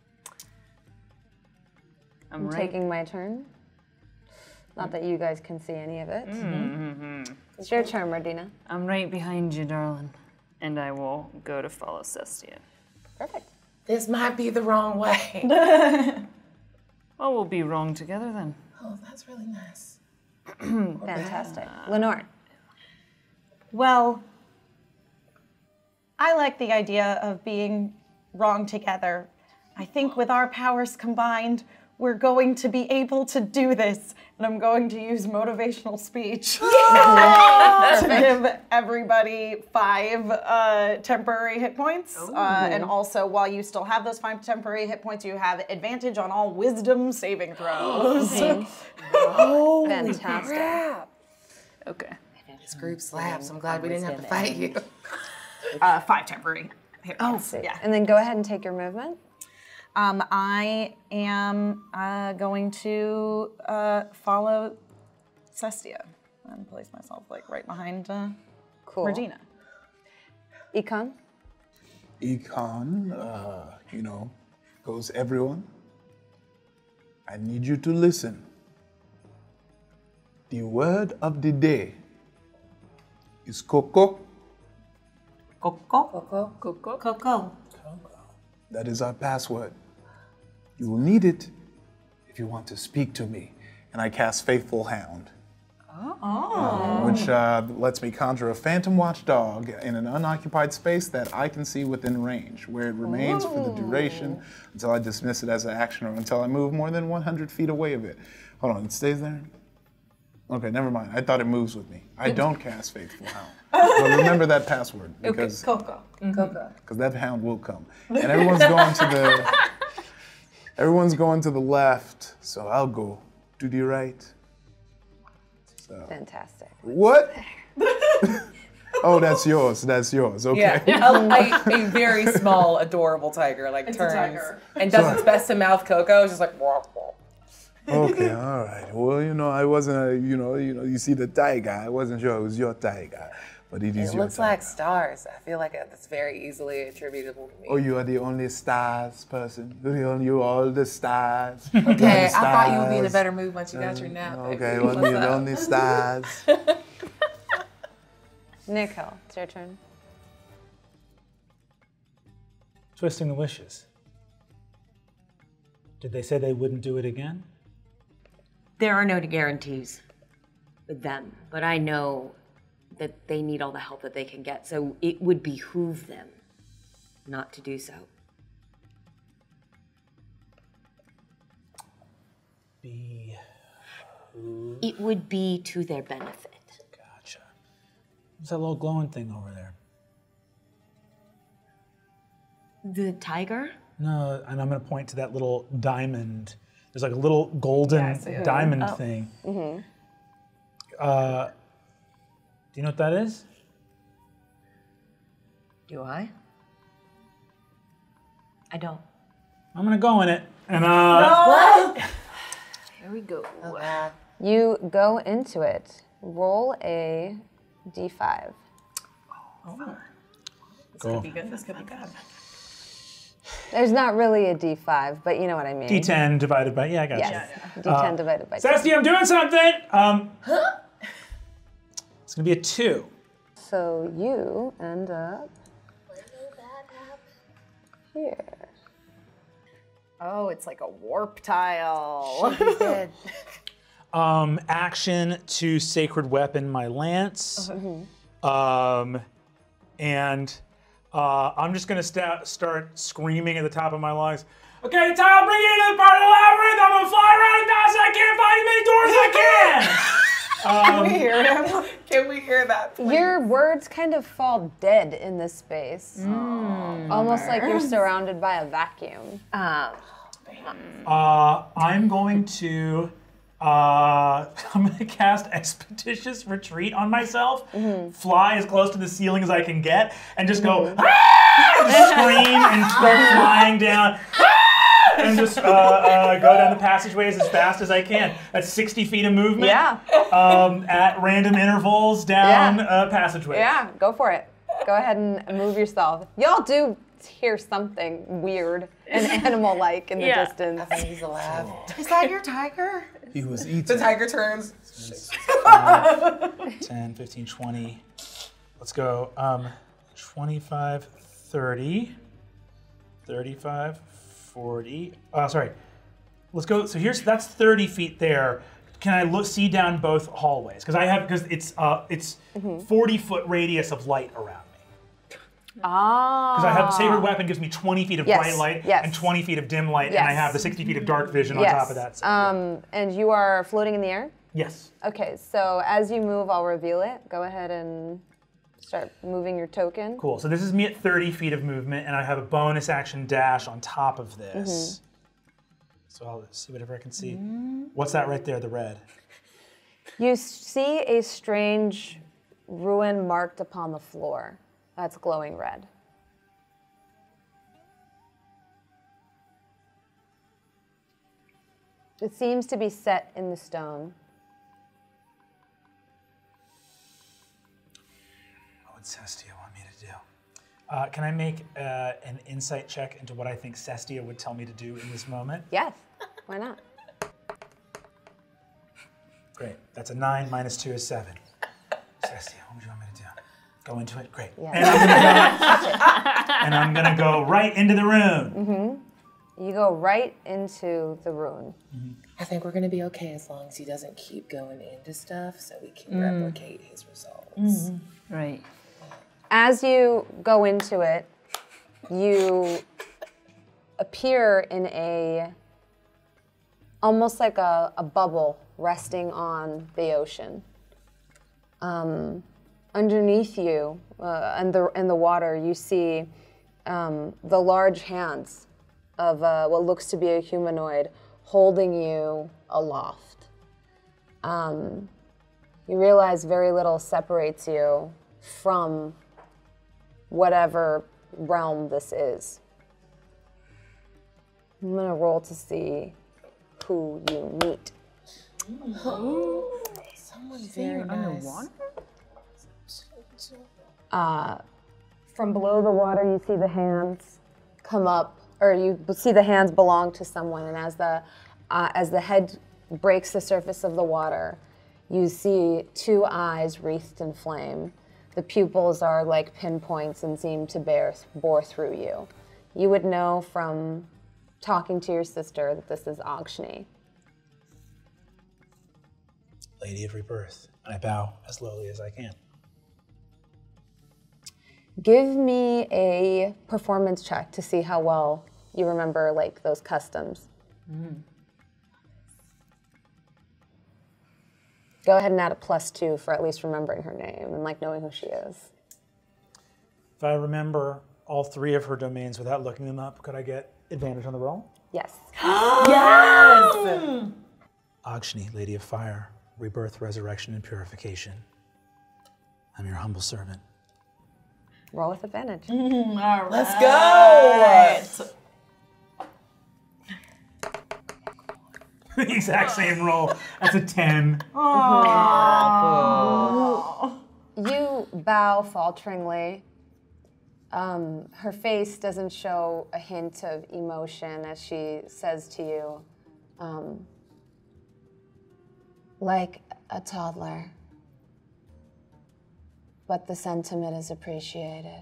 I'm right. taking my turn. Not that you guys can see any of it. It's your turn, Mardina. I'm right behind you, darling. And I will go to follow Cestia. Perfect. This might be the wrong way. Well, we'll be wrong together then. Oh, that's really nice. Fantastic. Lenore. Well, I like the idea of being wrong together. I think with our powers combined, we're going to be able to do this. And I'm going to use motivational speech to give everybody five uh, temporary hit points. Uh, and also, while you still have those five temporary hit points, you have advantage on all wisdom saving throws. Oh, Fantastic. crap. Okay. This group slaps. I'm glad we didn't have to fight you. Uh, five temporary hit Oh, points. Yeah. and then go ahead and take your movement. Um, I am uh, going to uh, follow Cestia and place myself like right behind uh, Cool. Regina. Econ? Econ, uh, you know, goes everyone. I need you to listen. The word of the day is Coco. Coco. Coco. Coco. Coco. That is our password. You will need it if you want to speak to me. And I cast Faithful Hound. Oh. Which uh, lets me conjure a phantom watchdog in an unoccupied space that I can see within range, where it remains for the duration until I dismiss it as an action or until I move more than one hundred feet away of it. Hold on, it stays there? Okay, never mind. I thought it moves with me. I don't cast Faithful Hound. But remember that password because Coco. Coco. because that hound will come. And everyone's going to the everyone's going to the left, so I'll go to the right. So. Fantastic. What? Oh, that's yours. That's yours. Okay. Yeah, a, a, a very small, adorable tiger like It's a turns tiger. and does its best to mouth Coco. It's just like, wah, wah. Okay. All right. Well, you know, I wasn't. A, you know. You know. You see the tiger. I wasn't sure it was your tiger, but it is It your looks tiger. like stars. I feel like that's very easily attributable to me. Oh, you are the only stars person. You are you all the stars. You are Okay, the I thought you would be in a stars. better mood once you got your nap. Okay, baby. well, What's the up? only stars. Nicole, it's your turn. Twisting the wishes. Did they say they wouldn't do it again? There are no guarantees with them, but I know that they need all the help that they can get, so it would behoove them not to do so. Be. It would be to their benefit. Gotcha. What's that little glowing thing over there? The tiger? No, and I'm going to point to that little diamond. There's like a little golden diamond Oh. thing. Uh, do you know what that is? Do I? I don't. I'm going to go in it. And uh, What? Here we go. Oh, God. You go into it. Roll a d five. go. Good. This could be good. There's not really a d five, but you know what I mean. D ten divided by, yeah, I got Yes. you. d ten divided by two. Sestia, I'm doing something! Um, it's going to be a two. So you end up here. Oh, it's like a warp tile. Um, action to sacred weapon my lance. Um, and uh, I'm just gonna sta- start screaming at the top of my lungs. Okay, Tyler, bring it into the part of the labyrinth. I'm gonna fly right past it. I can't find as many doors as I can. Can we hear him? Can we hear that? please? Your words kind of fall dead in this space. Almost like you're surrounded by a vacuum. Um, Uh, I'm going to. Uh, I'm gonna cast Expeditious Retreat on myself, fly as close to the ceiling as I can get, and just go "Ah!" just scream and start flying down, "Ah!" and just uh, uh, go down the passageways as fast as I can. That's sixty feet of movement. Yeah. Um, at random intervals down Yeah. uh, passageways. Yeah, go for it. Go ahead and move yourself. Y'all do hear something weird and animal-like in the Yeah. distance. I think he's alive. Is that your tiger? He was eating. The tiger turns. ten, fifteen, twenty. Let's go. Um, twenty-five, thirty, thirty-five, forty. Uh, sorry. Let's go. So here's that's thirty feet there. Can I look see down both hallways? Because I have because it's uh it's forty foot radius of light around me. Ah. Because I have sacred weapon gives me twenty feet of Yes, bright light yes. and twenty feet of dim light, and I Yes. have the sixty feet of dark vision yes. on top of that. So, um, and you are floating in the air? yes. Okay, so as you move, I'll reveal it. Go ahead and start moving your token. Cool. So this is me at thirty feet of movement, and I have a bonus action dash on top of this. Mm-hmm. So I'll see whatever I can see. What's that right there, the red? You see a strange ruin marked upon the floor. That's glowing red. It seems to be set in the stone. What would Cestia want me to do? Uh, can I make uh, an insight check into what I think Cestia would tell me to do in this moment? Yes, why not? Great. That's a nine minus two is seven. Cestia, what would you want me to do? Go into it? Great. Yeah. And, I'm gonna go, and I'm gonna go right into the rune. Mm-hmm. You go right into the rune. I think we're gonna be okay as long as he doesn't keep going into stuff so we can replicate his results. Right. As you go into it, you appear in a, almost like a, a bubble resting on the ocean. Um, underneath you, uh, in, the, in the water, you see um, the large hands of uh, what looks to be a humanoid holding you aloft. Um, you realize very little separates you from whatever realm this is. I'm gonna roll to see who you meet. Someone very nice. Uh, from below the water, you see the hands come up, or you see the hands belong to someone. And as the uh, as the head breaks the surface of the water, you see two eyes wreathed in flame. The pupils are like pinpoints and seem to bear bore through you. You would know from talking to your sister that this is Agni. Lady of Rebirth. And I bow as lowly as I can. Give me a performance check to see how well you remember like those customs. Mm. Go ahead and add a plus two for at least remembering her name and like knowing who she is. If I remember all three of her domains without looking them up, could I get advantage on the roll? Yes. Yes! Agni, Lady of Fire, Rebirth, Resurrection, and Purification. I'm your humble servant. Roll with advantage. All right. Let's go! The exact same roll. That's a ten. You bow falteringly. Um, her face doesn't show a hint of emotion as she says to you, um, like a toddler, but the sentiment is appreciated.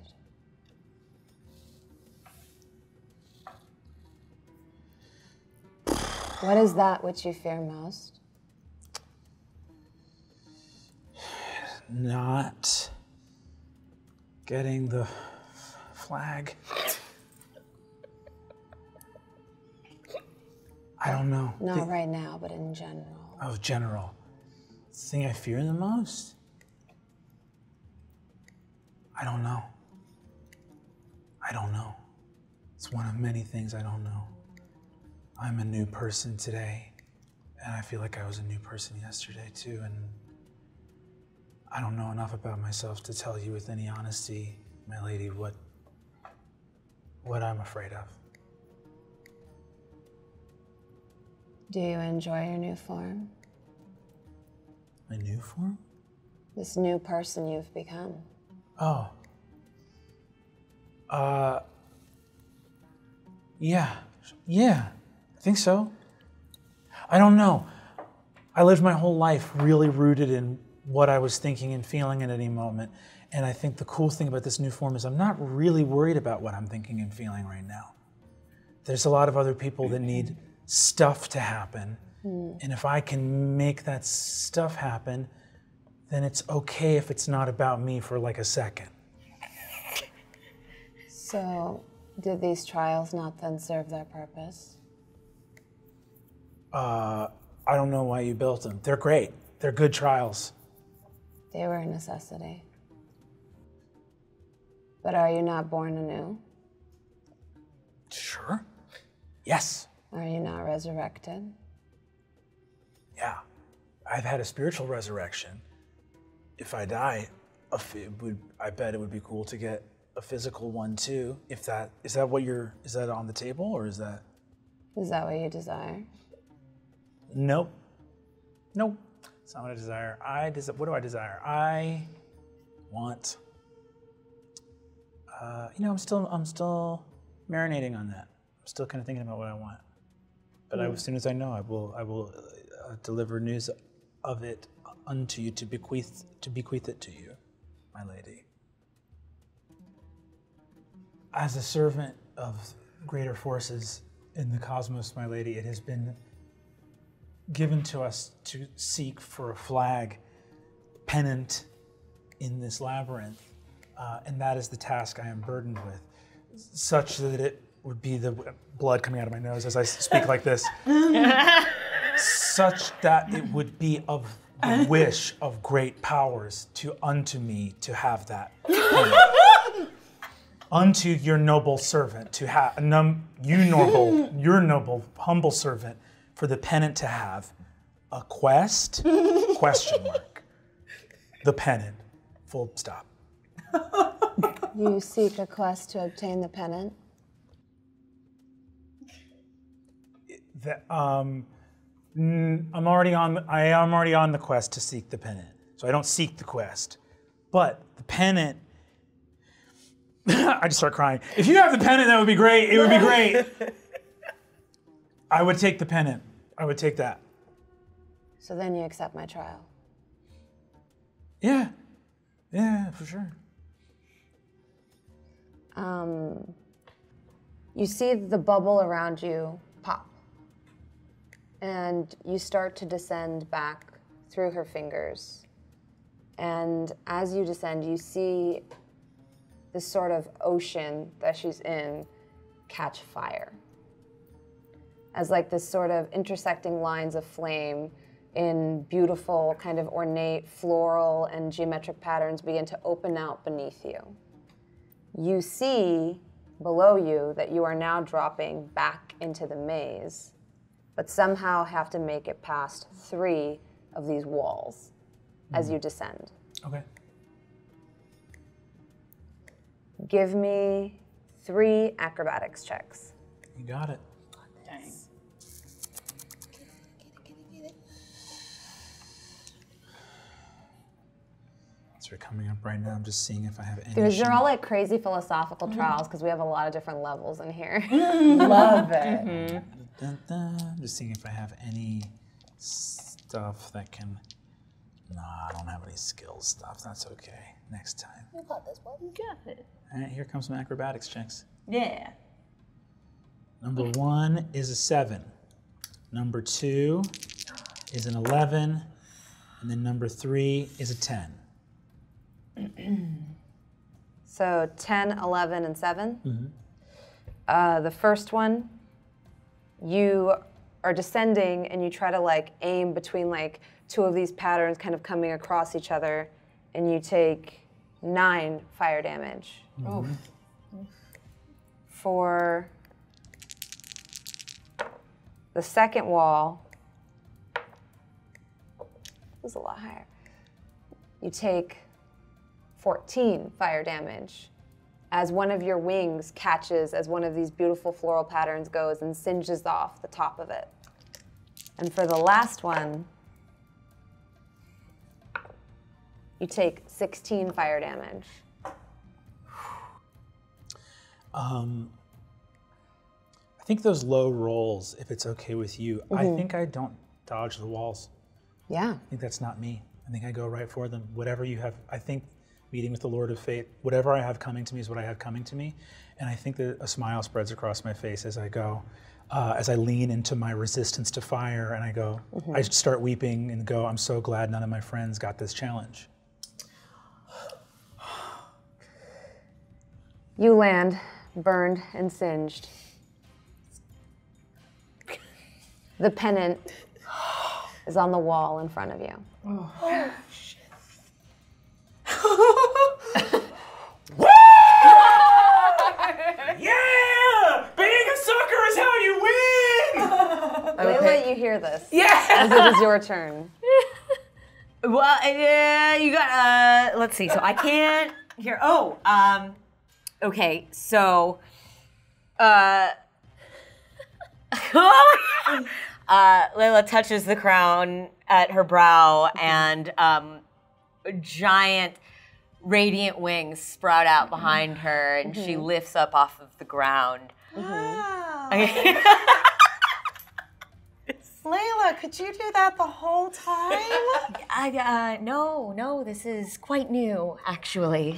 What is that which you fear most? Not getting the flag. I don't know. Not The- right now, but in general. Oh, general. The thing I fear the most? I don't know. I don't know. It's one of many things I don't know. I'm a new person today, and I feel like I was a new person yesterday too, and I don't know enough about myself to tell you with any honesty, my lady, what what I'm afraid of. Do you enjoy your new form? My new form? This new person you've become? Oh. Uh. Yeah. Yeah. I think so. I don't know. I lived my whole life really rooted in what I was thinking and feeling at any moment. And I think the cool thing about this new form is I'm not really worried about what I'm thinking and feeling right now. There's a lot of other people that need stuff to happen. And if I can make that stuff happen, then it's okay if it's not about me for like a second. So, did these trials not then serve their purpose? Uh, I don't know why you built them. They're great. They're good trials. They were a necessity. But are you not born anew? Sure. Yes. Are you not resurrected? Yeah. I've had a spiritual resurrection. If I die, a f- it would, I bet it would be cool to get a physical one too. If that is that what you're is that on the table or is that? Is that what you desire? Nope. Nope. It's not what I desire. I des- what do I desire? I want. Uh, you know, I'm still I'm still marinating on that. I'm still kind of thinking about what I want. But I, as soon as I know, I will I will uh, deliver news of it unto you to bequeath to bequeath it to you, my lady. As a servant of greater forces in the cosmos, my lady, it has been given to us to seek for a flag pennant in this labyrinth, uh, and that is the task I am burdened with, such that it would be the blood coming out of my nose as I speak like this, such that it would be of the wish of great powers to unto me to have that pennant. Unto your noble servant to have, num, you noble, your noble, humble servant, for the pennant to have a quest, question mark, the pennant, full stop. You seek a quest to obtain the pennant? That, um, mm, I'm already on, I am already on the quest to seek the pennant, so I don't seek the quest. But the pennant, I just start crying. If you have the pennant, that would be great. It would be great. I would take the pennant. I would take that. So then you accept my trial? Yeah. Yeah, for sure. Um, you see the bubble around you pop. And you start to descend back through her fingers. And as you descend, you see this sort of ocean that she's in catch fire. As like this sort of intersecting lines of flame in beautiful kind of ornate floral and geometric patterns begin to open out beneath you. You see below you that you are now dropping back into the maze, but somehow have to make it past three of these walls mm. as you descend. Okay. Give me three acrobatics checks. You got it. Dang. They're coming up right now. I'm just seeing if I have any. These are all like crazy philosophical trials because we have a lot of different levels in here. Love it. Mm-hmm. Dun, dun, dun. Just seeing if I have any stuff that can. No, I don't have any skills stuff. That's okay. Next time. You got this one. You got it. All right, here comes some acrobatics checks. Yeah. Number one is a seven. Number two is an eleven, and then number three is a ten. So ten, eleven, and seven. Mm-hmm. Uh, the first one, you are descending and you try to like aim between like two of these patterns kind of coming across each other, and you take nine fire damage. Mm-hmm. For the second wall, it was a lot higher. You take fourteen fire damage as one of your wings catches as one of these beautiful floral patterns goes and singes off the top of it. And for the last one, you take sixteen fire damage. Um, I think those low rolls, if it's okay with you, mm-hmm. I think I don't dodge the walls. Yeah. I think that's not me. I think I go right for them. Whatever you have, I think meeting with the Lord of Fate, whatever I have coming to me is what I have coming to me. And I think that a smile spreads across my face as I go, uh, as I lean into my resistance to fire and I go, mm-hmm. I start weeping and go, I'm so glad none of my friends got this challenge. You land burned and singed. The pennant is on the wall in front of you. Oh, shit. Yeah! Being a sucker is how you win! Layla, you hear this. Yeah! As it is your turn. Well, uh, you got, uh, let's see, so I can't hear, oh, um, okay, so, uh, uh, Layla touches the crown at her brow and, um, giant radiant wings sprout out behind her and she lifts up off of the ground. Wow. Okay. Layla, could you do that the whole time? I, uh, no, no, this is quite new, actually.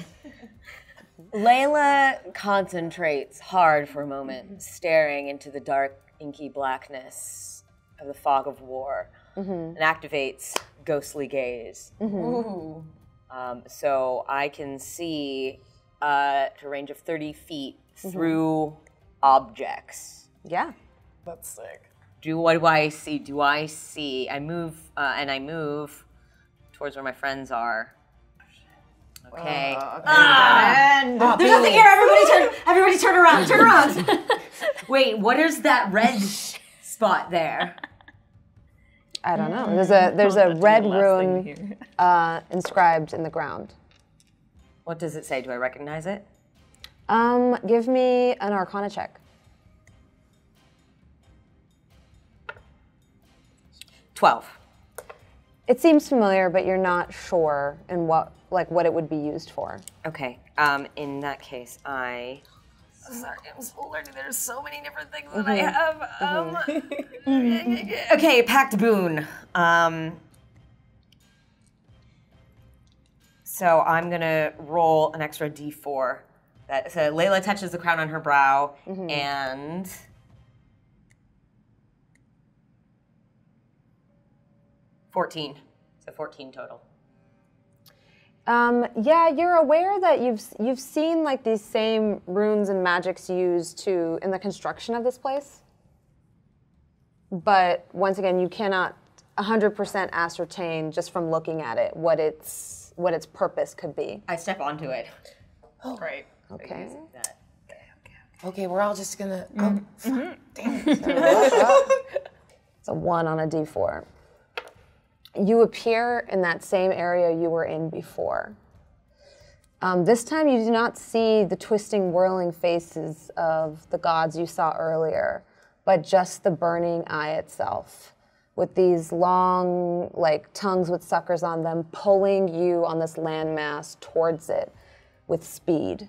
Layla concentrates hard for a moment, staring into the dark, inky blackness of the fog of war, and activates ghostly gaze. Ooh. Um, so I can see uh, to a range of thirty feet through objects. Yeah. That's sick. Do what do I see? Do I see? I move uh, and I move towards where my friends are. Okay. Uh, okay. Ah, And there's nothing here. Everybody turn. Everybody turn around. Turn around. Wait, what is that red spot there? I don't know. There's a there's a red rune uh, inscribed in the ground. What does it say? Do I recognize it? Um, give me an Arcana check. Twelve. It seems familiar, but you're not sure in what like what it would be used for. Okay. Um, in that case, I. Sorry, I'm still learning. There's so many different things that I have. Um, okay, packed boon. Um, so I'm gonna roll an extra D four. That so Layla touches the crown on her brow, and fourteen. So fourteen total. Um, yeah, you're aware that you've you've seen like these same runes and magics used to in the construction of this place. But once again, you cannot one hundred percent ascertain just from looking at it what its what its purpose could be. I step onto it. Oh, great. Okay. That. Okay, we're all just gonna. Oh, fuck, damn it. It's a one on a D four. You appear in that same area you were in before. Um, this time you do not see the twisting, whirling faces of the gods you saw earlier, but just the burning eye itself, with these long, like, tongues with suckers on them, pulling you on this landmass towards it with speed.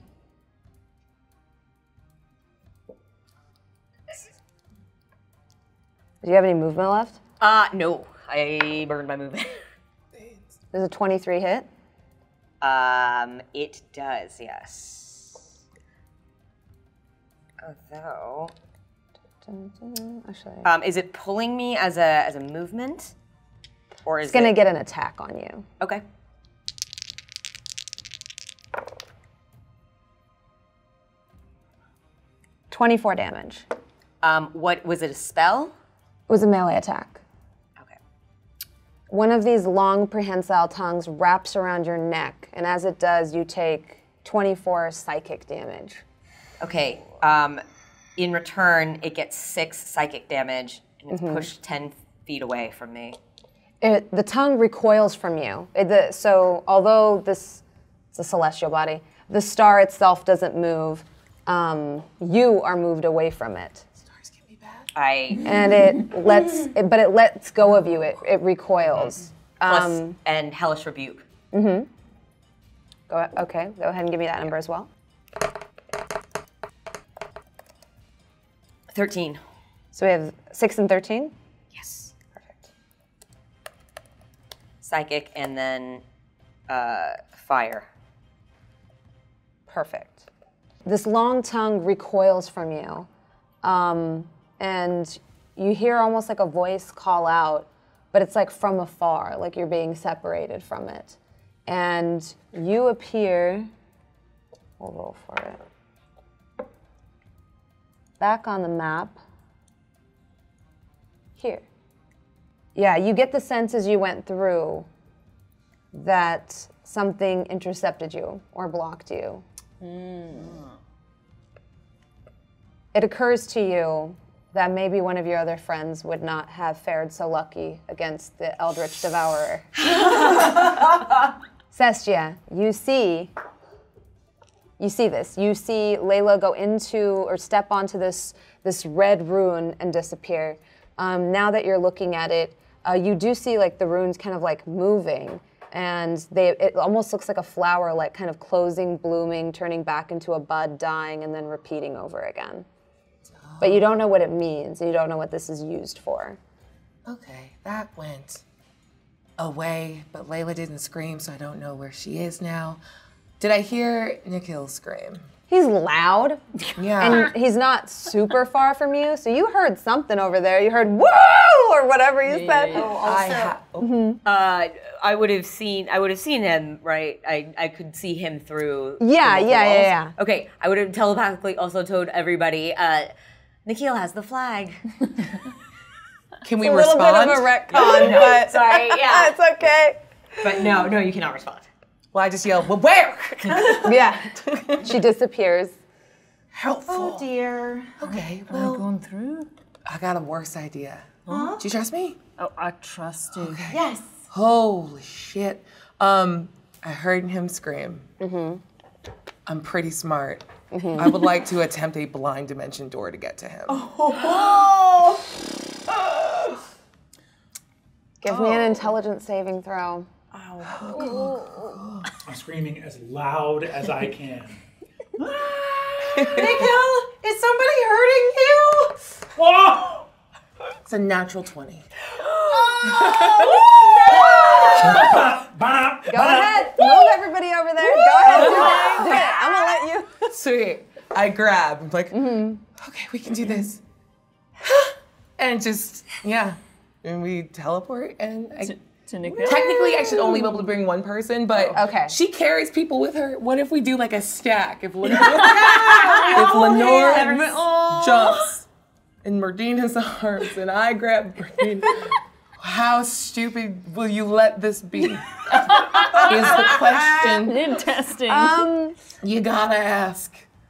Do you have any movement left? Uh, no. I burned my movement. Does a twenty-three hit? Um, it does, yes. Although, Actually, um, is it pulling me as a as a movement, or is it's gonna it... get an attack on you. Okay. twenty-four damage. Um, what was it? A spell? It was a melee attack. Okay. One of these long prehensile tongues wraps around your neck, and as it does, you take twenty-four psychic damage. Okay. Um, in return, it gets six psychic damage, and it's pushed ten feet away from me. It, the tongue recoils from you. It, the, so although this is a celestial body, the star itself doesn't move. Um, you are moved away from it. Stars can be bad. I And it lets, it, but it lets go of you. It, it recoils. plus Um, and hellish rebuke. go, okay, go ahead and give me that number as well. Thirteen. So we have six and thirteen. Yes. Perfect. Psychic and then uh, fire. Perfect. This long tongue recoils from you, um, and you hear almost like a voice call out, but it's like from afar, like you're being separated from it. And you appear, we'll roll for it. back on the map. Here. Yeah, you get the sense as you went through that something intercepted you or blocked you. Mm. It occurs to you that maybe one of your other friends would not have fared so lucky against the Eldritch Devourer. Cestia, you see, you see this. You see Layla go into or step onto this, this red rune and disappear. Um, now that you're looking at it, uh, you do see like the runes kind of like moving, and they it almost looks like a flower, like kind of closing, blooming, turning back into a bud, dying, and then repeating over again. But you don't know what it means, and you don't know what this is used for. Okay, that went away, but Layla didn't scream, so I don't know where she is now. Did I hear Nikhil scream? He's loud, Yeah. and he's not super far from you, so you heard something over there. You heard woo or whatever you said. Oh, I ha- Mhm. Uh, I would have seen. I would have seen him, right? I, I could see him through. Yeah, the yeah, yeah, walls. yeah. Okay, I would have telepathically also told everybody. Uh, Nikhil has the flag. Can we It's a little respond? bit of a retcon, but Sorry, yeah. it's okay. But no, no, you cannot respond. Well, I just yelled, well, where? Yeah, she disappears. Helpful. Oh dear. Okay, Am I well, going through? I got a worse idea. Do you trust me? Oh, I trust you. Yes. Holy shit. Um, I heard him scream. Mm-hmm. I'm pretty smart. Mm-hmm. I would like to attempt a blind dimension door to get to him. Oh. Give me an intelligence saving throw. I'm screaming as loud as I can. Nikhil, is somebody hurting you? Whoa! It's a natural twenty. Go ahead, move everybody over there. Go ahead, do it. Do it. I'm gonna let you. Sweet. I grab. I'm like, okay, we can do this. And just, yeah. And we teleport and I, To, to Nikhil? technically I should only be able to bring one person, but Okay. she carries people with her. What if we do like a stack? If Lenore, if Lenore jumps in Merdina's arms and I grab Merdina, how stupid will you let this be? Is the question Interesting. Um, you gotta ask.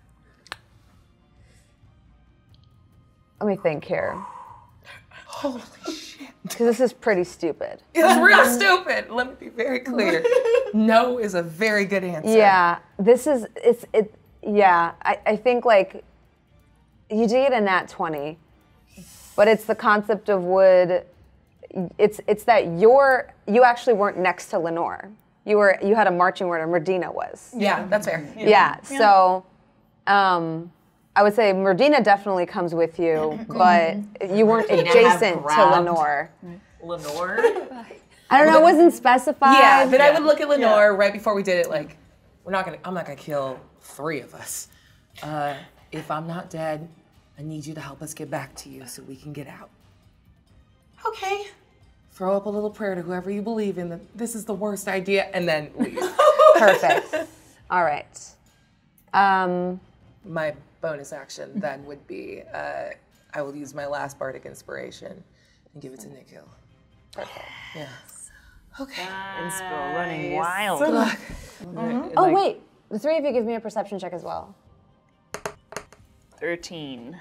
let me think here, Holy shit. because this is pretty stupid. It's real stupid. Let me be very clear. No is a very good answer. Yeah, this is it's it. Yeah, I, I think like you did get a nat twenty, but it's the concept of would. It's it's that you're you actually weren't next to Lenore. You were you had a marching order. Merdina was. Yeah, that's fair. Yeah. So, um, I would say Merdina definitely comes with you, but you weren't Merdina adjacent have to grabbed- Lenore. Lenore? I don't know. It wasn't specified. Yeah, then I would look at Lenore right before we did it. Like, we're not gonna. I'm not gonna kill three of us. Uh, if I'm not dead, I need you to help us get back to you so we can get out. Okay. Throw up a little prayer to whoever you believe in that this is the worst idea, and then leave. Perfect. All right. Um, My bonus action then would be uh, I will use my last bardic inspiration and give it to Nikhil. perfect. Yeah. Okay. Inspo running wild. Good luck. Oh wait, the three of you give me a perception check as well. thirteen.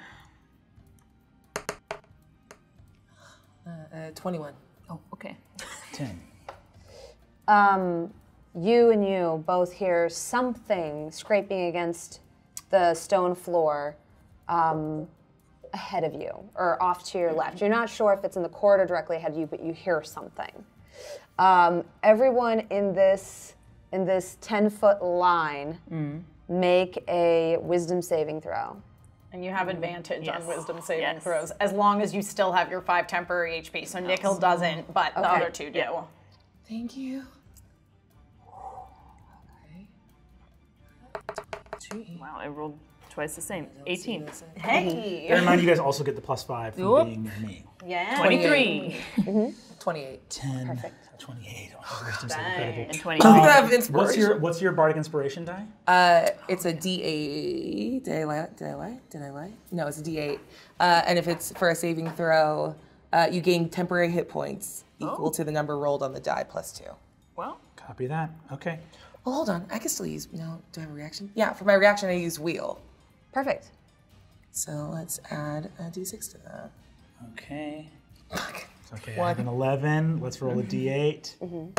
Uh, uh, twenty-one. Oh, okay. Ten. Um, you and you both hear something scraping against the stone floor um, ahead of you or off to your left. You're not sure if it's in the corridor directly ahead of you, but you hear something. Um, everyone in this in this ten-foot line make a wisdom saving throw. And you have advantage Yes. on wisdom saving Yes. throws as long as you still have your five temporary H P. So Nikhil doesn't, but the Okay. other two do. Yeah. Thank you. Wow, I rolled twice the same. eighteen. Hey. Bear in mind, you guys also get the plus five from Whoop. being near me. Yeah. twenty-three. twenty-eight. ten, Perfect. twenty-eight. Oh, wisdom's And incredible. twenty-three. I have What's inspiration. your What's your bardic inspiration die? Uh, it's a D eight. Did I lie? Did I lie? Did I lie? No, it's a D eight. Uh, and if it's for a saving throw, uh, you gain temporary hit points equal to the number rolled on the die plus two. Well, Copy that. Okay. Oh, hold on. I can still use. No, do I have a reaction? Yeah, for my reaction, I use wheel. Perfect. So let's add a D six to that. Okay. Fuck. Okay, I have an eleven. Let's roll a D eight.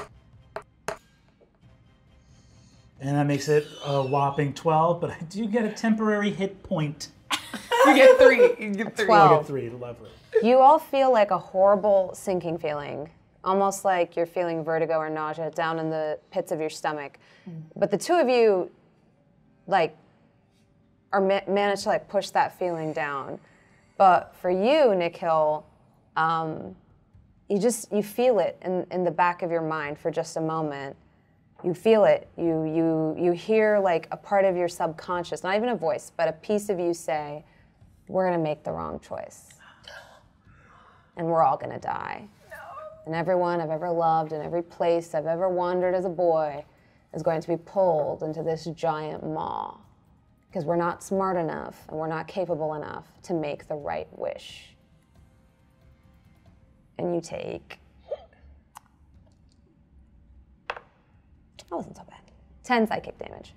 And that makes it a whopping twelve, but I do get a temporary hit point. You get three. You get three. I twelve. get three. Lovely. You all feel like a horrible sinking feeling, almost like you're feeling vertigo or nausea down in the pits of your stomach. But the two of you, like, are ma- managed to like push that feeling down. But for you, Nikhil, um, you just you feel it in, in the back of your mind for just a moment. You feel it. You you you hear like a part of your subconscious, not even a voice, but a piece of you say, "We're gonna make the wrong choice, and we're all gonna die." And everyone I've ever loved and every place I've ever wandered as a boy is going to be pulled into this giant maw because we're not smart enough and we're not capable enough to make the right wish. And you take, that wasn't so bad, ten psychic damage.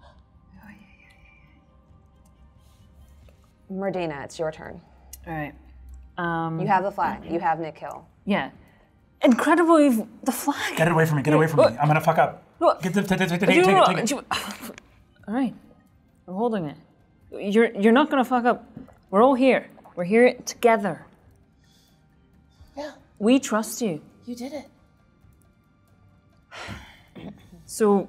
Merdina, it's your turn. all right. Um, You have the flag. You have Nikhil. yeah. Incredible, you've the flag. Get it away from me. Get away from me. I'm gonna fuck up. What? Get the, take it, take it, take it, take it, take it. All right, I'm holding it. You're you're not gonna fuck up. We're all here. We're here together. Yeah, We trust you. you did it. So,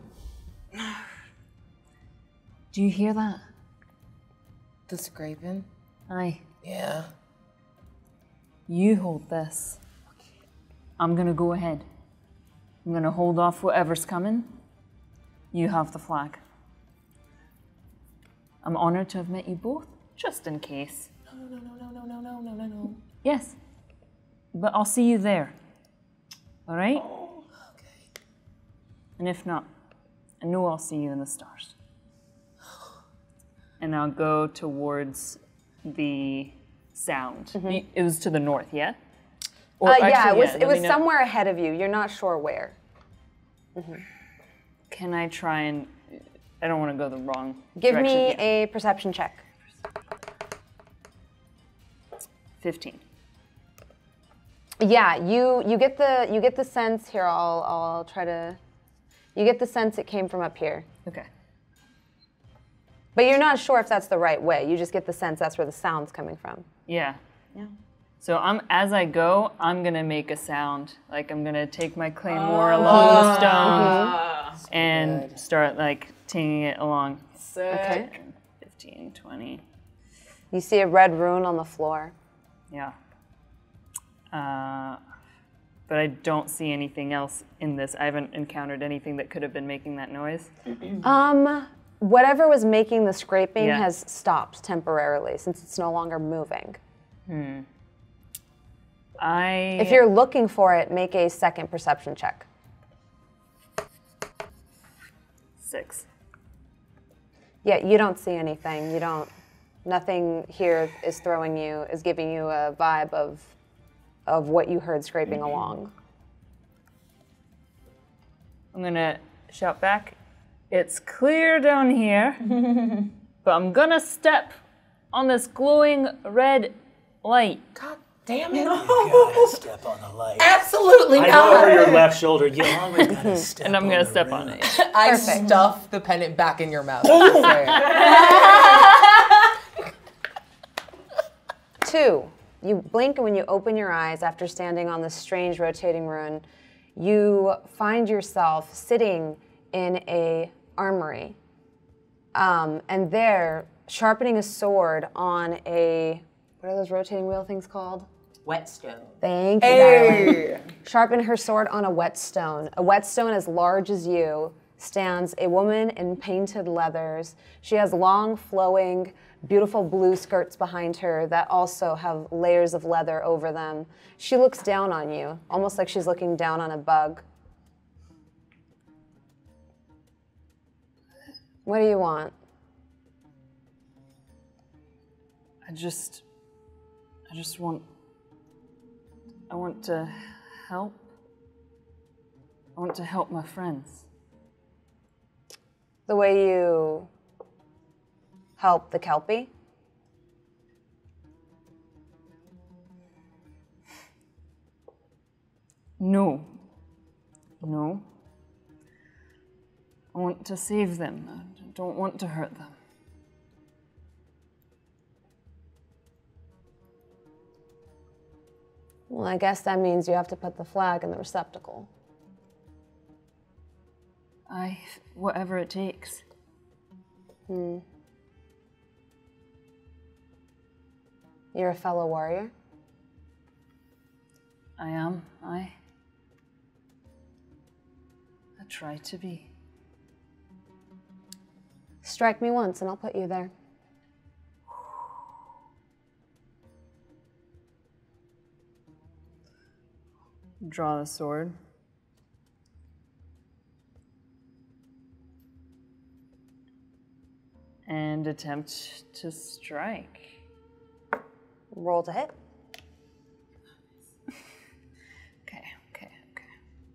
do you hear that? The scraping. Aye. Yeah. You hold this. I'm gonna go ahead. I'm gonna hold off whatever's coming. You have the flag. I'm honored to have met you both, just in case. No, no, no, no, no, no, no, no, no, no. Yes. But I'll see you there. All right? Okay. And if not, I know I'll see you in the stars. And I'll go towards the sound. Y- It was to the north, yeah? Or Uh, yeah, actually, it was let it me was know- somewhere ahead of you. You're not sure where. Can I try and? I don't want to go the wrong. Give direction. me Yeah. a perception check. Fifteen. Yeah, you you get the you get the sense here. I'll I'll try to. You get the sense it came from up here, Okay. but you're not sure if that's the right way. You just get the sense that's where the sound's coming from. Yeah. Yeah. So I'm as I go, I'm gonna make a sound. Like I'm gonna take my claymore along the stone and start like tinging it along. Okay. fifteen, twenty. You see a red rune on the floor. Yeah. Uh, but I don't see anything else in this. I haven't encountered anything that could have been making that noise. Um, whatever was making the scraping Yeah. has stopped temporarily since it's no longer moving. I. If you're looking for it, make a second perception check. Six. Yeah, you don't see anything. You don't. Nothing here is throwing you, is giving you a vibe of, of what you heard scraping along. I'm gonna shout back. It's clear down here, but I'm gonna step on this glowing red light. God damn it. You gotta step on the light. Absolutely I not. go over your left shoulder. You always gotta step And I'm on gonna the step rim. on it. I stuff the pendant back in your mouth. I Two, you blink and when you open your eyes after standing on this strange rotating rune, you find yourself sitting in a armory. Um, and there, sharpening a sword on a, what are those rotating wheel things called? Whetstone. Thank you, darling. Sharpen her sword on a whetstone. A whetstone as large as you stands a woman in painted leathers. She has long, flowing, beautiful blue skirts behind her that also have layers of leather over them. She looks down on you, almost like she's looking down on a bug. What do you want? I just, I just want, I want to help. I want to help my friends. The way you help the Kelpie? No. No. I want to save them. I don't want to hurt them. Well, I guess that means you have to put the flag in the receptacle. I, whatever it takes. Hmm. You're a fellow warrior? I am. I. I try to be. Strike me once and I'll put you there. Draw the sword. And attempt to strike. Roll to hit. Okay, okay, okay.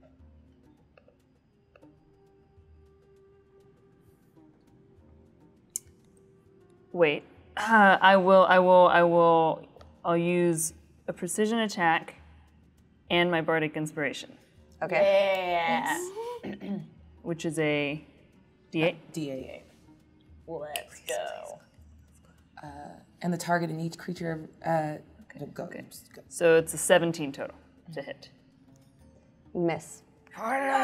Wait. Uh, I will, I will, I will, I'll use a precision attack and my bardic inspiration. Okay. Yeah. Which is a D eight. D eight. Let's go. Uh, and the target in each creature. Uh, okay. Go. Okay. Go. So it's a seventeen total to hit. Miss. Oh.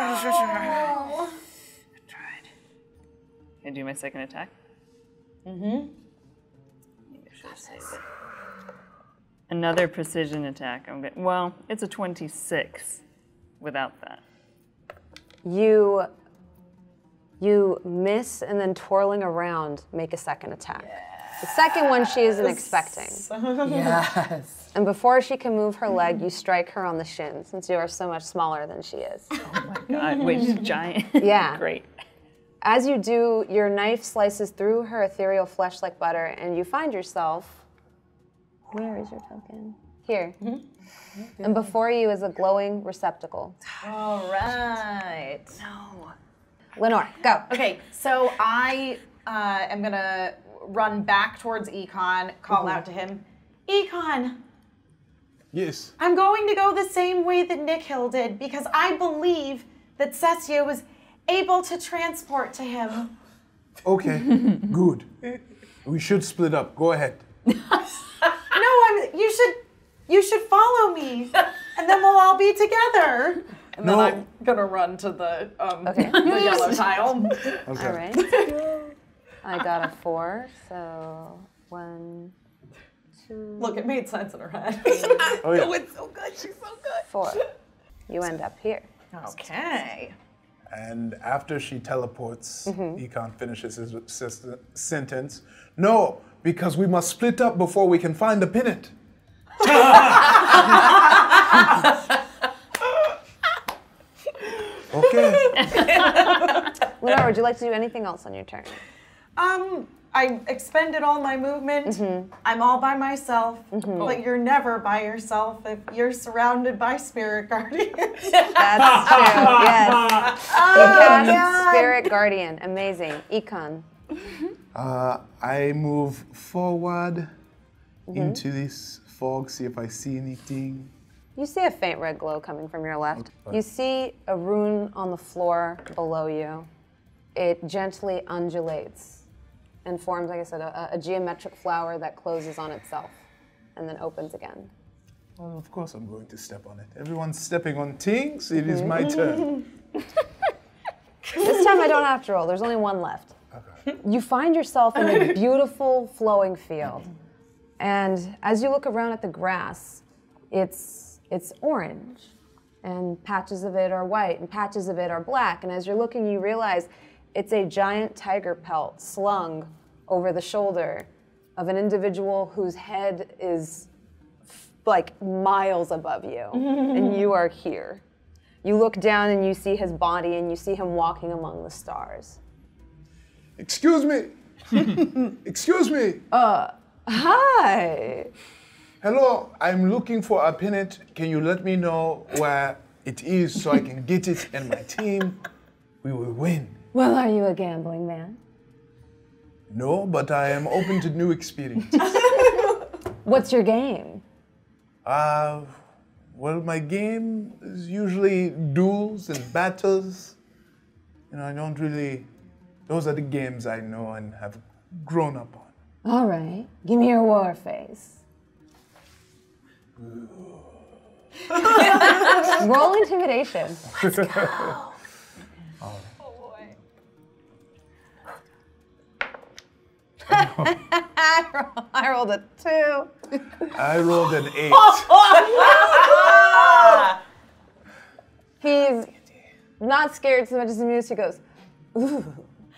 I tried. Can I do my second attack? Mm-hmm. Maybe I should have saved it. Another precision attack. I'm going. Well, it's a twenty-six without that. You, you miss and then twirling around, make a second attack. Yes. The second one she isn't expecting. Yes. And before she can move her leg, you strike her on the shin, since you are so much smaller than she is. Oh my god, wait, she's giant. Yeah. Great. As you do, your knife slices through her ethereal flesh like butter, and you find yourself. Where is your token? Here. Mm-hmm. And before you is a glowing receptacle. All right. No. Lenore, go. Okay, so I uh, am gonna run back towards Econ, call mm-hmm. out to him. Econ, Yes. I'm going to go the same way that Nikhil did because I believe that Cessia was able to transport to him. Okay, good. We should split up. Go ahead. No, I'm. You should. You should follow me, and then we'll all be together. And No. then I'm gonna run to the um, Okay. the yellow tile. Okay. All right. I got a four, so one, two, Look, it made sense in her head. Oh, yeah. It's so good. She's so good. four. You end up here. Okay. And after she teleports, Econ finishes his sis- sentence. No, because we must split up before we can find the pennant. Okay. Lenore, would you like to do anything else on your turn? Um, I expended all my movement. I'm all by myself, but you're never by yourself if you're surrounded by spirit guardians. That's true. Yes. Oh, Econ, Spirit Guardian. Amazing. Econ. Uh, I move forward into this fog, see if I see anything. You see a faint red glow coming from your left. You see a rune on the floor below you. It gently undulates and forms, like I said, a, a geometric flower that closes on itself and then opens again. Well, of course I'm going to step on it. Everyone's stepping on things. It is my turn. This time I don't have to roll. There's only one left. Okay. You find yourself in a beautiful flowing field. And as you look around at the grass, it's, it's orange. and patches of it are white, and patches of it are black. And as you're looking, you realize it's a giant tiger pelt slung over the shoulder of an individual whose head is f- like miles above you, and you are here. You look down and you see his body, and you see him walking among the stars. Excuse me. Excuse me. Uh, hi. Hello, I'm looking for a pennant. Can you let me know where it is so I can get it and my team? We will win. Well, are you a gambling man? No, but I am open to new experiences. What's your game? Uh, well, my game is usually duels and battles. You know, I don't really, those are the games I know and have grown up on. All right, give me your war face. Roll intimidation. Let's go. I rolled a two. I rolled an eight. He's not scared so much as amused. He goes, ooh.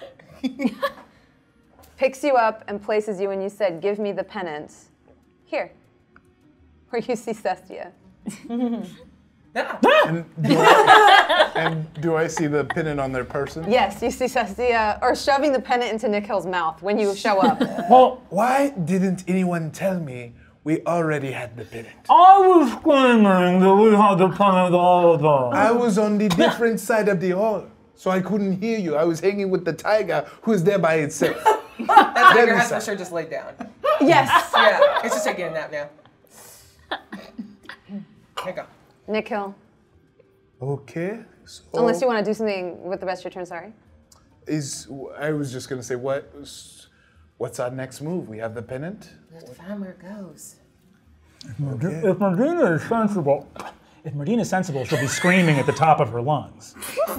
Picks you up and places you, and you said, give me the pennant. Here. Where you see Cestia. and, do I, and do I see the pennant on their person? Yes, you see Cestia, or shoving the pennant into Nick Hill's mouth when you show up. Well, why didn't anyone tell me we already had the pennant? I was screaming that we had the pennant all the time. I was on the different side of the hall, so I couldn't hear you. I was hanging with the tiger who is there by itself. That tiger Deadly has for silent. sure just laid down. Yes. Yeah, it's just taking a nap now. Here you go. Nick Hill. Okay. So Unless you want to do something with the rest of your turn, sorry. is I was just gonna say what what's our next move? We have the pennant. We have to find where it goes. Okay. If Medina is sensible, if Medina is sensible, she'll be screaming at the top of her lungs.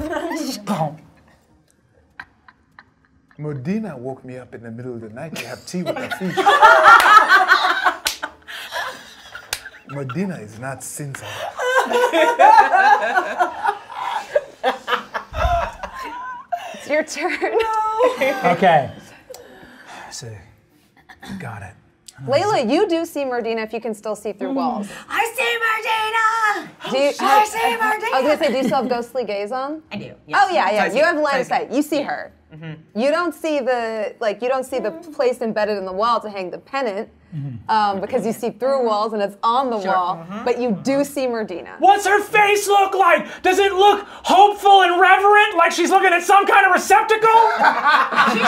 Modena woke me up in the middle of the night to have tea with her fish. Modena is not sensible. It's your turn. Okay. So, got it. Layla, you do see Merdina if you can still see through walls. I see Merdina! Do you, I see Merdina! I was gonna say, do you still have ghostly gaze on? I do. Oh yeah, yeah. I see You it. have line I of see sight. You see her. You don't see the like. You don't see the place embedded in the wall to hang the pennant, um, because you see through walls and it's on the wall. But you do see Merdina. What's her face look like? Does it look hopeful and reverent, like she's looking at some kind of receptacle? She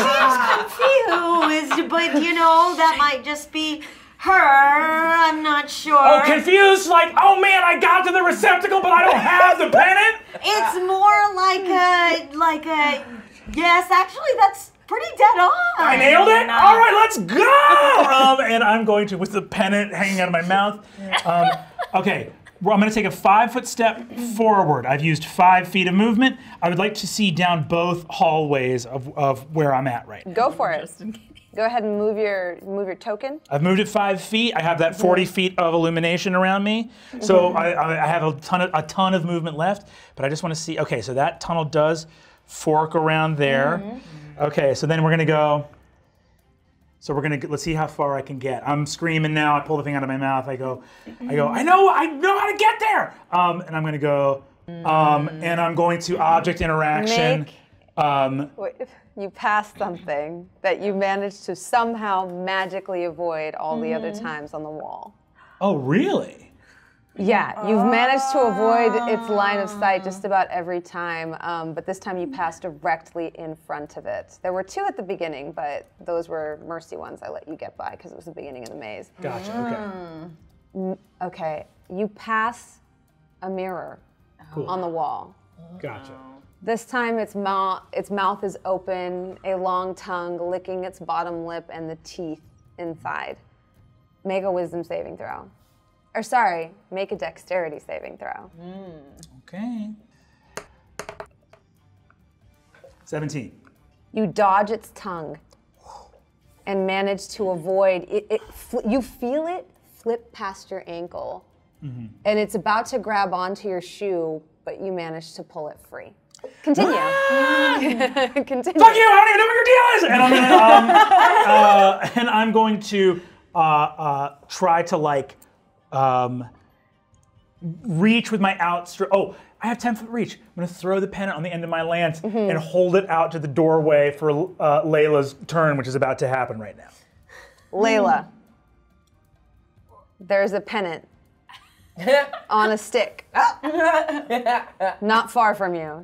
seems confused, but you know, that might just be her. I'm not sure. Oh, confused? Like, oh man, I got to the receptacle, but I don't have the pennant? It's more like a, like a, yes, actually, that's pretty dead on. I nailed it? All right, let's go! Um, and I'm going to, with the pennant hanging out of my mouth. Um, okay, well, I'm going to take a five-foot step forward. I've used five feet of movement. I would like to see down both hallways of, of where I'm at right now. Go for it. Go ahead and move your move your token. I've moved it five feet. I have that forty feet of illumination around me. So I, I I have a ton of a ton of movement left, but I just want to see. Okay, so that tunnel does fork around there. Okay, so then we're gonna go. So we're gonna get, let's see how far I can get. I'm screaming now. I pull the thing out of my mouth. I go, I go. I know, I know how to get there. Um, and I'm gonna go. Um, and I'm going to object interaction. Make- Um, Wait, you passed something that you managed to somehow magically avoid all the other times on the wall. oh, really? Yeah, you've managed to avoid its line of sight just about every time, um, but this time you passed directly in front of it. There were two at the beginning, but those were mercy ones I let you get by because it was the beginning of the maze. Gotcha. Okay. Okay, you pass a mirror Cool. on the wall. Gotcha. This time its mouth, its mouth is open, a long tongue licking its bottom lip and the teeth inside. Make a wisdom saving throw. Or sorry, make a dexterity saving throw. Okay. seventeen. You dodge its tongue and manage to avoid it. it fl- you feel it flip past your ankle and it's about to grab onto your shoe, but you manage to pull it free. Continue. Continue. Fuck you! I don't even know what your deal is. And I'm gonna, um, uh, and I'm going to uh, uh, try to like um, reach with my outstre. Oh, I have ten foot reach. I'm gonna throw the pennant on the end of my lance Mm-hmm. and hold it out to the doorway for uh, Layla's turn, which is about to happen right now. Layla, there's a pennant on a stick, not far from you.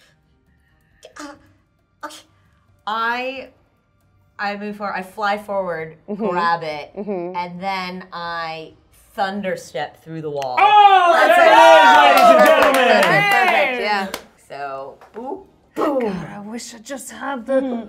I I move forward, I fly forward, grab it, and then I thunder step through the wall. Oh, that's it, ladies and gentlemen. Perfect, yeah. So, boop. God, I wish I just had the.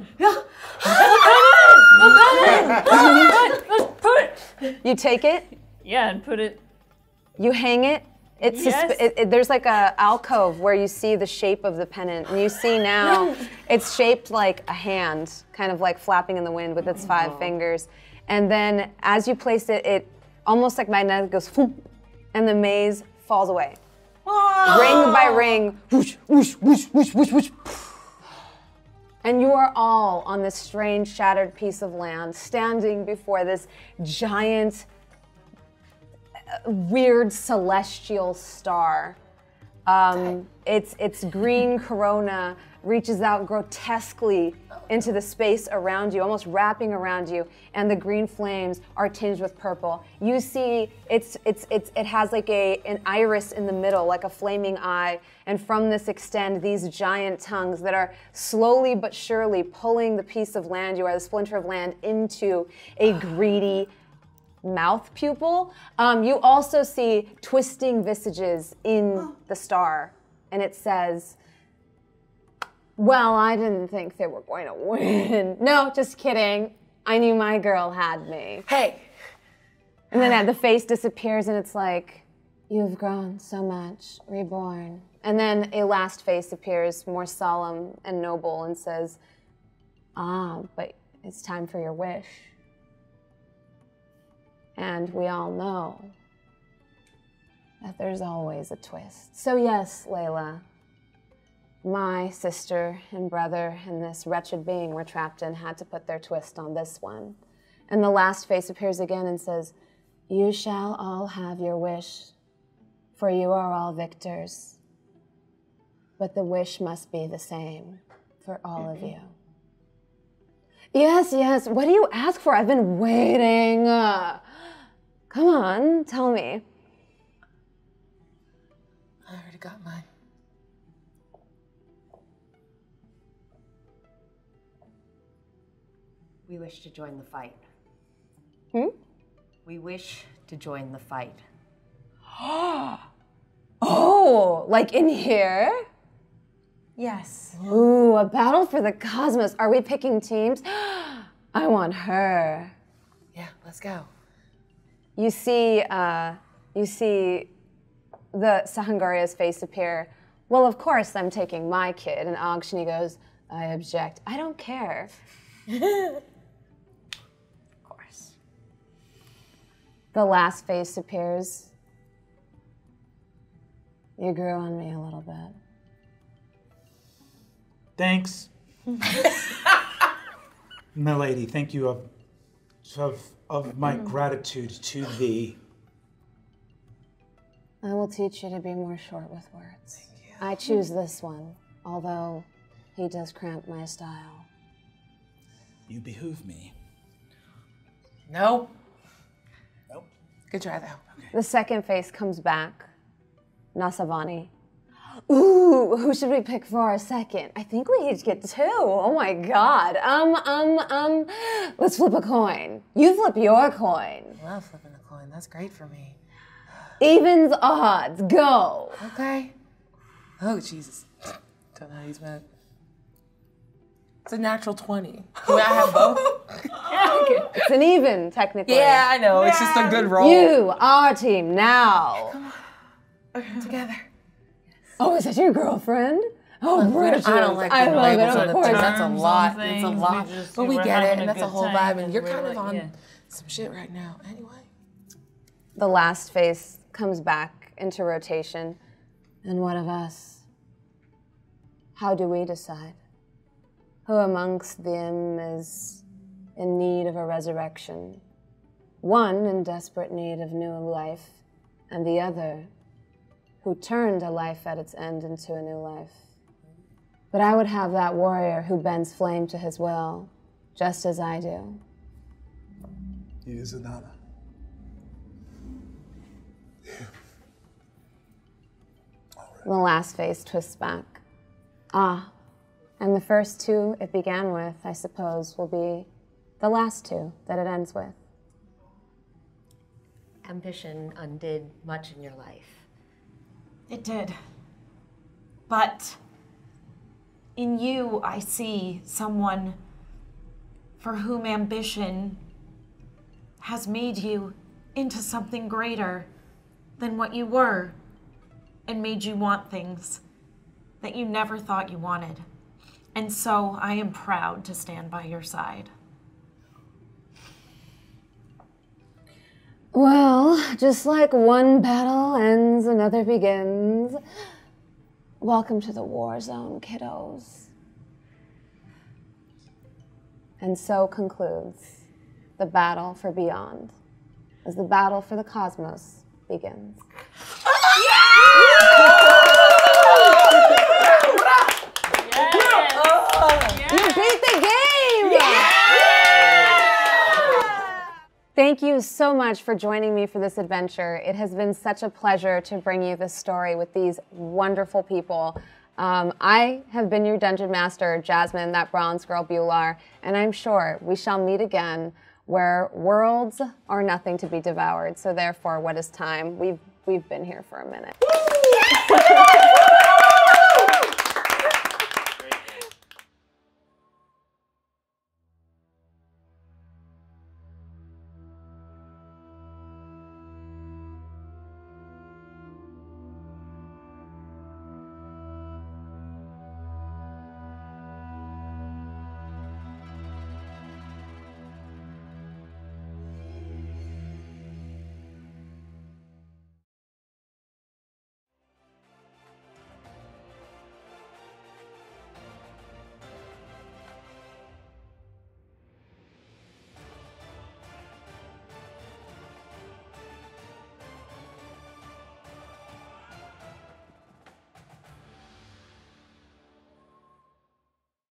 Put it. You take it, Yeah, and put it. you hang it. It's susp- Yes. it, it, there's like a alcove where you see the shape of the pennant, and you see now it's shaped like a hand, kind of like flapping in the wind with its five fingers. And then as you place it, it almost like magnetic goes, whoop, and the maze falls away. Ring by ring, whoosh, whoosh, whoosh, whoosh, whoosh, whoosh. And you are all on this strange, shattered piece of land, standing before this giant, uh, weird celestial star. Um, its its green corona reaches out grotesquely into the space around you, almost wrapping around you, and the green flames are tinged with purple. You see, it's it's it's it has like a an iris in the middle, like a flaming eye, and from this extend these giant tongues that are slowly but surely pulling the piece of land you are, the splinter of land, into a greedy mouth pupil. Um, you also see twisting visages in the star, and it says, well, I didn't think they were going to win. No, just kidding. I knew my girl had me. Hey. And then the face disappears, and it's like, you've grown so much, reborn. And then a last face appears, more solemn and noble, and says, ah, but it's time for your wish. And we all know that there's always a twist. So yes, Layla, my sister and brother and this wretched being we're trapped in had to put their twist on this one. And the last face appears again and says, you shall all have your wish, for you are all victors. But the wish must be the same for all of you. Yes, yes, what do you ask for? I've been waiting. Uh, come on, tell me. I already got mine. We wish to join the fight. Hmm? We wish to join the fight. Oh, like in here? Yes. Ooh, a battle for the cosmos. Are we picking teams? I want her. Yeah, let's go. You see, uh, you see the Sahangaria's face appear. Well, of course I'm taking my kid. And Agshini goes, I object. I don't care. Of course. The last face appears. You grew on me a little bit. Thanks. Milady, thank you of, of, of my gratitude to thee. I will teach you to be more short with words. I choose this one, although he does cramp my style. You behoove me. Nope. Nope. Good try, though. The second face comes back. Nasavani. Ooh, who should we pick for our second? I think we each get two. Oh my god. Um, um, um, let's flip a coin. You flip your coin. I love flipping a coin. That's great for me. Evens odds, go. Okay. Oh, Jesus. Don't know how he's meant. It's a natural twenty. Can I have both? It's an even, technically. Yeah, I know. It's just a good roll. You, our team, now. Together. Oh, is that your girlfriend? Oh, Look, we don't- Bridget. I don't like I the love labels it, on of the course. thing. That's a Terms lot. on It's a things, lot. we just- But we we were get it, having a and that's a good whole time, vibe. And and you're we're kind of like, on yeah. some shit right now. Anyway. The last face comes back into rotation. And what of us? How do we decide? Who amongst them is in need of a resurrection? One in desperate need of new life, and the other who turned a life at its end into a new life. But I would have that warrior who bends flame to his will, just as I do. It is an honor. The last face twists back. Ah, and the first two it began with, I suppose, will be the last two that it ends with. Ambition undid much in your life. It did. But in you, I see someone for whom ambition has made you into something greater than what you were and made you want things that you never thought you wanted. And so I am proud to stand by your side. Well, just like one battle ends, another begins. Welcome to the war zone, kiddos. And so concludes the battle for Beyond, as the battle for the cosmos begins. You beat the game! Yeah! Thank you so much for joining me for this adventure. It has been such a pleasure to bring you this story with these wonderful people. Um, I have been your Dungeon Master, Jasmine, that bronze girl Bular, and I'm sure we shall meet again where worlds are nothing to be devoured. So therefore, what is time? We've, we've been here for a minute.